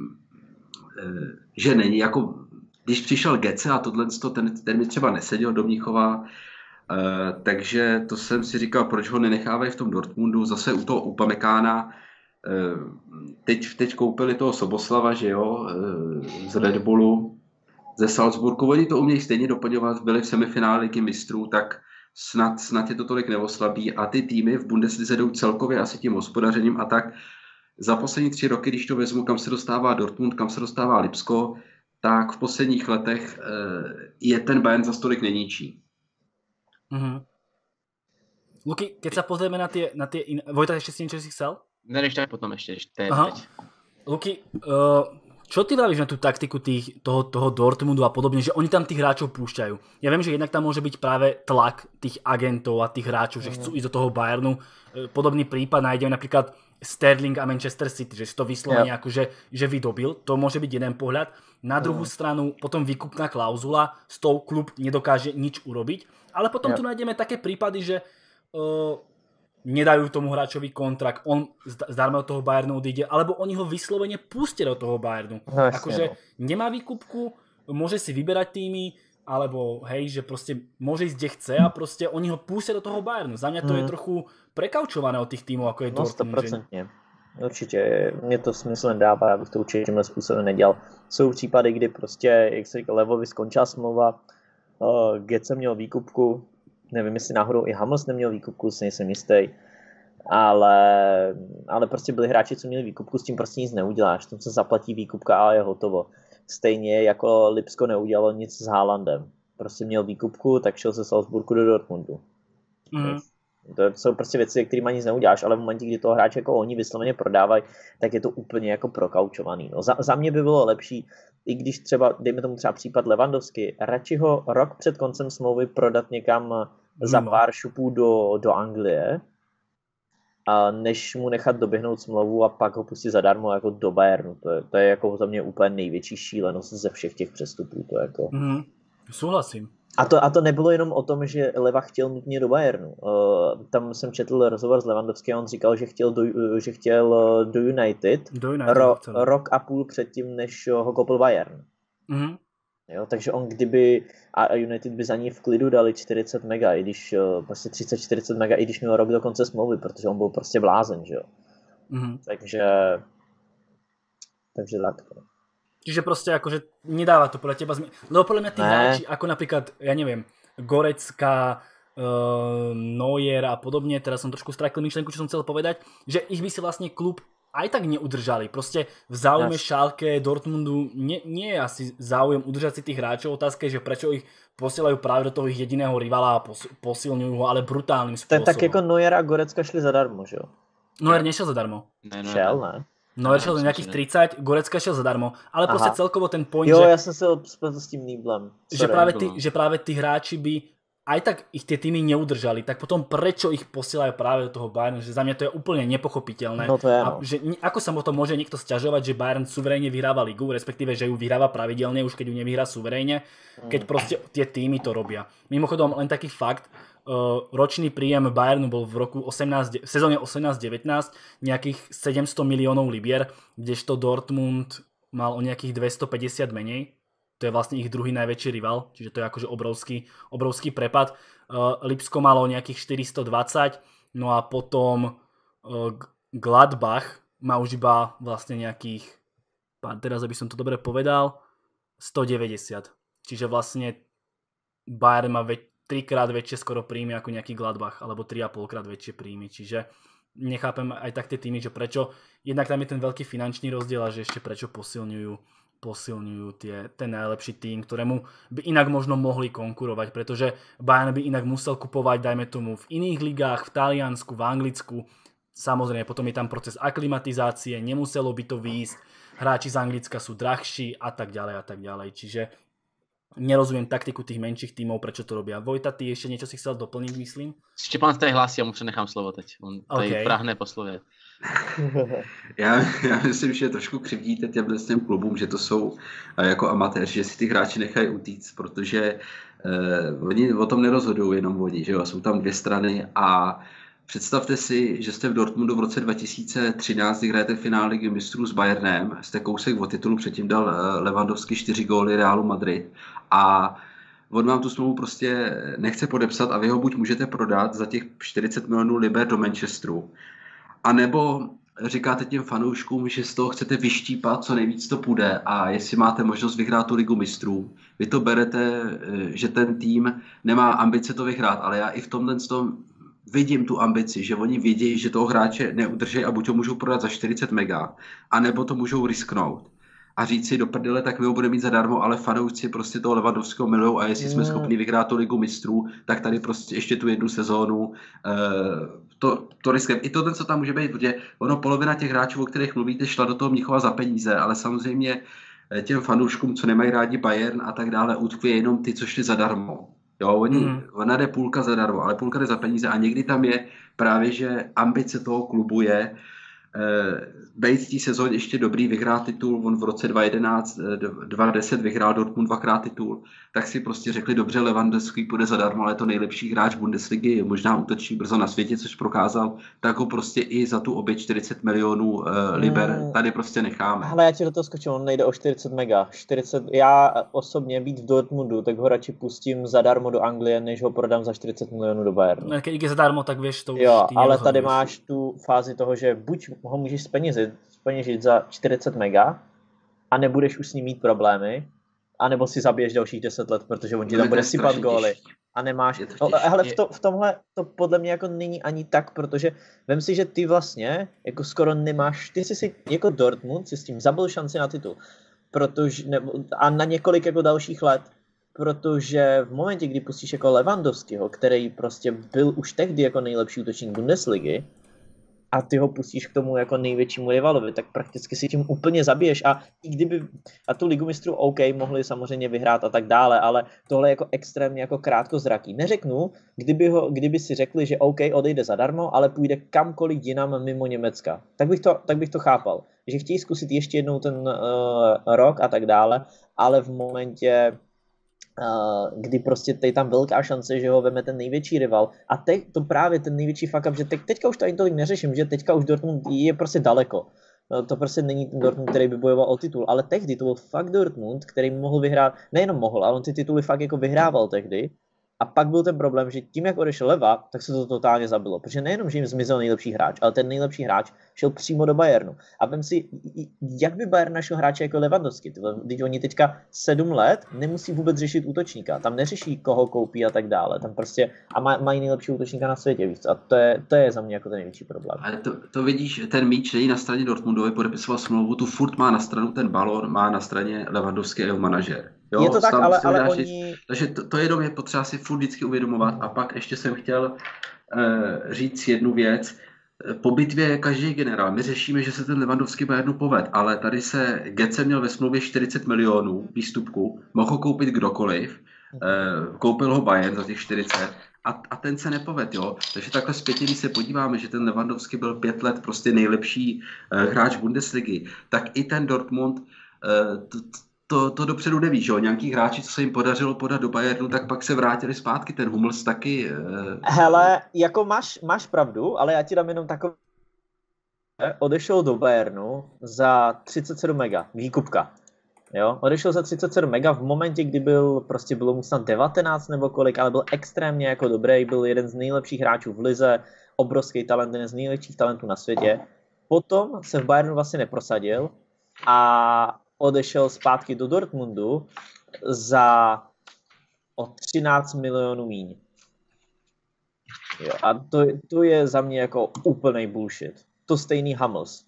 že není. Jako, když přišel Gece a ten mi třeba neseděl do Mnichova, takže to jsem si říkal, proč ho nenechávají v tom Dortmundu, zase u toho Upamecana. Teď koupili toho Soboslava, že jo, z Red Bullu, ze Salzburgu, oni to umějí stejně doplňovat, byli v semifinále Ligy mistrů, tak snad je to tolik neoslabí a ty týmy v Bundeslize jdou celkově asi tím hospodařením a tak za poslední 3 roky, když to vezmu, kam se dostává Dortmund, kam se dostává Lipsko, tak v posledních letech je ten Bayern za tolik neníčí. Luky, keď sa pozrieme na tie Vojta, ešte si niečo si chcel? Ne, ešte potom ešte teď. Luky, čo ty vravíš na tú taktiku toho Dortmundu a podobne, že oni tam tých hráčov púšťajú? Ja viem, že jednak tam môže byť práve tlak tých agentov a tých hráčov, že chcú ísť do toho Bayernu. Podobný prípad nájdeme napríklad Sterling a Manchester City, že si to vyslovene akože že vydobil. To môže byť jeden pohľad. Na druhú stranu potom výkupná klauzula, s tou klub nedokáže nič urobiť. Ale potom tu nájdeme také prípady, že nedajú tomu hráčovi kontrakt, on zdarma od toho Bayernu odíde, alebo oni ho vyslovene pustia do toho Bayernu. Akože nemá výkupku, môže si vyberať týmy, alebo hej, že proste môže ísť kde chce a proste oni ho pustia do toho Bayernu. Za mňa to je trochu prekaučované od tých týmov, ako je Dortmund. 100%. Určitě, mě to smysl nedává, abych to určitě tímhle způsobem nedělal. Jsou případy, kdy prostě, jak se říká, Levovi skončila smlouva, Götze měl výkupku, nevím, jestli náhodou i Hummels neměl výkupku, si nejsem jistý, ale prostě byli hráči, co měli výkupku, s tím prostě nic neuděláš, tam se zaplatí výkupka a je hotovo. Stejně jako Lipsko neudělalo nic s Haalandem, prostě měl výkupku, tak šel ze Salzburgu do Dortmundu. To jsou prostě věci, kterými nic neuděláš, ale v momentě, kdy toho hráče jako oni vysloveně prodávají, tak je to úplně jako prokaučovaný. No, za mě by bylo lepší, i když třeba, dejme tomu třeba případ Lewandowski, radši ho rok před koncem smlouvy prodat někam za pár šupů do Anglie, a než mu nechat doběhnout smlouvu a pak ho pustit zadarmo jako do Bayernu. To je jako za mě úplně největší šílenost ze všech těch přestupů. To jako... Souhlasím. A to nebylo jenom o tom, že Leva chtěl nutně do Bayernu. Tam jsem četl rozhovor s Lewandowským a on říkal, že chtěl do United, rok a půl předtím, než ho koupil Bayern. Jo, takže on a United by za ní v klidu dali 40 mega, i když prostě 30-40 mega, i když měl rok do konce smlouvy, protože on byl prostě blázen, že jo. Takže tak to. Čiže proste akože nedáva to podľa teba lebo podľa mňa tí hráči, ako napríklad, ja neviem, Gorecka, Neuer a podobne, teraz som trošku strátil myšlenku, čo som chcel povedať, že ich by si vlastne klub aj tak neudržali. Proste v záujme Schalke, Dortmundu nie je asi záujem udržať si tých hráčov. Otázka je, že prečo ich posielajú práve do toho ich jediného rivala a posilňujú ho, ale brutálnym spôsobom. Tak jako Neuer a Gorecka šli zadarmo, že jo? Neuer nešiel zadarmo. Šel, ne? Neuer šel za nejakých 30, Gorecka šel zadarmo, ale proste celkovo ten point, jo, že... ja som sa spletol s tým Nýblem. Že práve tí hráči by aj tak ich tie týmy neudržali, tak potom prečo ich posielajú práve do toho Bayernu, že za mňa to je úplne nepochopiteľné. No to je, a že ako sa potom môže niekto sťažovať, že Bayern suverénne vyhráva ligu, respektíve, že ju vyhráva pravidelne, už keď ju nevyhrá suverénne, keď proste tie týmy to robia. Mimochodom, len taký fakt, ročný príjem Bayernu bol v sezóne 18-19 nejakých 700 miliónov libier, kdežto Dortmund mal o nejakých 250 menej. To je vlastne ich druhý najväčší rival, čiže to je akože obrovský prepad. Lipsko malo nejakých 420, no a potom Gladbach má už iba vlastne nejakých, teraz aby som to dobre povedal, 190. Čiže vlastne Bayern má 3-krát väčšie skoro príjmy ako nejaký Gladbach, alebo 3,5-krát väčšie príjmy, čiže nechápem aj tak tie týmy, že prečo, jednak tam je ten veľký finančný rozdiel a že ešte prečo posilňujú ten najlepší tým, ktorému by inak možno mohli konkurovať, pretože Bayern by inak musel kupovať, dajme tomu, v iných ligách, v Taliansku, v Anglicku, samozrejme, potom je tam proces aklimatizácie, nemuselo by to výjsť, hráči z Anglicka sú drahší a tak ďalej, čiže nerozumiem taktiku tých menších tímov, prečo to robia. Vojta, ty ešte niečo si chcel doplniť, myslím? Štěpán se hlásí, já mu přenechám slovo teď. On tady prahne po slově. Já myslím, že trošku křivdíte těm klubům, že to jsou jako amatéři, že si ty hráči nechají utíct, protože oni o tom nerozhodují jenom oni, že jo? Jsou tam dvě strany a představte si, že jste v Dortmundu v roce 2013, kdy hrajete finále Ligy mistrů s Bayernem, jste kousek od titulu, předtím dal Lewandowski 4 góly Realu Madrid a on vám tu smlouvu prostě nechce podepsat a vy ho buď můžete prodat za těch 40 milionů liber do Manchesteru, anebo říkáte těm fanouškům, že z toho chcete vyštípat, co nejvíc to půjde a jestli máte možnost vyhrát tu Ligu mistrů. Vy to berete, že ten tým nemá ambice to vyhrát, ale já i v tomhle vidím tu ambici, že oni vědí, že toho hráče neudrží a buď ho můžou prodat za 40 mega, anebo to můžou risknout a říct si do prdele, tak my ho budeme mít zadarmo, ale fanoušci prostě toho Lewandowského milujou a jestli jsme schopni vyhrát tu Ligu mistrů, tak tady prostě ještě tu jednu sezónu to riskem. I to, co tam může být, protože ono polovina těch hráčů, o kterých mluvíte, šla do toho Mnichova za peníze, ale samozřejmě těm fanouškům, co nemají rádi Bayern a tak dále, utkví jenom ty, co šli zadarmo. Jo, ona jde půlka zadarmo, ale půlka jde za peníze a někdy tam je právě, že ambice toho klubu je být v té sezóně ještě dobrý, vyhrát titul, on v roce 2010 vyhrál Dortmund 2krát titul, tak si prostě řekli, dobře, Lewandowski půjde zadarmo, ale je to nejlepší hráč Bundesligy, možná útočník brzo na světě, což prokázal, tak ho prostě i za tu obě 40 milionů liber tady prostě necháme. Ale já ti do toho skočím, on nejde o 40 mega. Já osobně být v Dortmundu, tak ho radši pustím zadarmo do Anglie, než ho prodám za 40 milionů do Bayernu. Keď je zadarmo, tak vieš, to už jo, ale tady máš tu fázi toho, že buď ho můžeš zpeněžit za 40 mega a nebudeš už s ním mít problémy, anebo si zabiješ dalších 10 let, protože on ti tam bude sypat góly. A nemáš... Ale v tomhle to podle mě jako není ani tak, protože vem si, že ty vlastně jako skoro nemáš, ty jsi si jako Dortmund si s tím zabil šanci na titul. A na několik jako dalších let. Protože v momentě, kdy pustíš jako Lewandowskiho, který prostě byl už tehdy jako nejlepší útočník Bundesligy, a ty ho pustíš k tomu jako největšímu rivalovi, tak prakticky si tím úplně zabiješ a i kdyby, a tu ligu mistrů OK, mohli samozřejmě vyhrát a tak dále, ale tohle je jako extrémně jako krátkozraký. Neřeknu, kdyby si řekli, že OK, odejde zadarmo, ale půjde kamkoliv jinam mimo Německa, tak bych to chápal, že chtějí zkusit ještě jednou ten rok a tak dále, ale v momentě, kdy prostě tady tam velká šance, že ho veme ten největší rival a teď to právě ten největší fuck up, že teďka už to ani tolik neřeším, že teďka už Dortmund je prostě daleko. To prostě není ten Dortmund, který by bojoval o titul, ale tehdy to byl fakt Dortmund, který mohl vyhrát, nejenom mohl, ale on ty tituly fakt jako vyhrával tehdy. A pak byl ten problém, že tím, jak odešel Leva, tak se to totálně zabilo. Protože nejenom, že jim zmizel nejlepší hráč, ale ten nejlepší hráč šel přímo do Bayernu. A vem si, jak by Bayern našel hráče jako Lewandowski. Když oni teďka 7 let nemusí vůbec řešit útočníka. Tam neřeší, koho koupí a tak dále. Tam prostě a mají nejlepší útočníka na světě víc. A to je za mě jako ten největší problém. Ale to vidíš, ten míč není na straně Dortmundovi, podepisoval smlouvu, tu furt má na stranu ten balón, má na straně Lewandowski a jeho manažer. Jo, je to tak, ale oni... Takže to jenom je potřeba si furt vždycky uvědomovat. A pak ještě jsem chtěl říct jednu věc. Po bitvě je každý generál. My řešíme, že se ten Lewandowski Bayernu poved, ale tady se Götze měl ve smlouvě 40 milionů výstupku, mohl ho koupit kdokoliv, koupil ho Bayern za těch 40 a ten se nepoved, jo. Takže takhle zpětně, když se podíváme, že ten Lewandowski byl 5 let prostě nejlepší hráč Bundesligy, tak i ten Dortmund to dopředu neví, že jo? Nějaký hráči, co se jim podařilo podat do Bayernu, tak pak se vrátili zpátky, ten Hummels taky. Hele, jako máš pravdu, ale já ti dám jenom takový... Odešel do Bayernu za 37 mega, výkupka. Jo? Odešel za 37 mega v momentě, kdy bylo mu snad 19 nebo kolik, ale byl extrémně jako dobrý, byl jeden z nejlepších hráčů v lize, obrovský talent, jeden z nejlepších talentů na světě. Potom se v Bayernu vlastně neprosadil a odešel zpátky do Dortmundu o 13 milionů míň. Jo, a to je za mě jako úplnej bullshit. To stejný Hummels.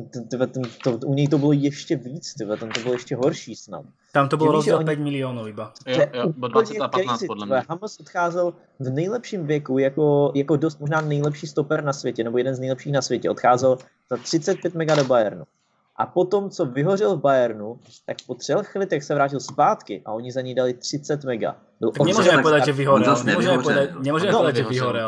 U něj to bylo ještě víc, tam to bylo ještě horší snad. Tam to bylo rozdíl 5 milionů iba. Jo, 20 a 15 podle mě. Hummels odcházel v nejlepším věku jako dost možná nejlepší stoper na světě, nebo jeden z nejlepších na světě. Odcházel za 35 mega do Bayernu. A potom, co vyhořel v Bayernu, tak po 3 letech se vrátil zpátky a oni za ní dali 30 mega. Nemôžeme povedať, že vyhorel. Nemôžeme povedať, že vyhorel.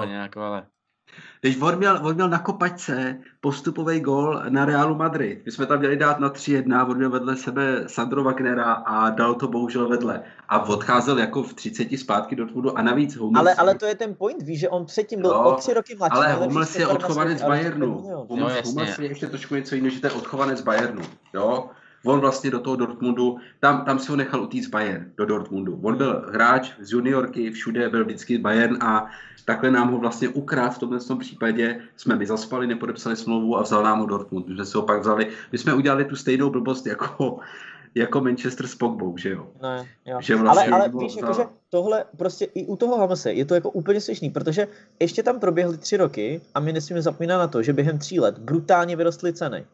Teď on měl na kopačce postupový gól na Realu Madrid. My jsme tam měli dát na 3-1, on měl vedle sebe Sandro Wagnera a dal to bohužel vedle. A odcházel jako v 30 zpátky do Dortmundu a navíc Hummels... Ale to je ten point, víš, že on předtím byl o 3 roky mladší. Ale Hummels je odchovanec Bayernu. Hummels je ještě trošku něco jiného, že to je odchovanec Bayernu. Jo? On vlastně do toho Dortmundu, tam si ho nechal utíct Bayern do Dortmundu. On byl hráč z juniorky, všude byl vždycky Bayern a takhle nám ho vlastně ukradl v tomhle případě. Jsme my zaspali, nepodepsali smlouvu a vzal nám ho Dortmund. My jsme si ho pak vzali. My jsme udělali tu stejnou blbost jako Manchester s Pogbou, že jo? No, jo. Že vlastně ale víš, jakože tohle prostě i u toho Hummelse je to jako úplně směšný, protože ještě tam proběhly 3 roky a my nesmíme zapomínat na to, že během 3 let brutálně vyrostly ceny.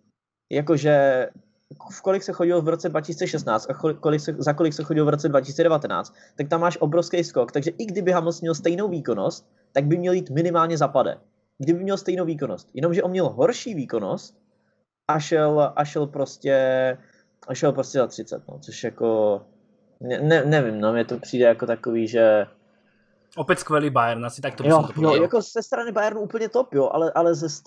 Jakože v kolik se chodilo v roce 2016 a za kolik se chodilo v roce 2019, tak tam máš obrovský skok. Takže i kdyby Hummels měl stejnou výkonnost, tak by měl jít minimálně za pade. Kdyby měl stejnou výkonnost. Jenomže on měl horší výkonnost a šel prostě za 30, no, což jako nevím, no, mě to přijde jako takový, že Opäť skvelý Bayern, asi tak to jo, jako ze strany Bayernu úplně top, jo, ale ze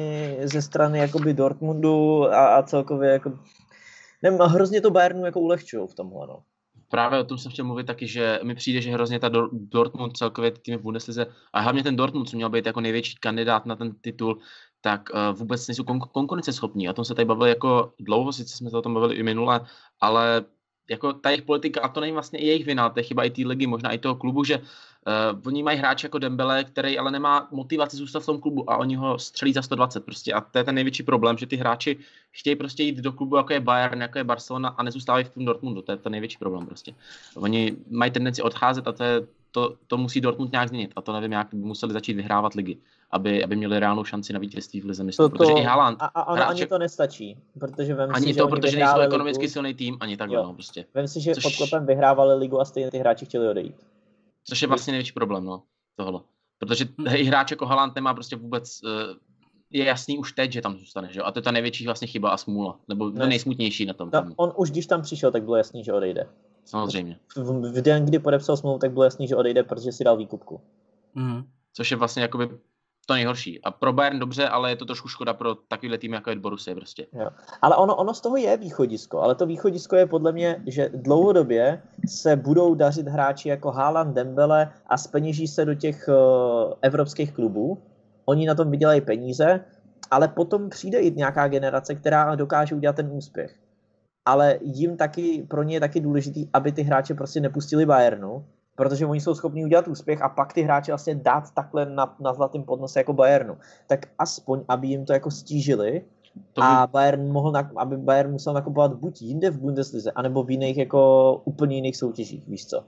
strany jakoby Dortmundu a celkově jako nevím, hrozně to Bayernu jako ulehčujou v tomhle, no. Právě o tom jsem chtěl mluvit taky, že mi přijde, že hrozně ta Dortmund celkově týmy v Bundeslize a hlavně ten Dortmund, co měl být jako největší kandidát na ten titul, tak vůbec nejsou konkurenceschopní. O tom se tady bavili jako dlouho, sice jsme se o tom bavili i minule, ale jako ta jejich politika, a to není vlastně i jejich vina, to je chyba i té ligy, možná i toho klubu, že oni mají hráče jako Dembele, který ale nemá motivaci zůstat v tom klubu a oni ho střelí za 120 prostě. A to je ten největší problém, že ty hráči chtějí prostě jít do klubu, jako je Bayern, jako je Barcelona a nezůstávají v tom Dortmundu. To je ten největší problém prostě. Oni mají tendenci odcházet a to musí Dortmund nějak změnit. A to nevím, jak by museli začít vyhrávat ligy, aby měli reálnou šanci na vítězství v lize mistrů. Protože i Haaland... Ani to nestačí, protože protože nejsou ekonomicky silný tým, ani takhle, no prostě. Vem si, že pod klopem vyhrávali ligu a stejně ty hráči chtěli odejít. Což je vlastně největší problém, no, tohle. Protože i hráč jako Haaland nemá prostě vůbec je jasný už teď, že tam zůstane, že jo? A to je ta největší vlastně chyba a smůla, nebo to nejsmutnější na tom. On už když tam přišel, tak bylo jasný, že odejde. Samozřejmě. V den, kdy podepsal smlouvu, tak bylo jasný, že odejde, protože si dal výkupku. Což je vlastně jakoby to nejhorší. A pro Bayern dobře, ale je to trošku škoda pro takovýhle tým, jako je Borussia prostě. Jo. Ale ono z toho je východisko, ale to východisko je podle mě, že dlouhodobě se budou dařit hráči jako Haaland, Dembele a zpeněží se do těch evropských klubů. Oni na tom vydělají peníze, ale potom přijde i nějaká generace, která dokáže udělat ten úspěch. Ale pro ně je taky důležitý, aby ty hráče prostě nepustili Bayernu, protože oni jsou schopni udělat úspěch a pak ty hráče vlastně dát takhle na zlatém podnose jako Bayernu. Tak aspoň, aby jim to jako stížili a aby Bayern musel nakupovat buď jinde v Bundeslize, anebo v jiných jako úplně jiných soutěžích, víš co.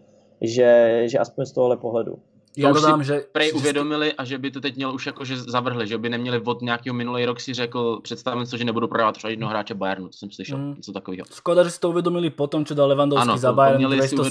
Že aspoň z tohohle pohledu. Já dodám, že prej uvědomili a že by to teď měl už jako, že zavrhli, že by neměli od nějakého minulý rok si řekl, představím si, že nebudou prodávat třeba jednoho hráče Bayernu, to jsem slyšel, něco takového. Škoda, že si to uvědomili potom, čo dal Lewandowski za Bayern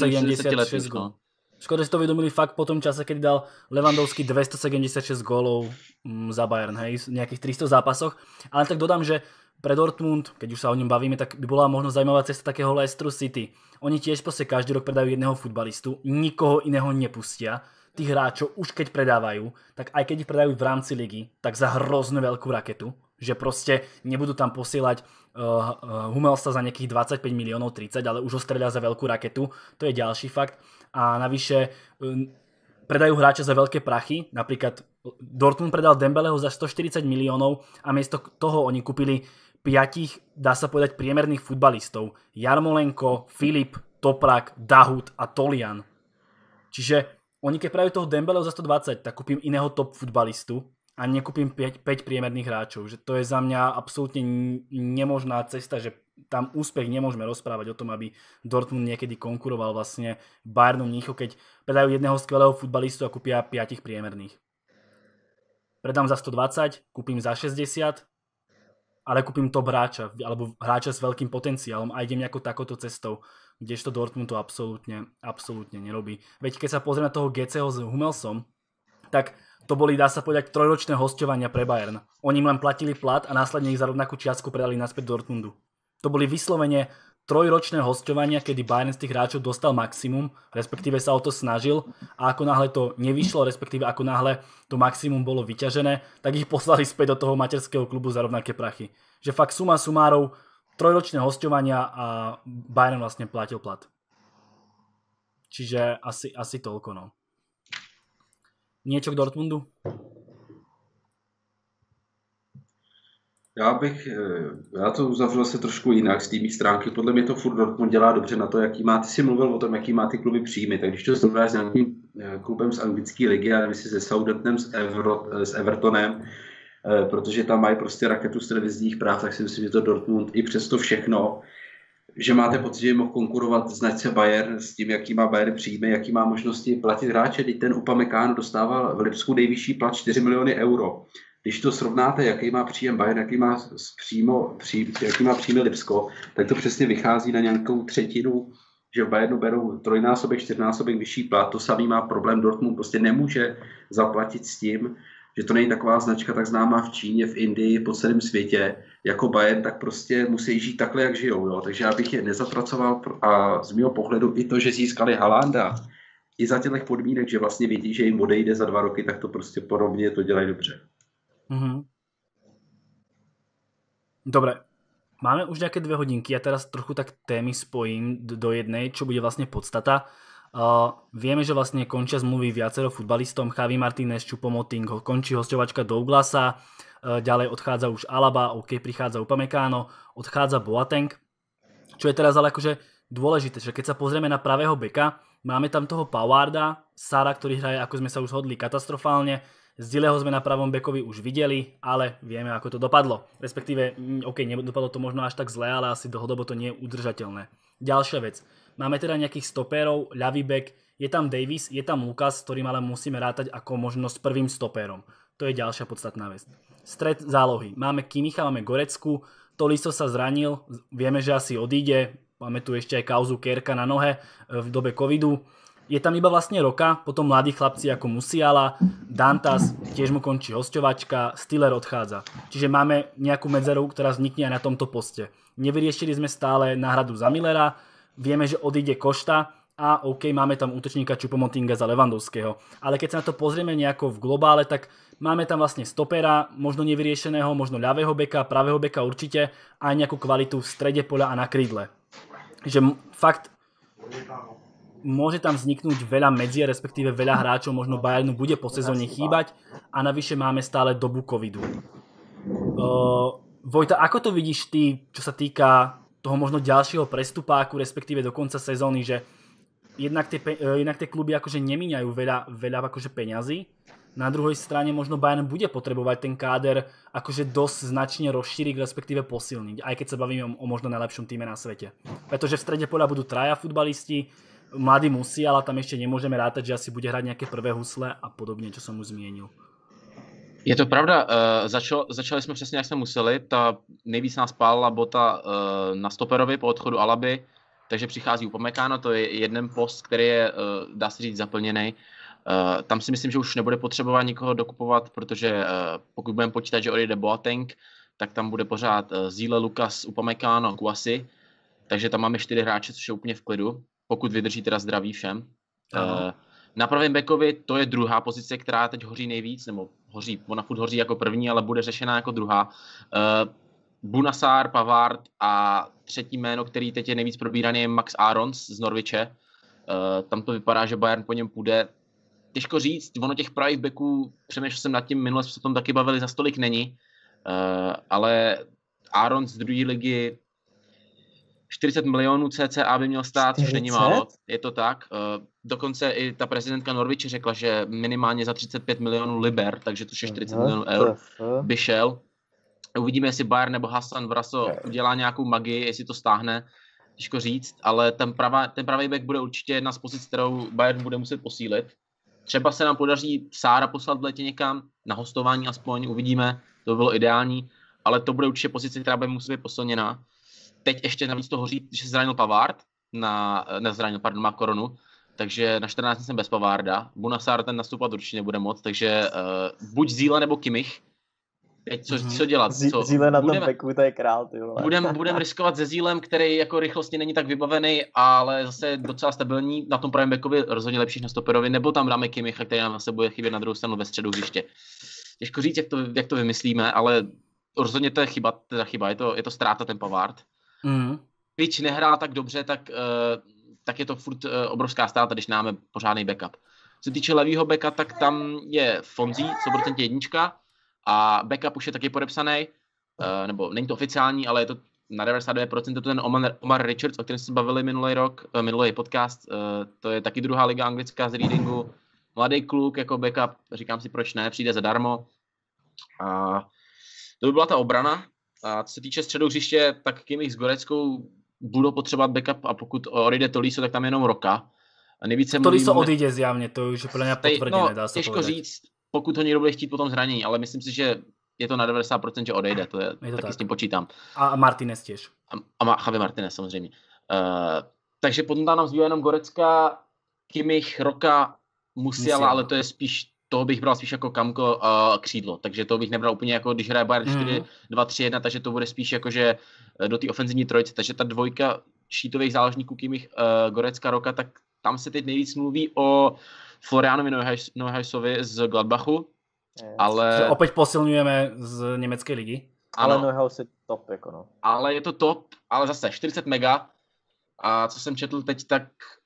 276 gólov. Škoda, že si to uvedomili fakt po tom čase, keď dal Lewandowski 276 gólov za Bayern, hej, v nejakých 300 zápasoch. Ale tak dodám, že pre Dortmund, keď už sa o ňom bavíme, tak by bola možno zaujímavá cesta takého Leicesteru City. Oni tiež proste každý rok predajú jedného futbalistu, nikoho iného nepustia. Tých hráčov už keď predávajú, tak aj keď ich predajú v rámci ligy, tak za hrozne veľkú raketu, že proste nebudú tam posielať Hummelsa za nejakých 25 miliónov 30, ale už ho strelia za veľkú raketu, to je ďalší fakt. A navyše predajú hráča za veľké prachy, napríklad Dortmund predal Dembeleho za 140 miliónov a miesto toho oni kúpili 5, dá sa povedať, priemerných futbalistov. Jarmolenko, Filip, Toprak, Dahut a Tolian. Čiže oni keď predajú toho Dembeleho za 120, tak kúpim iného top futbalistu a nekúpim 5 priemerných hráčov. Že to je za mňa absolútne nemožná cesta, že tam úspech nemôžeme rozprávať o tom, aby Dortmund niekedy konkuroval vlastne Bayernu Mníchov, keď predajú jedného skvelého futbalistu a kúpia 5 priemerných. Predám za 120, kúpim za 60, ale kúpim top hráča, alebo hráča s veľkým potenciálom a idem nejakou takouto cestou, kdežto Dortmund to absolútne nerobí. Veď keď sa pozrieme na toho Götzeho s Hummelsom, tak to boli, dá sa povedať, 3-ročné hosťovania pre Bayern. Oni im len platili plat a následne ich za rovnakú čiastku predali naspäť Dortmundu. To boli vyslovene 3-ročné hosťovania, kedy Bayern z tých hráčov dostal maximum, respektíve sa o to snažil a ako náhle to nevyšlo, respektíve ako náhle to maximum bolo vyťažené, tak ich poslali späť do toho materského klubu za rovnaké prachy. Že fakt suma sumárov 3-ročné hosťovania a Bayern vlastne platil plat. Čiže asi toľko, no. Niečo k Dortmundu? Já to uzavřel se trošku jinak z té stránky. Podle mě to furt Dortmund dělá dobře na to, jaký má. Ty jsi mluvil o tom, jaký má ty kluby příjmy. Tak když to srovnáš s nějakým klubem z anglické ligy, já nevím, jestli se Southamptonem, s Evertonem, protože tam mají prostě raketu z televizních práv, tak si myslím, že to Dortmund i přesto všechno, že máte pocit, že mohl konkurovat značce Bayern s tím, jaký má Bayern příjmy, jaký má možnosti platit hráče. Teď ten Upamecano dostával v Lipsku nejvyšší plat 4 miliony euro. Když to srovnáte, jaký má příjem Bayern, jaký má příjmy Lipsko, tak to přesně vychází na nějakou třetinu, že v Bayernu berou 3násobek, 4násobek vyšší plat. To samý má problém Dortmund, prostě nemůže zaplatit s tím, že to není taková značka tak známá v Číně, v Indii, po celém světě, jako Bayern, tak prostě musí žít takhle, jak žijou. Jo? Takže já bych je nezapracoval a z mého pohledu i to, že získali Haalanda, i za těch podmínek, že vlastně vědí, že jim odejde za 2 roky, tak to prostě podobně to dělají dobře. Mhm. Dobre, máme už nejaké 2 hodinky, ja teraz trochu tak témy spojím do jednej, čo bude vlastne podstata. Vieme, že vlastne končia zmluvy viacero futbalistom, Javi Martínez, Choupo-Moting, končí hosťovačka Douglasa, ďalej odchádza už Alaba, OK, prichádza Upamecano, odchádza Boateng, čo je teraz ale akože dôležité, že keď sa pozrieme na pravého beka, máme tam toho Pawarda, Sara, ktorý hraje, ako sme sa už hodli, katastrofálne. Zdileho sme na pravom bekovi už videli, ale vieme, ako to dopadlo. Respektíve, OK, nedopadlo to možno až tak zle, ale asi dlhodobo to nie je udržateľné. Ďalšia vec. Máme teda nejakých stopérov, ľavý bek, je tam Davis, je tam Lukas, ktorým ale musíme rátať ako možno s prvým stopérom. To je ďalšia podstatná vec. Stred zálohy. Máme Kimicha, máme Gorecku, Tolisso sa zranil, vieme, že asi odíde, máme tu ešte aj kauzu Kerka na nohe v dobe covidu. je tam iba vlastne Roka, potom mladí chlapci ako Musiala, Dantas, tiež mu končí hosťovačka, Stiller odchádza. Čiže máme nejakú medzeru, ktorá vznikne aj na tomto poste. Nevyriešili sme stále náhradu za Millera, vieme, že odíde Košta a OK, máme tam útočníka Choupo-Motinga za Lewandowského. Ale keď sa na to pozrieme nejako v globále, tak máme tam vlastne stopera, možno nevyriešeného, možno ľavého beka, pravého beka určite, a aj nejakú kvalitu v strede poľa a na krídle. Že fakt môže tam vzniknúť veľa medzier, respektíve veľa hráčov možno Bayernu bude po sezóne chýbať a navyše máme stále dobu covidu. Vojta, ako to vidíš ty, čo sa týka toho možno ďalšieho prestupáku, respektíve do konca sezóny, že jednak tie kluby akože nemíňajú veľa akože peňazí, na druhej strane možno Bayern bude potrebovať ten káder akože dosť značne rozšíriť, respektíve posilniť, aj keď sa bavíme o možno najlepšom týme na svete. Pretože v strede poľa budú traja futbalisti, mladý musí, ale tam ešte nemôžeme rátať, že asi bude hrať nejaké prvé husle a podobně, čo som už zmínil. Je to pravda, začali jsme přesně, jak jsme museli, nejvíc nás pálila bota na stoperovi po odchodu Alaby, takže přichází Upamecano, to je jeden post, který je, dá se říct, zaplněný. Tam si myslím, že už nebude potřebovat nikoho dokupovat, protože pokud budeme počítat, že odejde Boateng, tak tam bude pořád Zíle, Lukas, Upamecano, Kouassi, takže tam máme 4 hráče, což je úplně v klidu, pokud vydrží teda zdraví všem. Na pravém backovi to je druhá pozice, která teď hoří nejvíc, nebo hoří, ona furt hoří jako první, ale bude řešená jako druhá. Bouna Sarr, Pavard a třetí jméno, který teď je nejvíc probíraný, je Max Aarons z Norwiche. Tam to vypadá, že Bayern po něm půjde. Těžko říct, ono těch pravých backů, přemýšlel jsem nad tím, minule jsme se o tom taky bavili, za stolik není, ale Aarons z druhé ligy 40 milionů cca by měl stát, což není málo, je to tak. Dokonce i ta prezidentka Norwiche řekla, že minimálně za 35 milionů liber, takže to je 40 milionů eur, by šel. Uvidíme, jestli Bayern nebo Hassan Vraso udělá nějakou magii, jestli to stáhne, těžko říct, ale ten pravý back bude určitě jedna z pozic, kterou Bayern bude muset posílit. Třeba se nám podaří Sára poslat v létě někam, na hostování aspoň, uvidíme, to by bylo ideální, ale to bude určitě pozice, která bude muset být posilněná. Teď ještě navíc to hoří, že se zranil Pavard, má koronu, takže na 14 jsem bez Pavarda. Bouna Sarr ten nastupovat určitě nebude moc, takže buď Zíle nebo Kimmich. Teď co dělat? Zíle na tom backu, to je král, ty vole. Budem riskovat se Zílem, který jako rychlostně není tak vybavený, ale zase docela stabilní. Na tom pravém backovi rozhodně lepší na stoperovi, nebo tam dáme Kimmicha, který nám zase bude chybět na druhou stranu ve středu hřiště. Těžko říct, jak to vymyslíme, ale rozhodně to je chyba, je to ztráta ten Pavard. Když nehrál tak dobře, tak je to furt obrovská ztráta, když máme pořádný backup. Co se týče levýho backa, tak tam je Fonzie, 100% jednička, a backup už je taky podepsaný, nebo není to oficiální, ale je to na 99%, to ten Omar Richards, o kterém jsme se bavili minulý podcast, to je taky druhá liga anglická z Readingu, mladý kluk jako backup, říkám si proč ne, přijde zadarmo. A to by byla ta obrana. A co se týče středu hřiště, tak Kimmich s Goreckou budou potřebovat backup a pokud odejde Tolisso, tak tam jenom Roka. A nejvíce Tolisso odejde zjavně, to už je podle mě potvrdené, dá se těžko povedať. Říct, pokud ho někdo bude chtít potom zranění, ale myslím si, že je to na 90%, že odejde, to taky tak. S tím počítám. A Martinez těž. A Javi Martinez samozřejmě. Takže potom tam nám zbývá jenom Gorecka, Kimmich, Roka, Musiala, ale to je spíš, toho bych bral spíš jako kamko křídlo, takže to bych nebral úplně jako, když hraje Bayern 4-2-3-1, takže to bude spíš jako, že do té ofenzivní trojice, takže ta dvojka šítových záložníků Kimmich, Gorecka, Roka, tak tam se teď nejvíc mluví o Florianovi Neuhausovi z Gladbachu, ale... Že opět posilňujeme z německé ligy. Ale Neuhaus je top, jako no. Ale je to top, ale zase 40 mega a co jsem četl teď, tak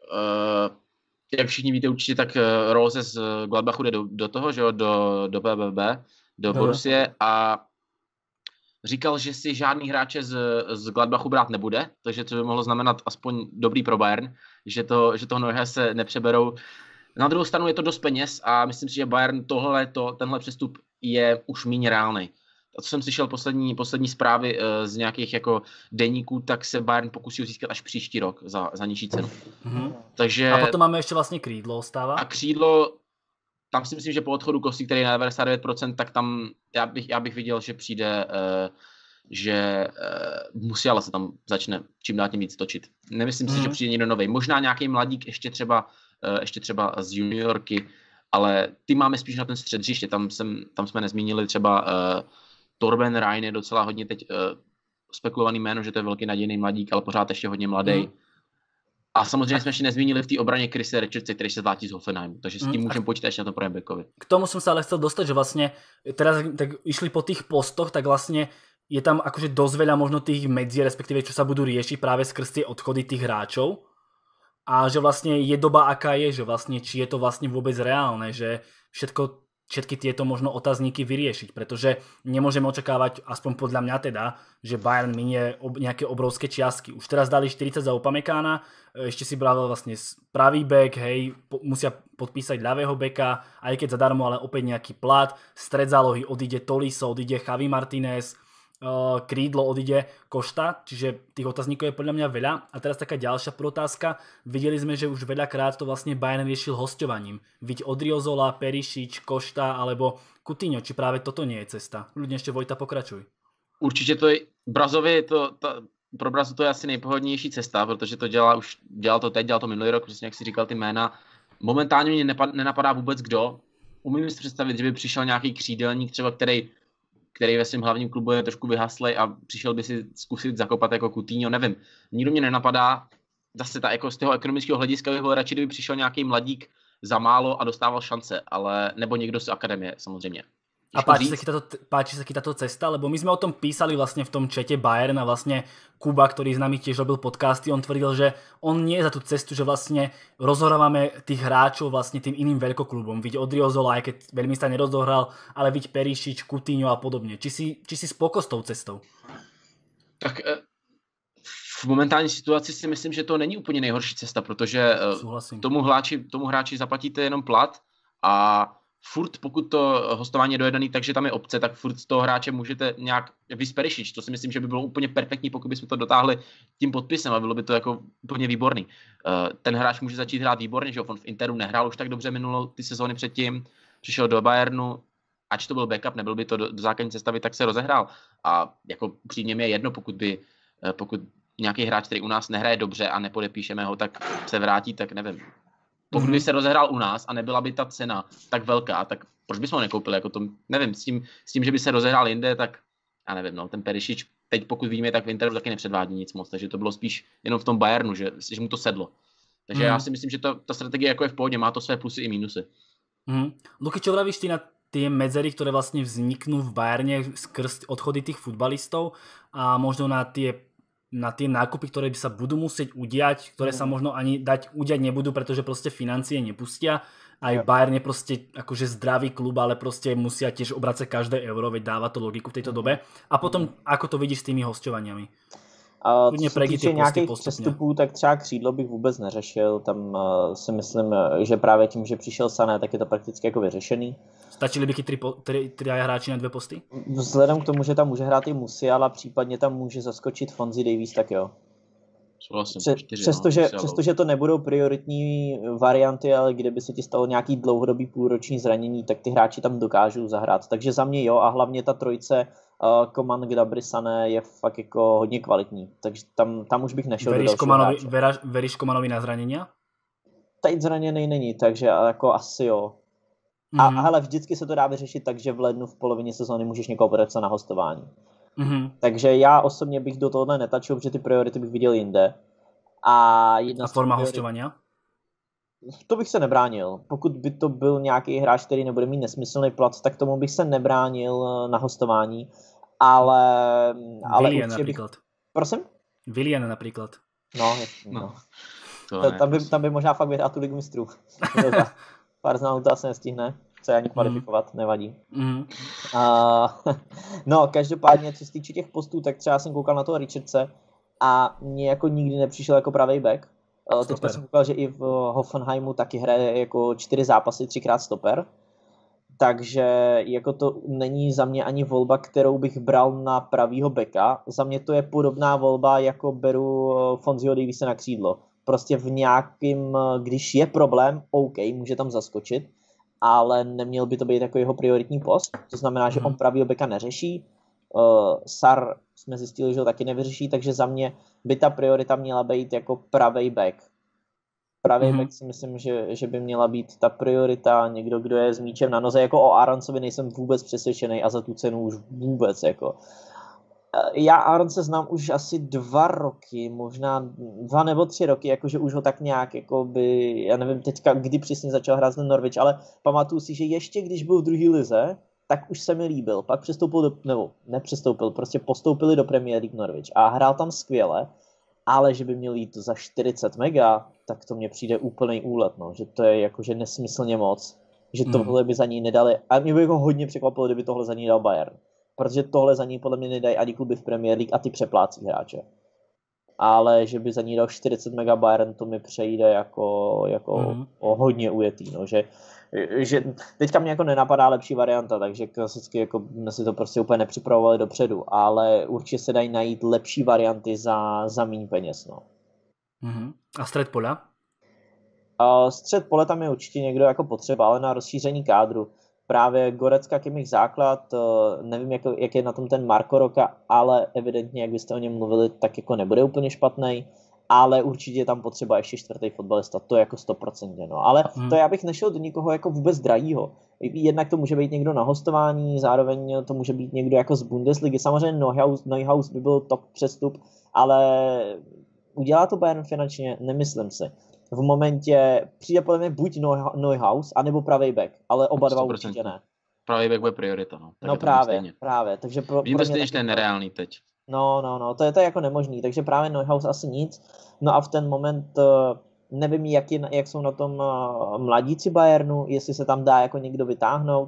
jak všichni víte určitě, tak Rose z Gladbachu jde do toho, že jo, do BBB, do Borussie a říkal, že si žádný hráče z Gladbachu brát nebude, takže to by mohlo znamenat aspoň dobrý pro Bayern, že toho Neuhaus se nepřeberou. Na druhou stranu je to dost peněz a myslím si, že Bayern tenhle přestup je už méně reálný. A co jsem slyšel poslední zprávy z nějakých jako deníků, tak se Bayern pokusí získat až příští rok za nižší cenu. Takže... A potom máme ještě vlastně křídlo ostává. A křídlo, tam si myslím, že po odchodu Kosty, který je na 99%, tak tam já bych viděl, že přijde, že Musiala se tam začne čím dál tím víc točit. Nemyslím si, že přijde někdo novej. Možná nějaký mladík ještě třeba ještě třeba z juniorky, ale ty máme spíš na ten střed hřiště, tam jsme nezmínili třeba Torben Rhein je docela hodně teď spekulovaný jméno, že to je velký nadějný mladík, ale pořád ještě hodně mladý. A samozřejmě jsme ještě nezmínili v té obraně Chrisa Richardse, který se zvátí z Hoffenheimu, takže s tím můžeme počítat ještě na tom pravém backovi. K tomu som sa ale chcel dostať, že vlastne teraz tak išli po tých postoch, tak vlastne je tam akože dosť veľa možno tých medzier, respektíve čo sa budú riešiť práve skrz tie odchody tých hráčov. A že vlastne je doba aká je, že vlastne či je to vlastne vôbec reálne, že všetky tieto možno otázníky vyriešiť, pretože nemôžeme očakávať, aspoň podľa mňa teda, že Bayern minie nejaké obrovské čiastky. Už teraz dali 40 za Upamekána, ešte si bral vlastne pravý back, hej, musia podpísať ľavého backa, aj keď zadarmo, ale opäť nejaký plat, stred zálohy odíde Tolisso, odíde Javi Martinez, krídlo odíde Košta, čiže tých otáznikov je podľa mňa veľa. A teraz taká ďalšia protázka. Videli sme, že už veľakrát to vlastne Bayern riešil hosťovaním. Viď Odriozola, Perišič, Košta alebo Coutinho, či práve toto nie je cesta? Ľudne ešte Vojta, pokračuj. Určitě to je, Brazovi pro Brazu to je asi nejpohodlnější cesta, protože to dělal to teď, dělal to minulý rok, přesně jak si říkal ty jména. Momentálně mě nenapadá vůbec kdo. Umím si představit, že by přišel nějaký křídelník třeba, který ve svém hlavním klubu je trošku vyhaslej a přišel by si zkusit zakopat jako Coutinho, nevím. Nikdo mě nenapadá, zase jako z toho ekonomického hlediska bych byl radši, kdyby přišel nějaký mladík za málo a dostával šance, ale nebo někdo z akademie samozřejmě. A páči sa ti táto cesta? Lebo my sme o tom písali vlastne v tom čete Bayern a vlastne Kuba, ktorý s nami tiež robil podcasty, on tvrdil, že on nie je za tú cestu, že vlastne rozhrávame tých hráčov vlastne tým iným veľkoklubom. Vidí Odriozola, aj keď veľmi sa nerozohral, ale vidí Perišič, Coutinho a podobne. Či si spoko s tou cestou? Tak v momentální situaci si myslím, že to není úplně nejhorší cesta, protože tomu hráči zaplatíte jenom plat a furt, pokud to hostování je dojedaný, takže tam je opce, tak furt z toho hráče můžete nějak vysperišič. To si myslím, že by bylo úplně perfektní, pokud bychom to dotáhli tím podpisem a bylo by to jako úplně výborný. Ten hráč může začít hrát výborně, že on v Interu nehrál už tak dobře minulou ty sezóny předtím, přišel do Bayernu, ač to byl backup, nebyl by to do základní sestavy, tak se rozehrál. A jako upřímně mi je jedno, pokud nějaký hráč, který u nás nehraje dobře a nepodepíšeme ho, tak se vrátí, tak nevím. Pokud by se rozehrál u nás a nebyla by ta cena tak velká, tak proč bychom ho nekoupili? Jako to, nevím, s tím, že by se rozehrál jinde, tak já nevím, no, ten Perišič, teď pokud víme, tak v Interu taky nepředvádí nic moc, takže to bylo spíš jenom v tom Bayernu, že mu to sedlo. Takže já si myslím, že ta strategie jako je v pohodě, má to své plusy i mínusy. Luky, čo vravíš ty na tie medzery, ktoré vlastne vzniknú v Bayerne skrz odchody tých futbalistov a možno na tie nákupy, ktoré by sa budú musieť udiať, ktoré sa možno ani udiať nebudú, pretože proste financie nepustia. Aj Bayern je proste akože zdravý klub, ale proste musia tiež obracať každé euro, veď dáva to logiku v tejto dobe. A potom, ako to vidíš s tými hosťovaniami? Co se týče nějakých přestupů, tak třeba křídlo bych vůbec neřešil. Tam si myslím, že právě tím, že přišel Sané, tak je to prakticky jako vyřešený. Stačili by tři hráči na 2 posty? Vzhledem k tomu, že tam může hrát i Musiala, případně tam může zaskočit Fonzie Davies, tak jo. Přestože to nebudou prioritní varianty, ale kdyby se ti stalo nějaký dlouhodobý půlroční zranění, tak ty hráči tam dokážou zahrát. Takže za mě jo, a hlavně ta trojice Coman, Gnabry, Sané je fakt jako hodně kvalitní. Takže tam už bych nešel do dalšího hráče. Veríš Komanovi na zranenia? Teď zraněný není, takže jako asi jo. A hele, vždycky se to dá vyřešit tak, že v lednu v polovině sezóny můžeš někoho podepsat na hostování. Takže já osobně bych do tohohle netačil, protože ty priority bych viděl jinde. A forma hostovania? To bych se nebránil. Pokud by to byl nějaký hráč, který nebude mít nesmyslný plat, tak tomu bych se nebránil na hostování. Ale Willian například. Prosím? Willian například. No. Tam by možná fakt vyhrál tu ligu mistrů. Pár znalů to asi nestihne se ani kvalifikovat, nevadí. No, každopádně, co se týče těch postů, tak třeba jsem koukal na toho Richardse a mně jako nikdy nepřišel jako pravej back. Teďka jsem koukal, že i v Hoffenheimu taky hraje jako 4 zápasy, 3x stoper. Takže jako to není za mě ani volba, kterou bych bral na pravýho backa. Za mě to je podobná volba, jako beru Fonzieho Daviese na křídlo. Prostě v nějakým, když je problém, OK, může tam zaskočit, ale neměl by to být jako jeho prioritní post. To znamená, že on pravýho backa neřeší. Sar jsme zjistili, že ho taky nevyřeší, takže za mě by ta priorita měla být jako pravej back. Pravý back si myslím, že by měla být ta priorita, někdo, kdo je s míčem na noze, jako o Aronsovi nejsem vůbec přesvědčený a za tu cenu už vůbec, jako. Já Aronse znám už asi 2 roky, možná 2 nebo 3 roky, jakože už ho tak nějak, jakoby, já nevím teďka, kdy přesně začal hrát ten Norwich, ale pamatuju si, že ještě když byl v druhé lize, tak už se mi líbil, pak prostě postoupili do Premier League Norwich a hrál tam skvěle, ale že by měl jít za 40 mega, tak to mně přijde úplný úlet, no, že to je jakože nesmyslně moc, že tohle by za ní nedali, a mě by jako hodně překvapilo, kdyby tohle za ní dal Bayern, protože tohle za ní podle mě nedají ani kluby v Premier League a ty přeplácí hráče. Ale že by za ní dal 40 mega Bayern, to mi přejde jako hodně ujetý, no, že teďka mě jako nenapadá lepší varianta, takže klasicky jako jsme si to prostě úplně nepřipravovali dopředu, ale určitě se dají najít lepší varianty za méně peněz, no. A střed pole? Střed pole tam je určitě někdo jako potřeba, ale na rozšíření kádru. Právě Goretzka, Kimmich základ, nevím, jak je na tom ten Marco Rocca, ale evidentně, jak byste o něm mluvili, tak jako nebude úplně špatný, ale určitě je tam potřeba ještě 4. fotbalista, to je jako 100%, no. Ale to já bych nešel do nikoho jako vůbec drahýho. Jednak to může být někdo na hostování, zároveň to může být někdo jako z Bundesligy, samozřejmě Neuhaus by byl top přestup, ale udělá to Bayern finančně, nemyslím si. V momentě přijde podle mě buď Neuhaus, anebo pravý back, ale oba 100%. Dva určitě ne. Pravý back bude priorita, no. No právě. Takže vidím to stejně, že to je nereálný teď. No, to je jako nemožný, takže právě Neuhaus asi nic. No a v ten moment nevím, jak jsou na tom mladíci Bayernu, jestli se tam dá jako někdo vytáhnout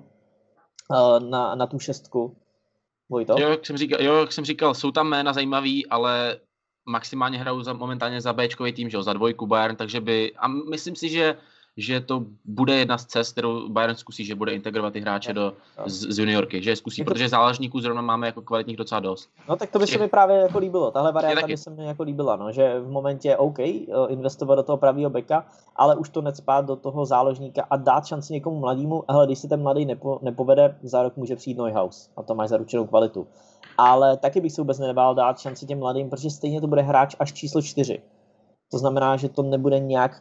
na tu 6. Vojto? Jo, jak jsem říkal, jsou tam jména zajímavý, ale maximálně hrajou momentálně za Bčkový tým, že jo, za 2 Bayern, takže a myslím si, že to bude jedna z cest, kterou Bayern zkusí, že bude integrovat ty hráče z juniorky, že je zkusí, protože záložníků zrovna máme jako kvalitních docela dost. No tak to by se mi právě jako líbilo, tahle varianta by se mi jako líbila, no, že v momentě OK, investovat do toho pravýho beka, ale už to necpát do toho záložníka a dát šanci někomu mladému, hele, když se ten mladý nepovede, za rok může přijít Neuhaus a to máš zaručenou kvalitu. Ale taky bych se vůbec nebál dát šanci těm mladým, protože stejně to bude hráč až číslo 4. To znamená, že to nebude nějak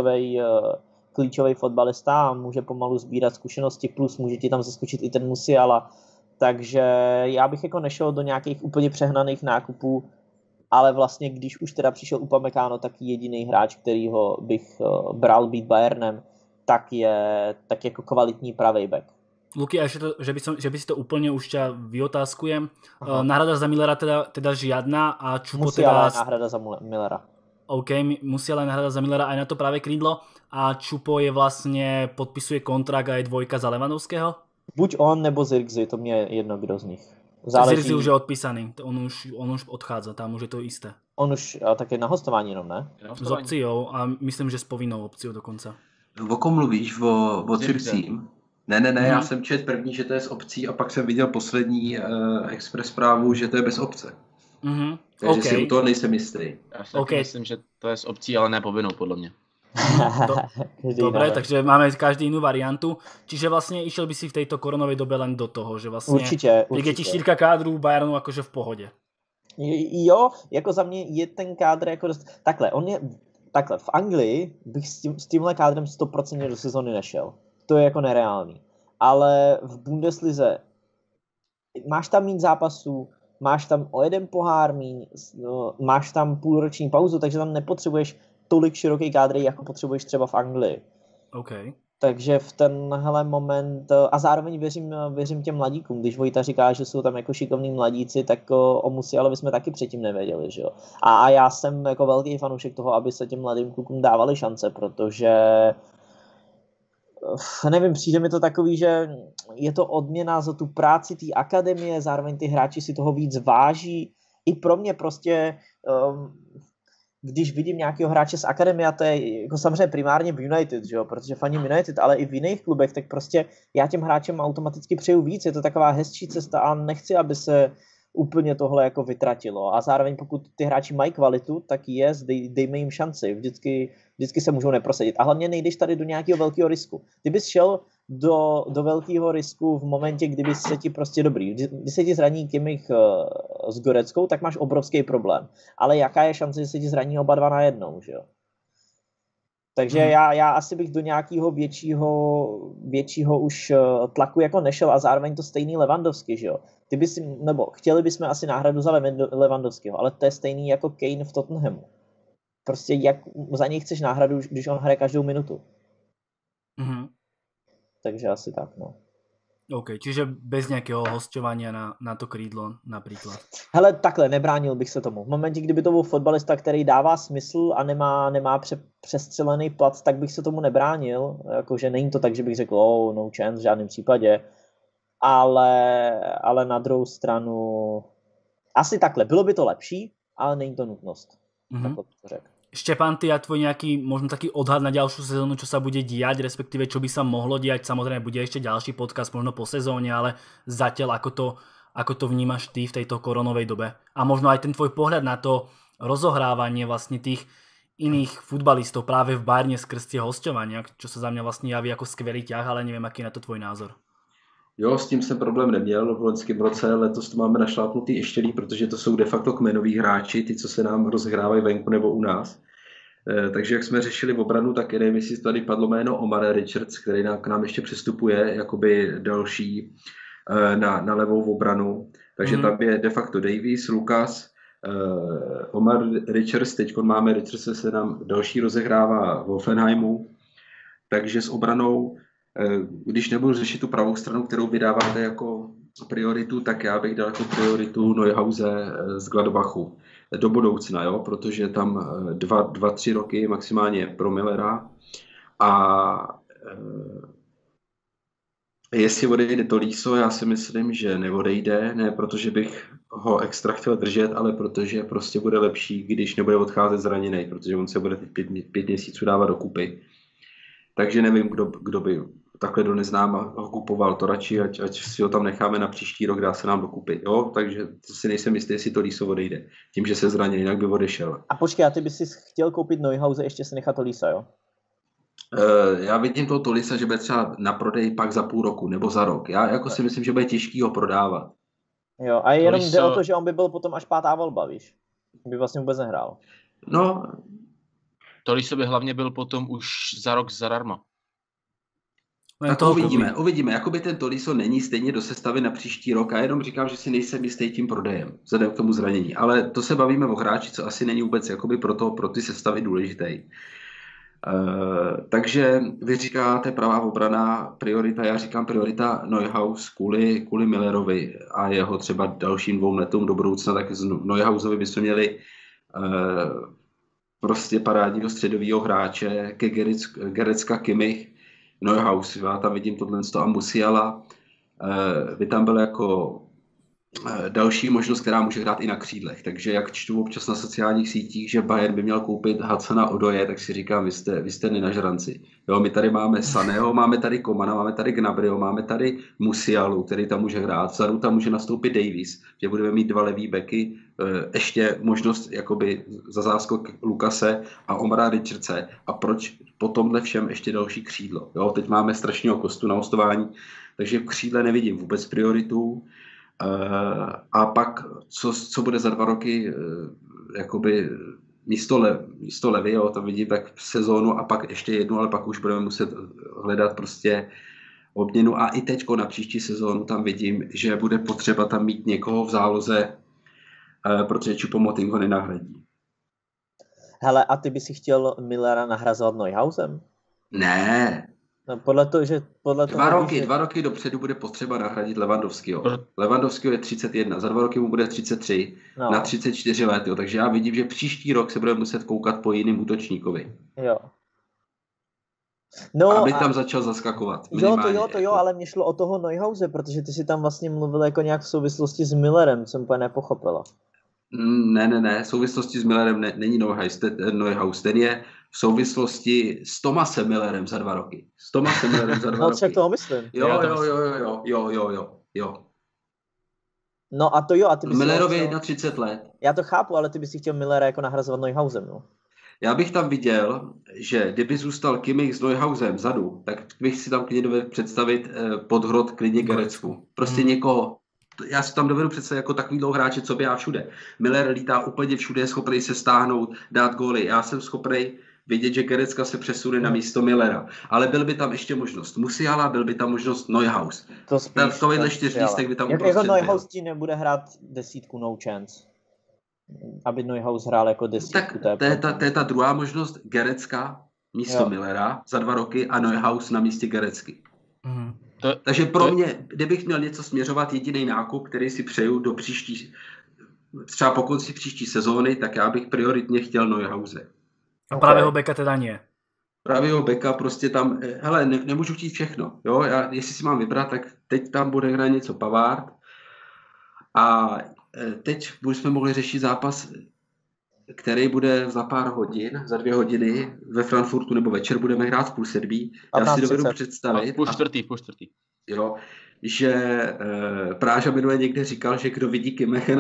klíčový fotbalista a může pomalu sbírat zkušenosti, plus může ti tam zaskočit i ten Musiala. Takže já bych jako nešel do nějakých úplně přehnaných nákupů, ale vlastně když už teda přišel Upamecano, tak jediný hráč, kterýho bych bral být Bayernem, tak jako kvalitní pravý back. Luky, a ešte to, že by si to úplne už ťa vyotázkujem. Náhrada za Millera teda žiadna a Čupo Musiala je náhrada za Millera. OK, Musiala je náhrada za Millera aj na to práve krídlo a Čupo je vlastne, podpisuje kontrakt aj 2 za Lewandowského? Buď on, nebo Zirkzee, to mě je jedno, kdo z nich. Zirkzee už je odpísaný, on už odchádza, tam už je to isté. On už tak je na hostování jenom, ne? S opciou a myslím, že s povinnou opciou dokonca. O kom mluvíš? O Zirkzee? Ne, já jsem četl první, že to je s opcí a pak jsem viděl poslední express zprávu, že to je bez opce. Takže si u toho nejsem jistý. Já si myslím, že to je s opcí, ale ne povinnou, podle mě. Dobre, takže máme každý inú variantu. Čiže vlastne išiel by si v tejto koronovej dobe len do toho, že vlastne určitě. Príde ti 4 kádru Bayernu akože v pohode. Jo, jako za mě je ten kádr jako dost... Takhle, v Anglii bych s tímhle kádrem 100% do sezony nešel. To je jako nereálný. Ale v Bundeslize máš tam mít zápasů, máš tam o 1 pohár míň, máš tam půlroční pauzu, takže tam nepotřebuješ tolik široký kádr, jako potřebuješ třeba v Anglii. Okay. Takže v tenhle moment, a zároveň věřím těm mladíkům, když Vojta říká, že jsou tam jako šikovní mladíci, tak o Musialovi jsme taky předtím nevěděli, že jo. A já jsem jako velký fanoušek toho, aby se těm mladým klukům dávali šance, protože nevím, přijde mi to takový, že je to odměna za tu práci té akademie, zároveň ty hráči si toho víc váží. I pro mě prostě, když vidím nějakého hráče z akademie, a to je jako samozřejmě primárně v United, že jo, protože faním United, ale i v jiných klubech, tak prostě já těm hráčem automaticky přeju víc, je to taková hezčí cesta a nechci, aby se úplně tohle jako vytratilo. A zároveň pokud ty hráči mají kvalitu, tak dejme jim šanci. Vždycky se můžou neprosadit. A hlavně nejdeš tady do nějakého velkého risku. Ty bys šel do velkého risku v momentě, kdyby se ti prostě dobrý. Když se ti zraní Kimmich s Goreckou, tak máš obrovský problém. Ale jaká je šance, že se ti zraní oba dva najednou, že jo? Takže já asi bych do nějakého většího už tlaku jako nešel a zároveň to stejný Lewandowski, že jo. Chtěli bychom asi náhradu za Lewandowskiho, ale to je stejný jako Kane v Tottenhamu. Prostě jak za něj chceš náhradu, když on hraje každou minutu. Mhm. Takže asi tak, no. OK, čiže bez nejakého hosťovania na to krídlo napríklad. Hele, takhle, nebránil bych se tomu. V momentě, kdyby to byl fotbalista, který dává smysl a nemá přestřelený plat, tak bych se tomu nebránil. Jakože není to tak, že bych řekl, no chance, v žádném případě. Ale na druhou stranu asi takhle. Bylo by to lepší, ale není to nutnost. Takhle to řekl. Štepán, ty a tvoj nejaký možno taký odhad na ďalšiu sezónu, čo sa bude diať, respektíve čo by sa mohlo diať. Samozrejme bude ešte ďalší podcast možno po sezóne, ale zatiaľ ako to vnímaš ty v tejto koronovej dobe? A možno aj ten tvoj pohľad na to rozohrávanie vlastne tých iných futbalistov práve v Bayerne skrz tie hosťovania, čo sa za mňa vlastne javí ako skvelý ťah, ale neviem, aký je na to tvoj názor. Jo, s tím jsem problém neměl v loňském roce, letos to máme našlápnutý ještě líp, protože to jsou de facto kmenoví hráči, ty, co se nám rozhrávají venku nebo u nás. Takže jak jsme řešili v obranu, tak nevím, jestli tady padlo jméno Omar Richards, který k nám ještě přestupuje jakoby další na levou obranu. Takže tam je de facto Davies, Lukas, Omar Richards, teď máme Richards, se nám další rozehrává v Hoffenheimu. Takže s obranou, když nebudu řešit tu pravou stranu, kterou vydáváte jako prioritu, tak já bych dal jako prioritu Neuhause z Gladbachu do budoucna, jo? Protože tam 2-3 roky maximálně pro Millera a jestli odejde Tolisso, já si myslím, že neodejde, ne protože bych ho extra chtěl držet, ale protože prostě bude lepší, když nebude odcházet zraněný, protože on se bude teď 5 měsíců dávat dokupy. Takže nevím, kdo by takhle do neznáma ho kupoval, to radši, ať si ho tam necháme na příští rok, dá se nám dokupit. Jo? Takže si nejsem jistý, jestli Tolisso odejde. Tím, že se zranil, jinak by odešel. A počkej, a ty bys si chtěl koupit Neuhause, ještě si nechat Tolissa, jo? Já vidím toho Tolissa, že bude třeba na prodej pak za půl roku nebo za rok. Já jako si myslím, že bude těžký ho prodávat. Jo, a jenom jde o to, že on by byl potom až 5. volba, víš? By vlastně vůbec nehrál. No. Tolisso by hlavně byl potom už za rok zadarmo. Tak uvidíme. Jakoby ten Tolisso není stejně do sestavy na příští rok a jenom říkám, že si nejsem jistý tím prodejem, vzhledem k tomu zranění. Ale to se bavíme o hráči, co asi není vůbec jakoby pro ty sestavy důležitý. Takže vy říkáte pravá obrana priorita, já říkám priorita Neuhaus kvůli Millerovi a jeho třeba dalším 2 letům do budoucna, tak z Neuhausovi bychom měli prostě parádního středového hráče ke Goretzka, Kimmich, Neuhaus, já tam vidím tohle a Musiala, by tam byl jako další možnost, která může hrát i na křídlech. Takže jak čtu občas na sociálních sítích, že Bayern by měl koupit Hadsana Odoje, tak si říkám, vy jste nenažranci. Jo, my tady máme Saného, máme tady Komana, máme tady Gnabryho, máme tady Musialu, který tam může hrát. Vzadu tam může nastoupit Davies, že budeme mít 2 levý beky, ještě možnost jakoby za záskok Lukase a Omara Richardse. A proč po tomhle všem ještě další křídlo? Jo, teď máme strašného Kostu na hostování, takže v křídle nevidím vůbec prioritu. A pak, co bude za 2 roky, jakoby místo Levy, jo, tam vidím tak sezónu a pak ještě jednu, ale pak už budeme muset hledat prostě obměnu a i teďko na příští sezónu tam vidím, že bude potřeba tam mít někoho v záloze, protože Choupo-Moting ho nenahradí. Hele, a ty by si chtěl Millera nahrazovat Neuhausem? Ne. No, podle toho, 2 roky dopředu bude potřeba nahradit Lewandowskiho. Lewandowskiho je 31, za 2 roky mu bude 33, na 34 let, jo. Takže já vidím, že příští rok se bude muset koukat po jiným útočníkovi. Jo. No, aby tam začal zaskakovat. Jo, ale mě šlo o toho Neuhause, protože ty si tam vlastně mluvil jako nějak v souvislosti s Millerem, jsem úplně nepochopila. Ne, v souvislosti s Millerem není Neuhaus, ten je v souvislosti s Thomasem Millerem za 2 roky. No, však toho myslím. Jo. No a to jo, a ty bys Millerovi je na 30 let. Já to chápu, ale ty bys si chtěl Millera jako nahrazovat Neuhausem, no. Já bych tam viděl, že kdyby zůstal Kimmich s Neuhausem vzadu, tak bych si tam klidně dovedl představit podhrot klidně Gorecku. Prostě někoho. Já si tam dovedu představit jako takovýhle hráče, co by já všude. Miller lítá úplně všude, je schopný se stáhnout, dát góly. Já jsem schopný vidět, že Goretzka se přesune na místo Millera. Ale byl by tam ještě možnost Musiala, byl by tam možnost Neuhaus. To spíš. Takovýhle 4 lístek by tam jako Neuhaus ti nebude hrát 10, no chance. Aby Neuhaus hrál jako 10. Tak to je ta druhá možnost, Goretzka místo Millera za 2 roky a Neuhaus na místě Goretzky. Takže pro mě, kdybych měl něco směřovat, jediný nákup, který si přeju do příští, třeba po konci příští sezóny, tak já bych prioritně chtěl Neuhause. A pravého beka teda nie? Pravého beka prostě tam, hele, nemůžu chtít všechno, jo, jestli si mám vybrat, tak teď tam bude hrát něco Pavard a teď jsme mohli řešit zápas, který bude za pár hodin, za 2 hodiny ve Frankfurtu, nebo večer budeme hrát v 6:30. Já si dovedu představit. V půl čtvrtý. Jo, že Práža minule někde říkal, že kdo vidí Kimmiche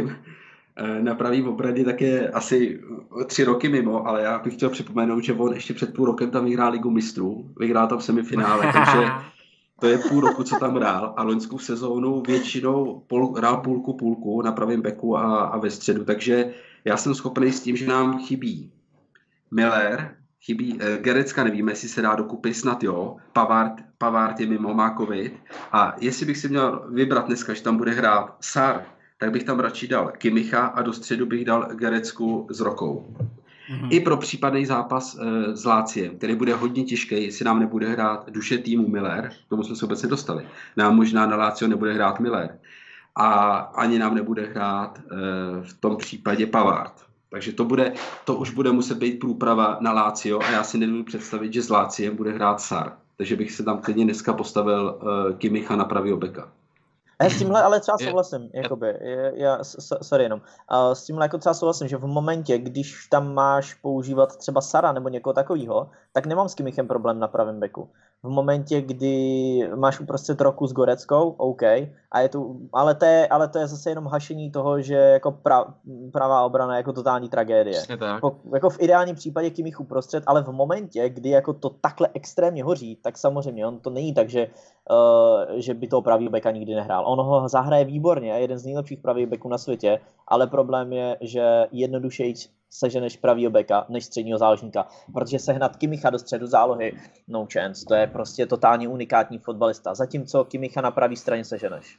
na pravým obraně, tak je asi 3 roky mimo, ale já bych chtěl připomenout, že on ještě před půl rokem tam vyhrál Ligu mistrů, vyhrál tam semifinále, takže to je půl roku, co tam hrál a loňskou sezónu většinou hrál půlku na pravém beku a ve středu, takže já jsem schopný s tím, že nám chybí Miller, chybí Goretzka, nevíme, jestli se dá dokupy, snad jo, Pavard je mimo, má covid a jestli bych si měl vybrat dneska, že tam bude hrát Sar, tak bych tam radši dal Kimmicha a do středu bych dal Goretzku s Rokou. I pro případný zápas s Láciem, který bude hodně těžký, jestli nám nebude hrát duše týmu Miller, k tomu jsme se vůbec nedostali. Nám možná na Lácio nebude hrát Miller. A ani nám nebude hrát v tom případě Pavard. Takže to už bude muset být průprava na Lácio a já si nedovedu představit, že s Láciem bude hrát Sar. Takže bych se tam klidně dneska postavil Kimmicha na pravýho beka. S tímhle ale třeba souhlasím, jakoby, sorry jenom, s tímhle jako třeba souhlasím, že v momentě, když tam máš používat třeba Sara nebo někoho takového, tak nemám s Kimmichem problém na pravém beku. V momentě, kdy máš uprostřed Roku s Goreckou, OK, a je tu, ale to je zase jenom hašení toho, že jako pravá obrana je jako totální tragédie. Jako v ideálním případě Kimmich uprostřed, ale v momentě, kdy jako to takhle extrémně hoří, tak samozřejmě on to není tak, že by toho pravýho beka nikdy nehrál. On ho zahraje výborně, je jeden z nejlepších pravých beků na světě, ale problém je, že jednodušeji seženeš pravýho beka než středního záložníka, protože sehnat Kimmicha do středu zálohy, no chance, to je prostě totálně unikátní fotbalista, zatímco Kimmicha na pravý straně seženeš.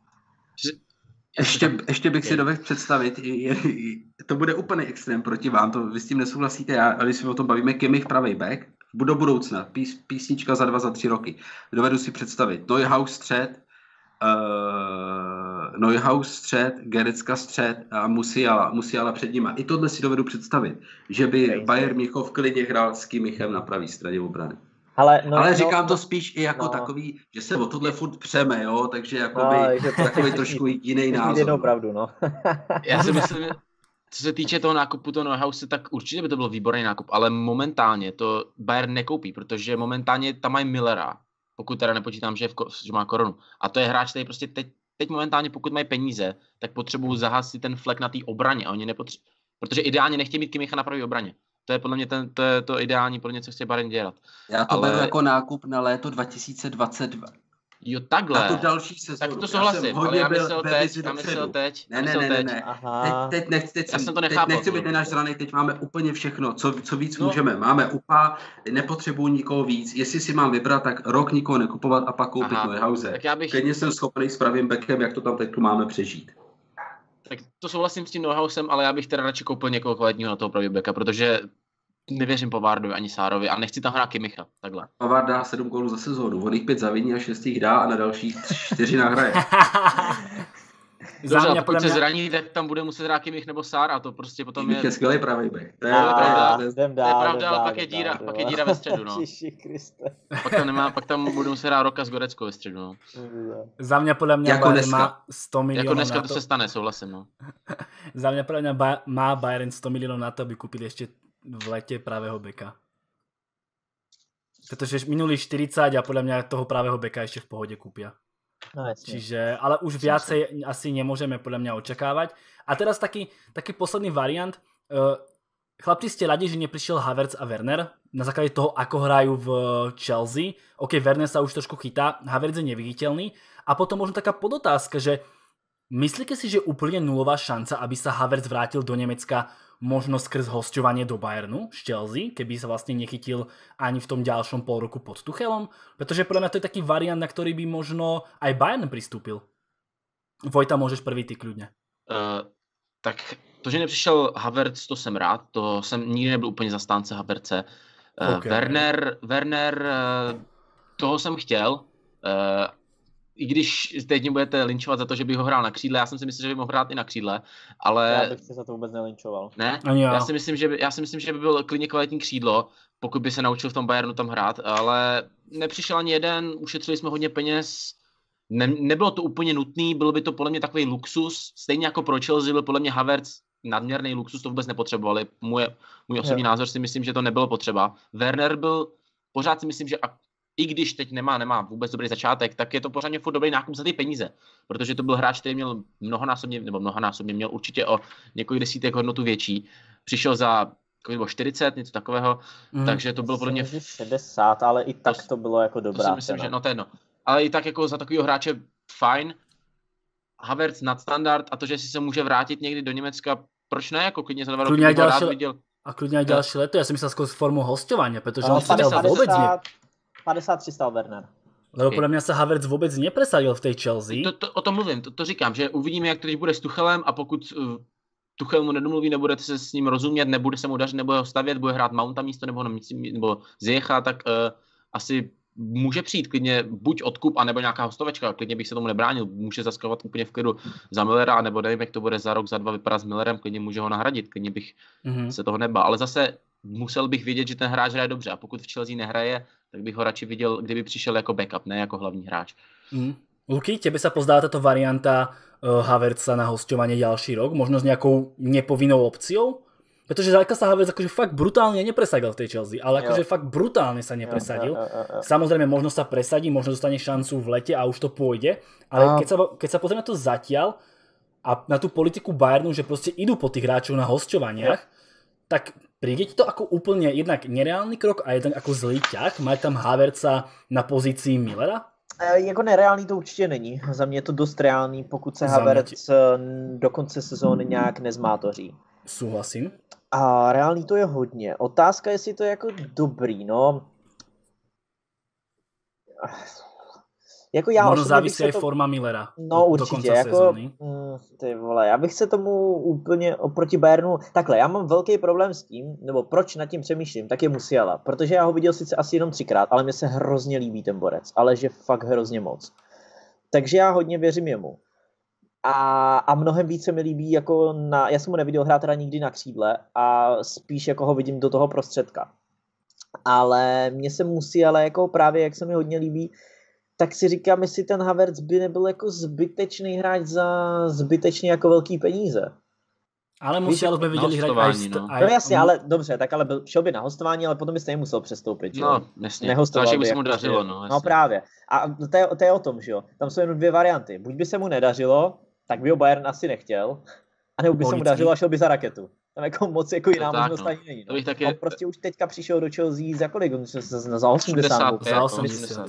Ještě bych si dovedl představit, to bude úplný extrém proti vám, to vy s tím nesouhlasíte, ale když si o tom bavíme, Kimmich pravý bek, do budoucna, písnička za 2, za 3 roky. Dovedu si představit Neuhaus střed, Goretzka střed a Musiala před nima. I tohle si dovedu představit, že by Bayern Mnichov klidně hrál s Kimmichem na pravý straně obrany. Ale říkám to spíš i jako takový, že se o tohle furt přeme, jo, takže jakoby takový trošku jiný názor. Jednou pravdu, no. Já si myslím, co se týče toho nákupu toho Neuhause, tak určitě by to byl výborný nákup, ale momentálně to Bayern nekoupí, protože momentálně tam mají Millera, pokud teda nepočítám, že má koronu. A to je hráč, který prostě teď momentálně, pokud mají peníze, tak potřebují zahasit ten flek na té obraně a oni protože ideálně nechtějí mít Kimmicha na pravý obraně. To je podle mě to ideální, podle mě, co chce Bayern dělat. Já to beru jako nákup na léto 2022. Jo, takhle. Na tu další sezónu. Tak to souhlasím, ale já myslel teď. Ne. Teď nechci být nenažranej, teď máme úplně všechno, co víc můžeme. Máme UPA, nepotřebuji nikoho víc. Jestli si mám vybrat, tak rok nikoho nekupovat a pak koupit Neuhause. Klidně jsem schopný s pravým bekem, jak to tam teď máme přežít. Tak to souhlasím s tím Neuhausem, ale já bych teda radši koupil někoho kvalitního na toho pravého beka, protože nevěřím Pavardovi ani Sárovi a nechci tam hrát Kimmicha, takhle. Pavard dá 7 gólů za sezónu, on jich 5 zaviní a 6 jich dá a na dalších 4 nahraje. Dobře, pokud se zraní, tak tam bude muset hrát Kimmich nebo Sár a to prostě potom Kimmich je skvělý pravý bek. To je pravda, ale pak je díra ve středu, no. Pak tam bude muset hrát Roka s Goreckou ve středu, no. Za mě podle mě jako Bayern má 100 milionů jako dneska na to. To se stane, souhlasím, no. Za mě podle mě má Bayern 100 milionů na to, aby kúpili ešte v lete pravého beka. Pretože minulý 40 a podľa mňa toho pravého beka ešte v pohode kúpia. No, čiže, ale už viacej asi nemôžeme podľa mňa očakávať. A teraz taký posledný variant. Chlapci, ste radi, že neprišiel Havertz a Werner na základe toho, ako hrajú v Chelsea. OK, Werner sa už trošku chytá, Havertz je neviditeľný. A potom možno taká podotázka, že Myslíte si, že úplne nulová šanca, aby sa Havertz vrátil do Nemecka možno skrz hosťovanie do Bayernu z Chelsea, keby sa vlastne nechytil ani v tom ďalšom pol roku pod Tuchelom? Pretože podľa mňa to je taký variant, na ktorý by možno aj Bayern pristúpil. Vojta, môžeš prvý ty kľudne. Tak to, že nepřišel Havertz, to jsem rád, to jsem nikdy nebyl úplně zastánce Havertze. Werner, toho jsem chtěl, i když teď mě budete linčovat za to, že by ho hrál na křídle, já jsem si myslel, že by mohl hrát i na křídle, ale... Já bych se za to vůbec nelinčoval. Ne? Já si myslím, že by byl klidně kvalitní křídlo, pokud by se naučil v tom Bayernu tam hrát, ale nepřišel ani jeden, ušetřili jsme hodně peněz, nebylo to úplně nutný, bylo by to podle mě takový luxus, stejně jako pro Chelsea byl podle mě Havertz nadměrný luxus, to vůbec nepotřebovali. Můj osobní názor si myslím, že to nebylo potřeba. Werner byl, pořád si myslím, že i když teď nemá vůbec dobrý začátek, tak je to pořádně furt dobrý nákup za ty peníze, protože to byl hráč, který měl mnohonásobně měl určitě o několik desítek hodnotu větší. Přišel za 40, něco takového, takže to bylo podle mě 60, ale i tak to bylo jako dobrá. To si myslím, že to je jedno. Ale i tak jako za takového hráče fajn. Havertz nadstandard a to, že si se může vrátit někdy do Německa, proč ne? Jako klidně za 2 roky bych ho rád viděl. A klidně aj ďalšie leto, ja som myslel skôr formu hosťovania, pretože on sa vôbec 53 stal Werner. Lebo podľa mňa sa Havertz vôbec nepresadil v tej Chelsea. O tom mluvím, to říkám, že uvidíme, jak to teď bude s Tuchelem a pokud Tuchel mu nedomluví, nebudete se s ním rozumět, nebude se mu dařit, nebude ho stavět, bude hrát Mounta místo nebo Ziyech, tak asi může přijít klidně buď odkup, anebo nějaká hostovečka, klidně bych se tomu nebránil, může zaskovat úplně v klidu za Millera, nebo nevím, jak to bude za rok, za 2 vypadat s Millerem, klidně může ho nahradit, klidně bych se toho nebál, ale zase musel bych vědět, že ten hráč hraje dobře a pokud v Chelsea nehraje, tak bych ho radši viděl, kdyby přišel jako backup, ne jako hlavní hráč. Luky, tebe sa pozdáva táto varianta Havertza na hosťovanie ďalší rok, možno s nejakou nepovinnou opciou? Pretože zďaleka sa Havertz akože fakt brutálne nepresadil v tej Chelsea, ale akože fakt brutálne sa nepresadil. Samozrejme, možno sa presadí, možno dostane šancu v lete a už to pôjde, ale keď sa pozrieme na to zatiaľ a na tú politiku Bayernu, že proste idú po tých hráčov na hosťovaniach, tak príde ti to ako úplne jednak nereálny krok a jednak ako zlý ťah, mať tam Havertza na pozícii Millera? Jako nereálný to určitě není. Za mě je to dost reálný, pokud se Havertz do konce sezóny nějak nezmátoří. Súhlasím. A reálný to je hodně. Otázka, jestli to je jako dobrý, no. Jako já možno závisí aj forma Millera. No určitě, jako ty vole, já bych se tomu úplně oproti Bayernu, takhle, já mám velký problém s tím, nebo proč nad tím přemýšlím, tak je Musiala, protože já ho viděl sice asi jenom 3krát, ale mně se hrozně líbí ten borec, ale že fakt hrozně moc. Takže já hodně věřím jemu. A mnohem více mi líbí, jako já jsem mu neviděl hrát teda nikdy na křídle a spíš jako ho vidím do toho prostředka. Ale mně se Musiala jako právě, jak se mi hodně líbí, tak si říkám, jestli ten Havertz by nebyl jako zbytečný hráč za zbytečně jako velký peníze. Ale Musiala jsme viděli hrát No jasně, ale dobře, tak ale šel by na hostování, ale potom by stejně musel přestoupit, že jo? No, jasně. Nehostoval by se mu dařilo, no. No právě. A to je o tom, že jo? Tam jsou jenom 2 varianty. Buď by se mu nedařilo, tak by ho Bayern asi nechtěl, anebo by se mu dařilo a šel by za raketu. Tam jako moc jako jiná možnost ani není. No. On prostě už teďka přišel do Chelsea za kolik? Za 80. Za 80.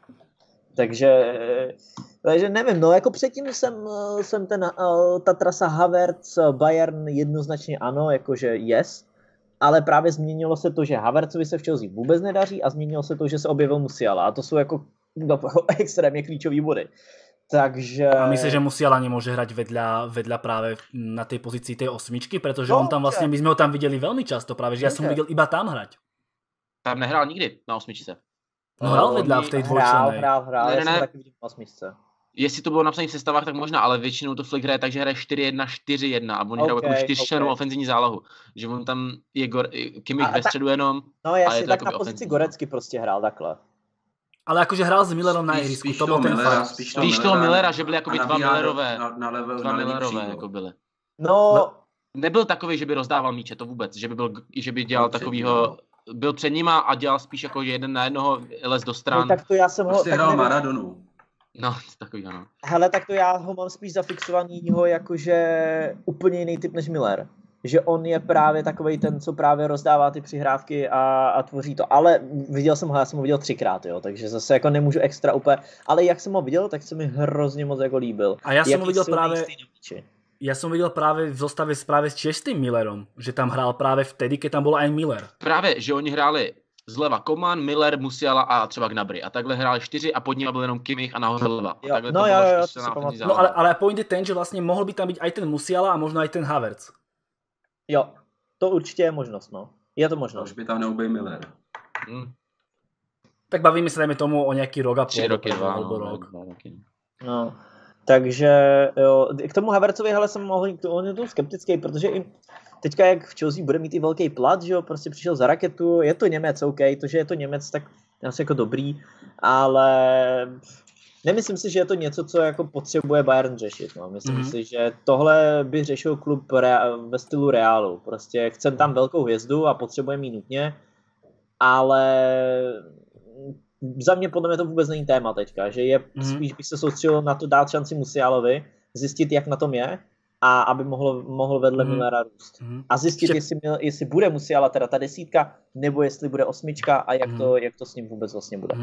Takže nevím, no jako předtím jsem ta trasa Havertz Bayern jednoznačně ano, jakože yes, ale právě změnilo se to, že Havertzovi se v Chelsea vůbec nedaří a změnilo se to, že se objevil Musiala a to jsou jako extrémně klíčový body. Takže... A myslíš, že Musiala nemôže hrať vedľa práve na tej pozícii tej osmičky, pretože on tam vlastne, my sme ho tam videli veľmi často práve, že ja som videl iba tam hrať. Tam nehrál nikdy na osmičce. No hrál vedľa v tej dvojčlenej. Hrál, já jsem taky vidím na osmičce. Jestli to bylo napsané v sestavách, tak možná, ale většinou to Flick hraje tak, že hraje 4-1, 4-1 a on hrál jako 4člennou ofenzivní zálohu. Že on tam je Kimmich ve středu jenom. No jasně, tak na pozici Gorecky prostě hrál takhle. Ale jakože hrál s Millerom na ihrisku, to byl ten fakt. Spíš toho Milera, že byly jako 2 Millerové. 2 Millerové jako byly. No. Nebyl takový, že by rozdával míče, to vůbec, že by dělal takovýho, byl před nima a dělal spíš jako 1 na 1, les do stran. No, tak to já jsem ho... Prostě hrál Maradonu. No, takový ano. Hele, tak to já ho mám spíš zafixovanýho jakože úplně jiný typ než Miller. že on je právě takovej ten, co právě rozdává ty přihrávky a tvoří to. Ale já jsem ho viděl 3krát, jo, takže zase jako nemůžu extra úplně, ale jak jsem ho viděl, tak se mi hrozně moc jako líbil. A já som videl práve v zostave práve s Čestým Millerom, že tam hrál práve vtedy, keď tam bol aj Miller. Právě, že oni hráli zleva Coman, Miller, Musiala a třeba Gnabry. A takhle hráli 4 a pod nimi byl jenom Kimmich a nahoře leva. Jo, no ale point je ten, že vlastně mohl by tam být aj ten Musiala a možno aj ten Havertz. Jo, to určitě je možnost, no. Je to možnost. Už by tam neubej Miller. Tak bavíme se, dajme tomu, o nějaký rok a půl. 3 roky, 2 rok. No, takže jo, k tomu Havertzovi, hele, jsem mohl, on je tu skeptický, protože i teďka, jak v Chelsea bude mít i velký plat, že jo, prostě přišel za raketu, je to Němec, OK, to, že je to Němec, tak asi jako dobrý, ale nemyslím si, že je to něco, co jako potřebuje Bayern řešit, no. Myslím si, že tohle by řešil klub ve stylu Realu, prostě chcem tam velkou hvězdu a potřebujeme ji nutně, ale za mě podle mě to vůbec není téma teďka, že je spíš bych se soustředil na to dát šanci Musialovi, zjistit, jak na tom je, a aby mohl vedle Millera růst. A zjistit, jestli bude Musiala teda ta 10, nebo jestli bude 8 a jak to s ním vůbec vlastně bude.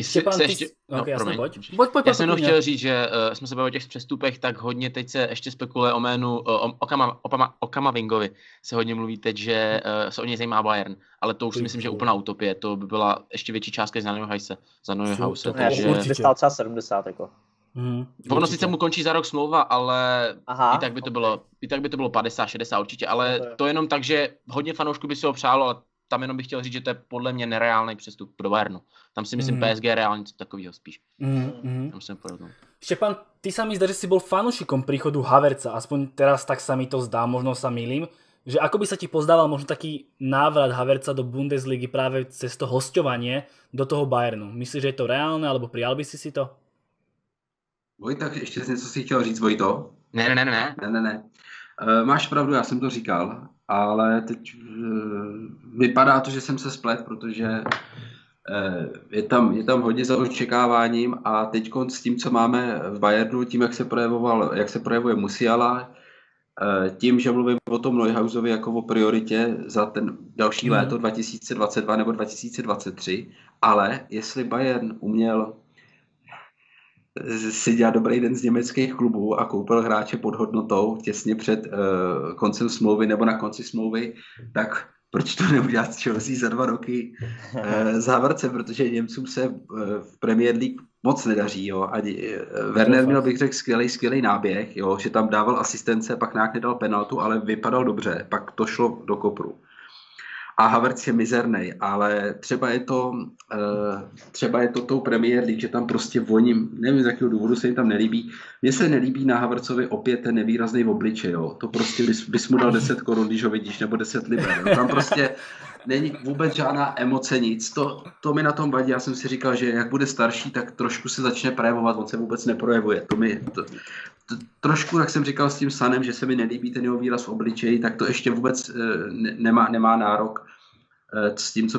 Já jsem chtěl říct, že jsme se bavili o těch přestupech, tak hodně teď se ještě spekuluje o jménu o Kamavingovi. Se hodně mluví teď, že se o něj zajímá Bayern, ale to už si myslím, že je úplná utopie. To by byla ještě větší částka za Neuhause. Takže by stál třeba 70 jako. Ono sice mu končí za rok smlouva, ale i tak by to bylo 50, 60 určitě, ale to jenom tak, že hodně fanoušků by si ho přálo, ale tam jenom bych chtěl říct, že to je podle mě nereálný přestup do Bayernu. Tam si myslím PSG reálně něco takového spíš. Tam jsem podobný. Štepan, ty sa mi zdá, že si bol fanúšikom príchodu Havertza, aspoň teraz tak sa mi to zdá, možno sa mýlim, že ako by sa ti pozdával možno taký návrat Havertza do Bundesligy práve cez to hosťovanie do toho Bayernu. Myslíš, že je to reálne, alebo prijal by si to? Vojta, ještě něco si chtěl říct, Vojto? Ne. Máš pravdu, já jsem to říkal, ale teď vypadá to, že jsem se splet, protože je tam hodně za očekáváním a teď s tím, co máme v Bayernu, tím, jak se projevuje Musiala, tím, že mluvím o tom Neuhausovi jako o prioritě za ten další léto 2022 nebo 2023, ale jestli Bayern uměl si dělal dobrý den z německých klubů a koupil hráče pod hodnotou těsně před koncem smlouvy nebo na konci smlouvy, tak proč to neudělat s Chelsea za 2 roky závrce, protože Němcům se v Premier League moc nedaří. Jo. A Werner měl, bych řekl, skvělý náběh, jo, že tam dával asistence, pak nějak nedal penaltu, ale vypadal dobře, pak to šlo do kopru. A Havertz je mizernej, ale třeba je to tou Premier League, že tam prostě voním, nevím z jakého důvodu se jim tam nelíbí. Mně se nelíbí na Havertzovi opět ten nevýrazný obličej, jo. To prostě bys mu dal 10 korun, když ho vidíš, nebo 10 liber. Jo. Tam prostě není vůbec žádná emoce, nic. To mi na tom vadí. Já jsem si říkal, že jak bude starší, tak trošku se začne projevovat, on se vůbec neprojevuje. Trošku, jak jsem říkal s tím Sanem, že se mi nelíbí ten jeho výraz v obličeji, tak to ještě vůbec nemá nárok s tím,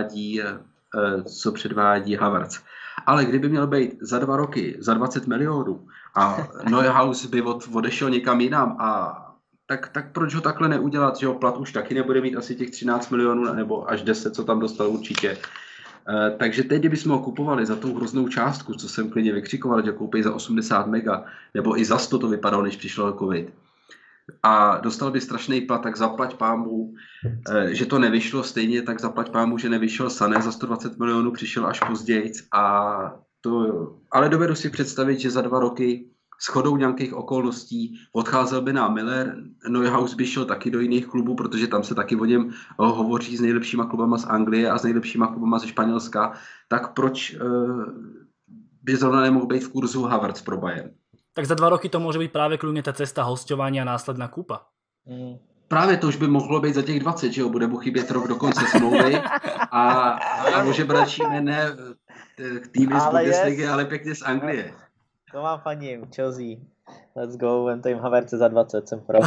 co předvádí Havertz. Ale kdyby měl být za 2 roky, za 20 milionů a Neuhaus by odešel někam jinam, tak proč ho takhle neudělat, že ho plat už taky nebude mít asi těch 13 milionů nebo až 10, co tam dostal určitě. Takže teď, kdybychom ho kupovali za tou hroznou částku, co jsem klidně vykřikoval, že koupí za 80 mega, nebo i za 100 to vypadalo, než přišel covid, a dostal by strašný plat, tak zaplať pámu, že to nevyšlo stejně, tak zaplať pámu, že nevyšel Sané za 120 milionů, přišel až později. Ale dovedu si představit, že za 2 roky shodou nějakých okolností odcházel by nám Miller, Neuhaus by šel taky do jiných klubů, protože tam se taky o něm hovoří s nejlepšíma klubama z Anglie a s nejlepšíma klubama ze Španělska, tak proč by zrovna nemohl být v kurzu Havertz pro Bayern? Tak za 2 roky to môže byť práve kľudne tá cesta hosťovania a následná kúpa. Právě to už by mohlo být za těch 20, že jo, bude mu chybět rok do konce smlouvy a může bračíme ne k týmy z Bundesligy, ale pěkně z Anglie. To vám faním, Chelsea. Let's go, vem to jim Havertze za 20, jsem pro.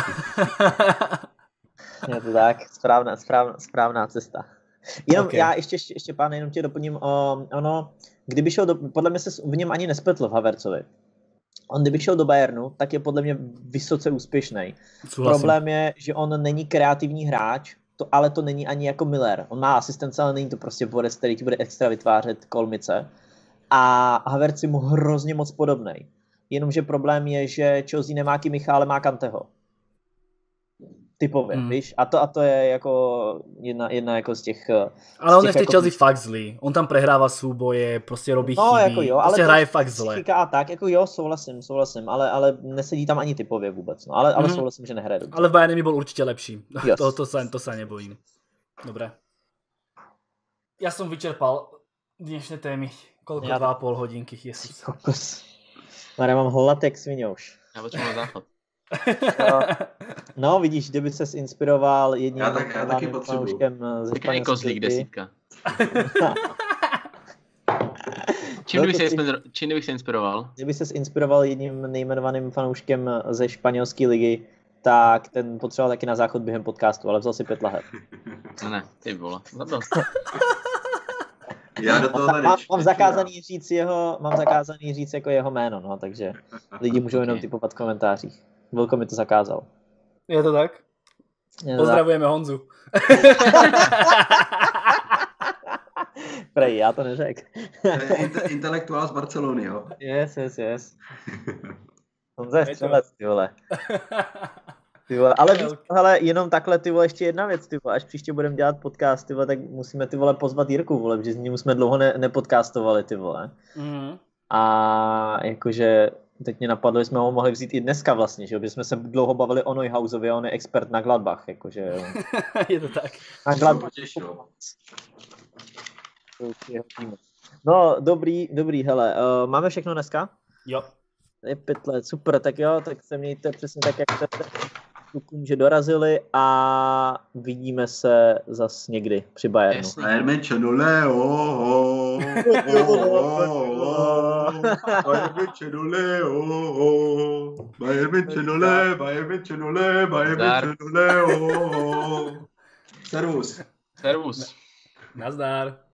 Je to tak, správná cesta. Jenom okay. Já ještě pán, jenom tě doplním, kdyby šel podle mě se v něm ani nespletl v Havertzovi. On kdyby šel do Bayernu, tak je podle mě vysoce úspěšný. Súhlasím. Problém je, že on není kreativní hráč, ale to není ani jako Miller. On má asistence, ale není to prostě borec, který ti bude extra vytvářet kolmice. A Havertz je mu hrozně moc podobný. Jenomže problém je, že Chelsea nemá Kimmicha, ale má Kanteho. Typově, víš? A to je jako jedna jako z těch... Ale on je v jako... tej Chelsea fakt zlý. On tam prehráva súboje, prostě robí chyby. Jako jo, ale prostě hraje fakt zle. A tak, jako jo, souhlasím, ale nesedí tam ani typově vůbec. No, ale souhlasím, že nehraje dobře. Ale v Bayernu mi bol určite lepší. Yes. To sa nebojím. Dobre. Ja som vyčerpal dnešné témy. Koľko? 2,5 hodinky, jezus. Mare, mám hlad jak svině už. Já potřebuji na záchod. No, vidíš, kdyby ses inspiroval jedním já taky fanouškem ze španělské kozlík desítka. Čím bych se inspiroval? Kdyby ses inspiroval jedním nejmenovaným fanouškem ze španělské ligy, tak ten potřeboval taky na záchod během podcastu, ale vzal si 5 lahev. Ne, ty vole, zadost. Já do toho mám zakázaný říct jako jeho jméno, no, takže lidi můžou jenom typovat v komentářích. Vilko mi to zakázal. Je to tak? Pozdravujeme Honzu. Prej, já to neřekl. Intelektuál z Barcelony, jo? Yes. Honza je střelec, ty vole. Ale víš, hele, jenom takhle, ty vole, ještě jedna věc, ty vole, až příště budeme dělat podcast, ty vole, tak musíme, ty vole, pozvat Jirku, vole, protože s ním jsme dlouho nepodcastovali, ty vole. Mm. A jakože teď mě napadlo, že jsme ho mohli vzít i dneska vlastně, že jo, protože jsme se dlouho bavili o Neuhausovi a on je expert na Gladbach, jakože. Je to tak. Na Gladbach. No, dobrý, hele, máme všechno dneska? Jo. Je 5 let, super, tak jo, tak se mějte přesně tak, jak chcete. Klukům, že dorazili a vidíme se zas někdy při Bayernu. Bayern München, ole, Bayern München, ole, Bayern München, ole, Bayern München, ole, Bayern München, ole, Servus. Servus. Nazdar.